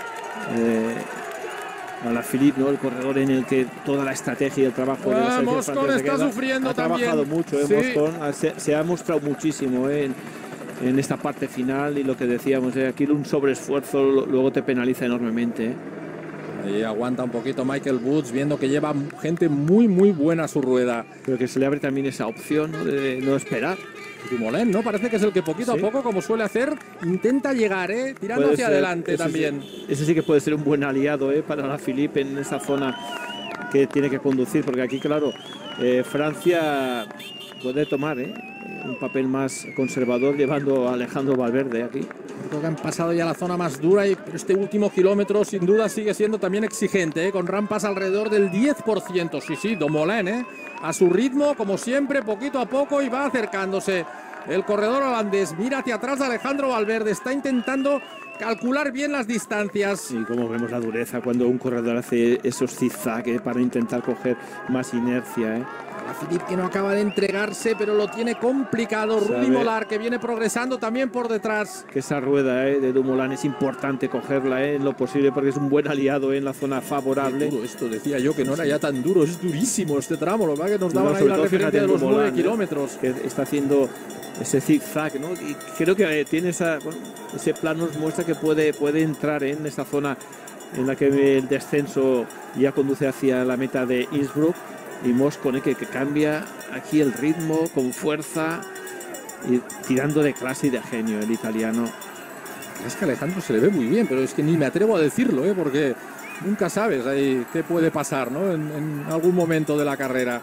E: Alaphilippe, ¿no?, el corredor en el que toda la estrategia y el trabajo de la selección
A: Moscon está sufriendo
E: ha
A: también.
E: Trabajado mucho,
A: sí.
E: Moscon se ha mostrado muchísimo en esta parte final, y lo que decíamos, aquí un sobreesfuerzo luego te penaliza enormemente.
A: Ahí aguanta un poquito Michael Woods, viendo que lleva gente muy buena a su rueda.
E: Pero que se le abre también esa opción, ¿no?, de no esperar.
A: Dumoulin, ¿no? Parece que es el que poquito a poco, como suele hacer, intenta llegar, tirando hacia adelante también.
E: Ese sí que puede ser un buen aliado, para Alaphilippe en esa zona que tiene que conducir, porque aquí, claro, Francia puede tomar un papel más conservador llevando a Alejandro Valverde aquí.
B: Creo que han pasado ya la zona más dura y este último kilómetro sin duda sigue siendo también exigente, con rampas alrededor del 10%. Sí, Dumoulin, a su ritmo, como siempre, poquito a poco, y va acercándose. El corredor holandés mira hacia atrás a Alejandro Valverde, está intentando calcular bien las distancias.
E: Y como vemos la dureza cuando un corredor hace esos zigzags para intentar coger más inercia.
B: Philippe, que no acaba de entregarse, pero lo tiene complicado. Rudy Mollard, que viene progresando también por detrás.
E: Que esa rueda de Dumoulin es importante cogerla en lo posible, porque es un buen aliado en la zona favorable.
B: Duro esto, decía yo, que no era ya tan duro, es durísimo este tramo. Lo que nos daban ahí la referencia de los 9 kilómetros.
E: Que está haciendo ese zigzag, ¿no? Y creo que tiene ese plano, nos muestra que puede entrar en esa zona en la que el descenso ya conduce hacia la meta de Innsbruck. Y Moscone que cambia aquí el ritmo con fuerza y tirando de clase y de genio el italiano.
B: Es que Alejandro se le ve muy bien, pero es que ni me atrevo a decirlo, porque nunca sabes ahí qué puede pasar, ¿no? En algún momento de la carrera.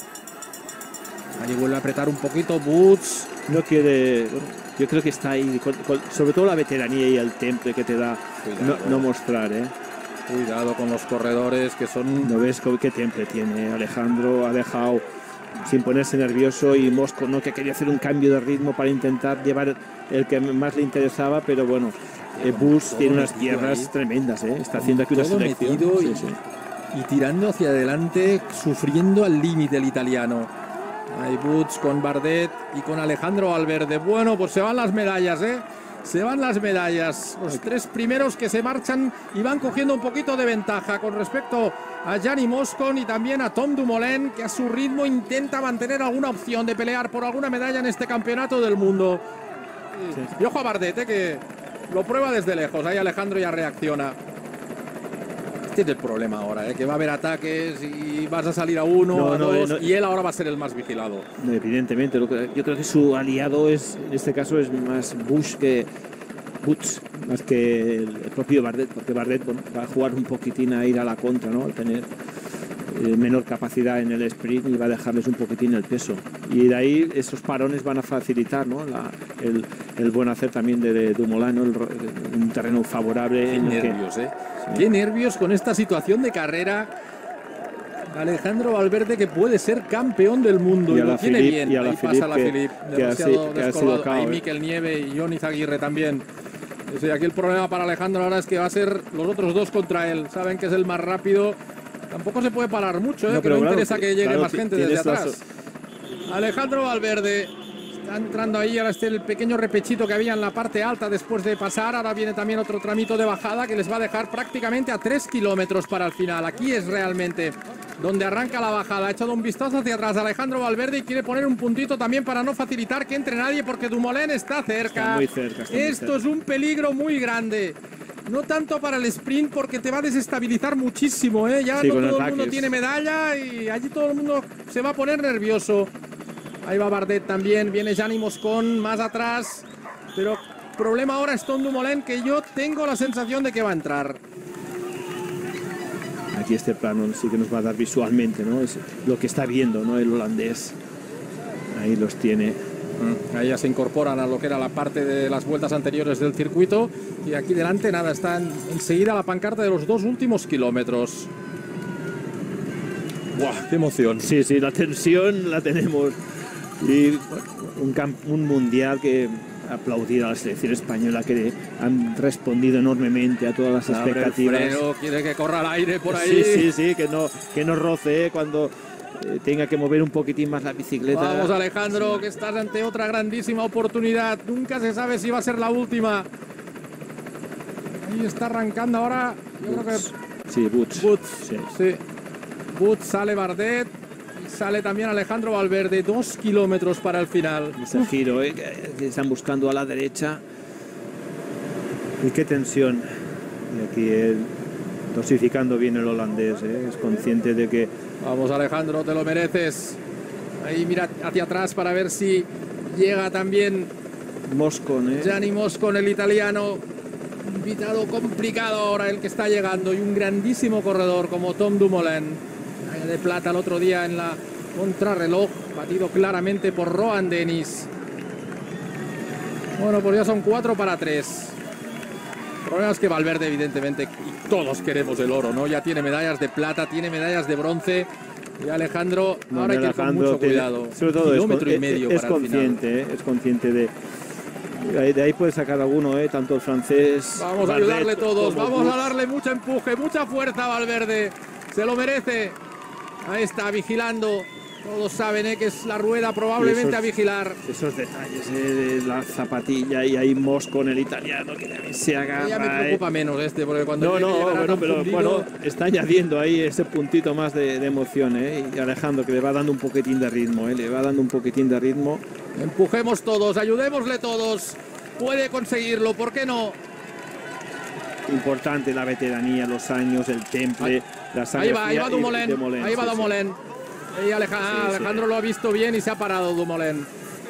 B: Ahí vuelve a apretar un poquito Boots.
E: No quiere... Yo creo que está ahí, sobre todo la veteranía y el temple que te da no mostrar,
B: Cuidado con los corredores que son...
E: ¿No ves qué temple tiene Alejandro? Ha dejado sin ponerse nervioso, y Mosco, ¿no?, que quería hacer un cambio de ritmo para intentar llevar el que más le interesaba, pero bueno, Bus tiene unas piernas tremendas, está haciendo aquí una selección.
B: Y tirando hacia adelante, sufriendo al límite el italiano. Hay Boots con Bardet y con Alejandro Valverde. Bueno, pues se van las medallas, Se van las medallas. Los 3 primeros que se marchan y van cogiendo un poquito de ventaja con respecto a Gianni Moscon y también a Tom Dumoulin, que a su ritmo intenta mantener alguna opción de pelear por alguna medalla en este campeonato del mundo. Y ojo a Bardet, que lo prueba desde lejos. Ahí Alejandro ya reacciona. Este es el problema ahora, que va a haber ataques y vas a salir a uno, a dos, y él ahora va a ser el más vigilado.
E: Evidentemente, yo creo que su aliado en este caso es más Boots más que el propio Bardet, porque Bardet va a jugar un poquitín a ir a la contra, ¿no? Al tener menor capacidad en el sprint, y va a dejarles un poquitín el peso. Y de ahí esos parones van a facilitar, ¿no?, el buen hacer también de Dumoulin, ¿no? Un terreno favorable.
B: Qué nervios, Qué nervios con esta situación de carrera. Alejandro Valverde, que puede ser campeón del mundo, y lo tiene bien. Ahí pasa la Philippe, demasiado descolgado. Ahí Mikel Nieve y Jon Izagirre también. Aquí el problema para Alejandro ahora es que va a ser los otros 2 contra él. Saben que es el más rápido. Tampoco se puede parar mucho, que no interesa que llegue más gente desde atrás. Alejandro Valverde está entrando ahí. Ahora el pequeño repechito que había en la parte alta después de pasar. Ahora viene también otro tramito de bajada que les va a dejar prácticamente a 3 kilómetros para el final. Aquí es realmente donde arranca la bajada. Ha echado un vistazo hacia atrás Alejandro Valverde y quiere poner un puntito también para no facilitar que entre nadie, porque Dumoulin está cerca.
E: Está muy cerca.
B: Esto es un peligro muy grande. No tanto para el sprint, porque te va a desestabilizar muchísimo, Ya no todo el mundo tiene medalla y allí todo el mundo se va a poner nervioso. Ahí va Bardet también, viene Gianni Moscon más atrás, pero el problema ahora es Tom Dumoulin, que yo tengo la sensación de que va a entrar.
E: Aquí este plano sí que nos va a dar visualmente, ¿no? Es lo que está viendo, ¿no?, el holandés. Ahí los tiene.
B: Ahí ya se incorporan a lo que era la parte de las vueltas anteriores del circuito, y aquí delante nada, está enseguida la pancarta de los 2 últimos kilómetros. ¡Buah, qué emoción!
E: Sí, la tensión la tenemos. Y un mundial que aplaudir a la selección española, que han respondido enormemente a todas las expectativas.
B: El freno quiere que corra al aire por ahí.
E: Sí, que no roce cuando tenga que mover un poquitín más la bicicleta.
B: Vamos, Alejandro, que estás ante otra grandísima oportunidad. Nunca se sabe si va a ser la última. Ahí está arrancando ahora. Yo creo que...
E: Sí, Boots.
B: Sí. Boots, sale Bardet. Sale también Alejandro Valverde. 2 kilómetros para el final.
E: Ese giro, que están buscando a la derecha. Y qué tensión. Y aquí dosificando bien el holandés, es consciente de que...
B: Vamos, Alejandro, te lo mereces. Ahí mira hacia atrás para ver si llega también
E: Moscon,
B: Gianni Moscon, el italiano. Invitado complicado ahora el que está llegando, y un grandísimo corredor como Tom Dumoulin. De plata el otro día en la contrarreloj, batido claramente por Rohan Dennis. Bueno, pues ya son 4 para 3. El problema es que Valverde, evidentemente, y todos queremos el oro, ¿no? Ya tiene medallas de plata, tiene medallas de bronce. Y Alejandro, ahora hay que ir con mucho cuidado.
P: Sobre todo
B: kilómetro y medio
P: es
B: para el
P: consciente, es consciente de ahí puede sacar alguno, tanto el francés.
B: Vamos a ayudarle todos, vamos a darle mucho empuje, mucha fuerza a Valverde. Se lo merece. Ahí está, vigilando. Todos saben que es la rueda probablemente a vigilar.
P: Esos detalles de la zapatilla y ahí Mosco en el italiano que también se agarra.
B: Ya me preocupa menos porque cuando
P: bueno, está añadiendo ahí ese puntito más de emoción, y Alejandro que le va dando un poquitín de ritmo, le va dando un poquitín de ritmo.
B: Empujemos todos, ayudémosle todos. Puede conseguirlo, ¿por qué no?
P: Importante la veteranía, los años, el temple, la sangre.
B: Ahí va Dumoulin, ahí va Dumoulin. Y Alejandro lo ha visto bien y se ha parado Dumoulin.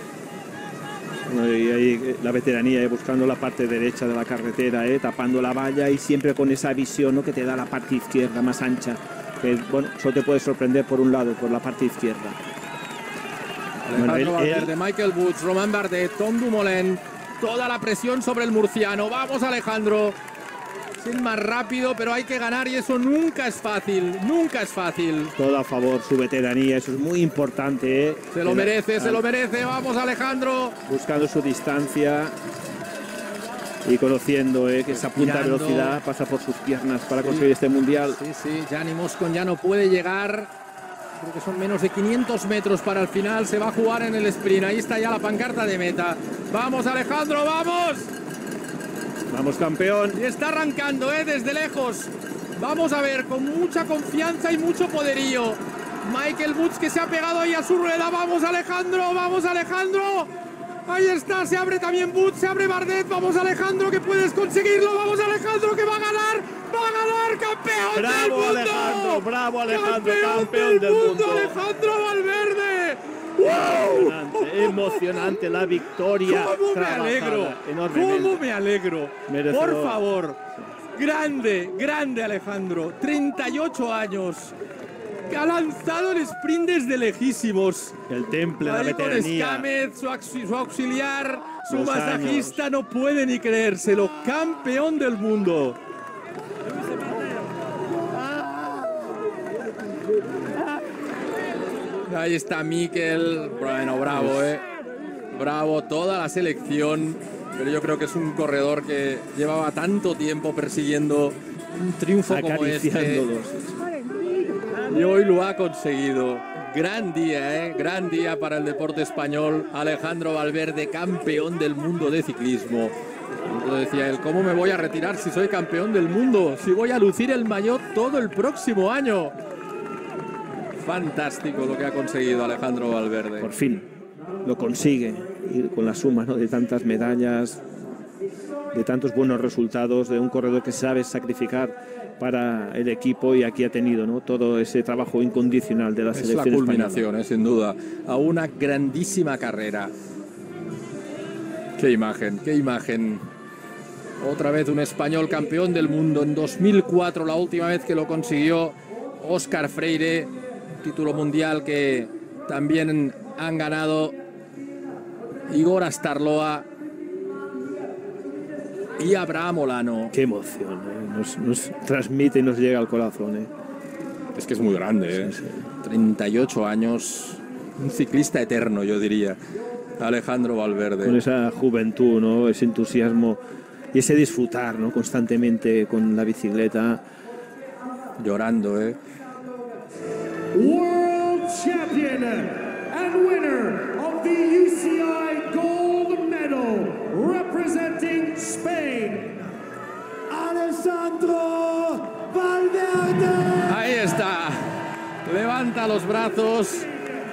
P: Y ahí la veteranía, buscando la parte derecha de la carretera, tapando la valla y siempre con esa visión, ¿no?, que te da la parte izquierda más ancha. Que bueno, solo te puede sorprender por un lado, por la parte izquierda.
B: Alejandro Valverde, Michael Woods, Romain Bardet, Tom Dumoulin. Toda la presión sobre el murciano. Vamos, Alejandro. Es el más rápido, pero hay que ganar y eso nunca es fácil, nunca es fácil.
P: Todo a favor, su veteranía, eso es muy importante.
B: Se lo merece, se lo merece. Vamos, Alejandro.
P: Buscando su distancia y conociendo que esa punta de velocidad pasa por sus piernas para conseguir este mundial.
B: Sí, Gianni Moscon ya no puede llegar. Creo que son menos de 500 metros para el final. Se va a jugar en el sprint. Ahí está ya la pancarta de meta. Vamos, Alejandro, vamos.
P: Vamos, campeón.
B: Y está arrancando, desde lejos. Vamos a ver, con mucha confianza y mucho poderío. Michael Woods que se ha pegado ahí a su rueda. Vamos, Alejandro, vamos, Alejandro. Ahí está, se abre también Woods, se abre Bardet. Vamos, Alejandro, que puedes conseguirlo. Vamos, Alejandro, que va a ganar, campeón del mundo.
P: Alejandro, bravo, Alejandro, campeón del mundo.
B: Alejandro Valverde.
P: Emocionante la victoria.
B: ¿Cómo me alegro? ¿Cómo me alegro?
P: Merecedor.
B: Por favor. Grande Alejandro. 38 años. Ha lanzado el sprint desde lejísimos.
P: El temple, la veteranía.
B: Con Scamet, su auxiliar, su masajista, no puede ni creérselo. Campeón del mundo. Ahí está Mikel. Bueno, bravo, Bravo toda la selección. Pero yo creo que es un corredor que llevaba tanto tiempo persiguiendo un triunfo como este. Y hoy lo ha conseguido. Gran día, gran día para el deporte español. Alejandro Valverde, campeón del mundo de ciclismo. Lo decía él, ¿cómo me voy a retirar si soy campeón del mundo? Si voy a lucir el maillot todo el próximo año. Fantástico lo que ha conseguido Alejandro Valverde.
P: Por fin lo consigue, y con la suma, ¿no?, de tantas medallas, de tantos buenos resultados, de un corredor que sabe sacrificar para el equipo, y aquí ha tenido, ¿no?, todo ese trabajo incondicional de la selección española.
B: Es la culminación, sin duda, a una grandísima carrera. Qué imagen. Otra vez un español campeón del mundo. En 2004, la última vez que lo consiguió Óscar Freire, título mundial que también han ganado Igor Astarloa y Abraham Olano.
P: Qué emoción, nos transmite y nos llega al corazón.
B: Es que es muy grande,
P: Sí.
B: 38 años, un ciclista eterno, yo diría, Alejandro Valverde.
P: Con esa juventud, ¿no?, ese entusiasmo y ese disfrutar, ¿no?, constantemente con la bicicleta.
B: Llorando,
Q: World champion and winner of the UCI gold medal representing Spain, Alejandro Valverde.
B: Ahí está, levanta los brazos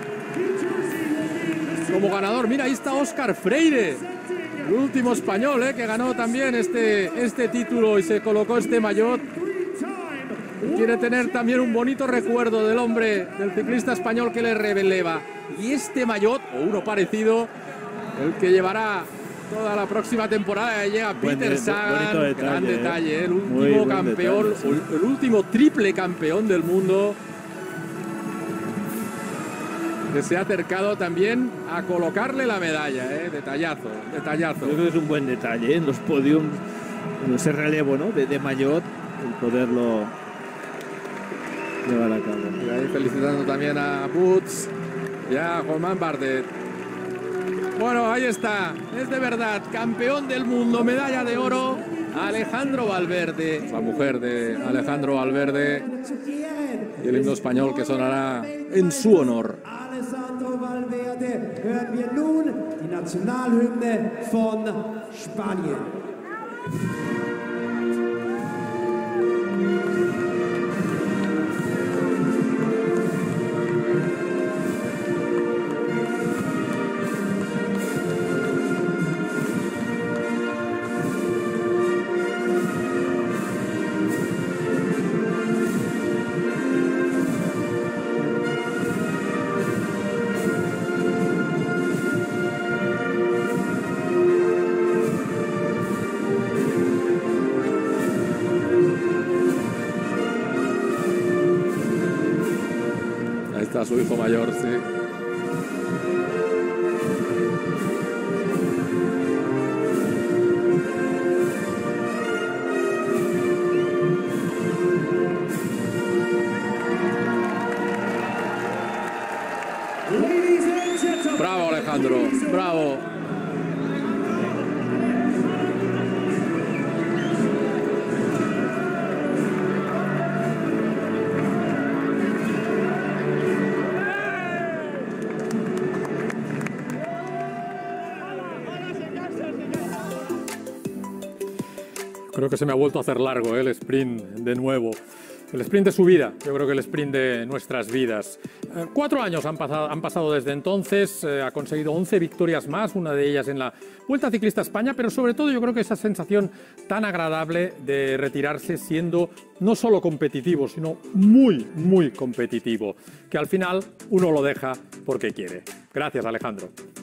B: como ganador. Mira, ahí está Óscar Freire, el último español que ganó también este título y se colocó este maillot. Quiere tener también un bonito recuerdo del hombre, del ciclista español que le releva. Y este maillot, o uno parecido, el que llevará toda la próxima temporada, llega Peter Sagan. Gran detalle, el último campeón, el último triple campeón del mundo. que se ha acercado también a colocarle la medalla, detallazo, detallazo.
P: Yo creo que es un buen detalle en los podiums, en ese relevo, ¿no? de Maillot, el poderlo llevar a cabo.
B: Y ahí felicitando también a Boots y a Romain Bardet. Bueno, ahí está, es de verdad campeón del mundo, medalla de oro, Alejandro Valverde, la mujer de Alejandro Valverde, y el himno español que sonará en su honor.
Q: Alejandro Valverde, hören wir nun die Nationalhymne von Spanien.
B: Ahí está su hijo mayor, sí. Bravo, Alejandro, bravo.
A: Creo que se me ha vuelto a hacer largo el sprint de nuevo. El sprint de su vida, yo creo que el sprint de nuestras vidas. 4 años han pasado desde entonces, ha conseguido 11 victorias más, una de ellas en la Vuelta Ciclista a España, pero sobre todo yo creo que esa sensación tan agradable de retirarse siendo no solo competitivo, sino muy, muy competitivo, que al final uno lo deja porque quiere. Gracias, Alejandro.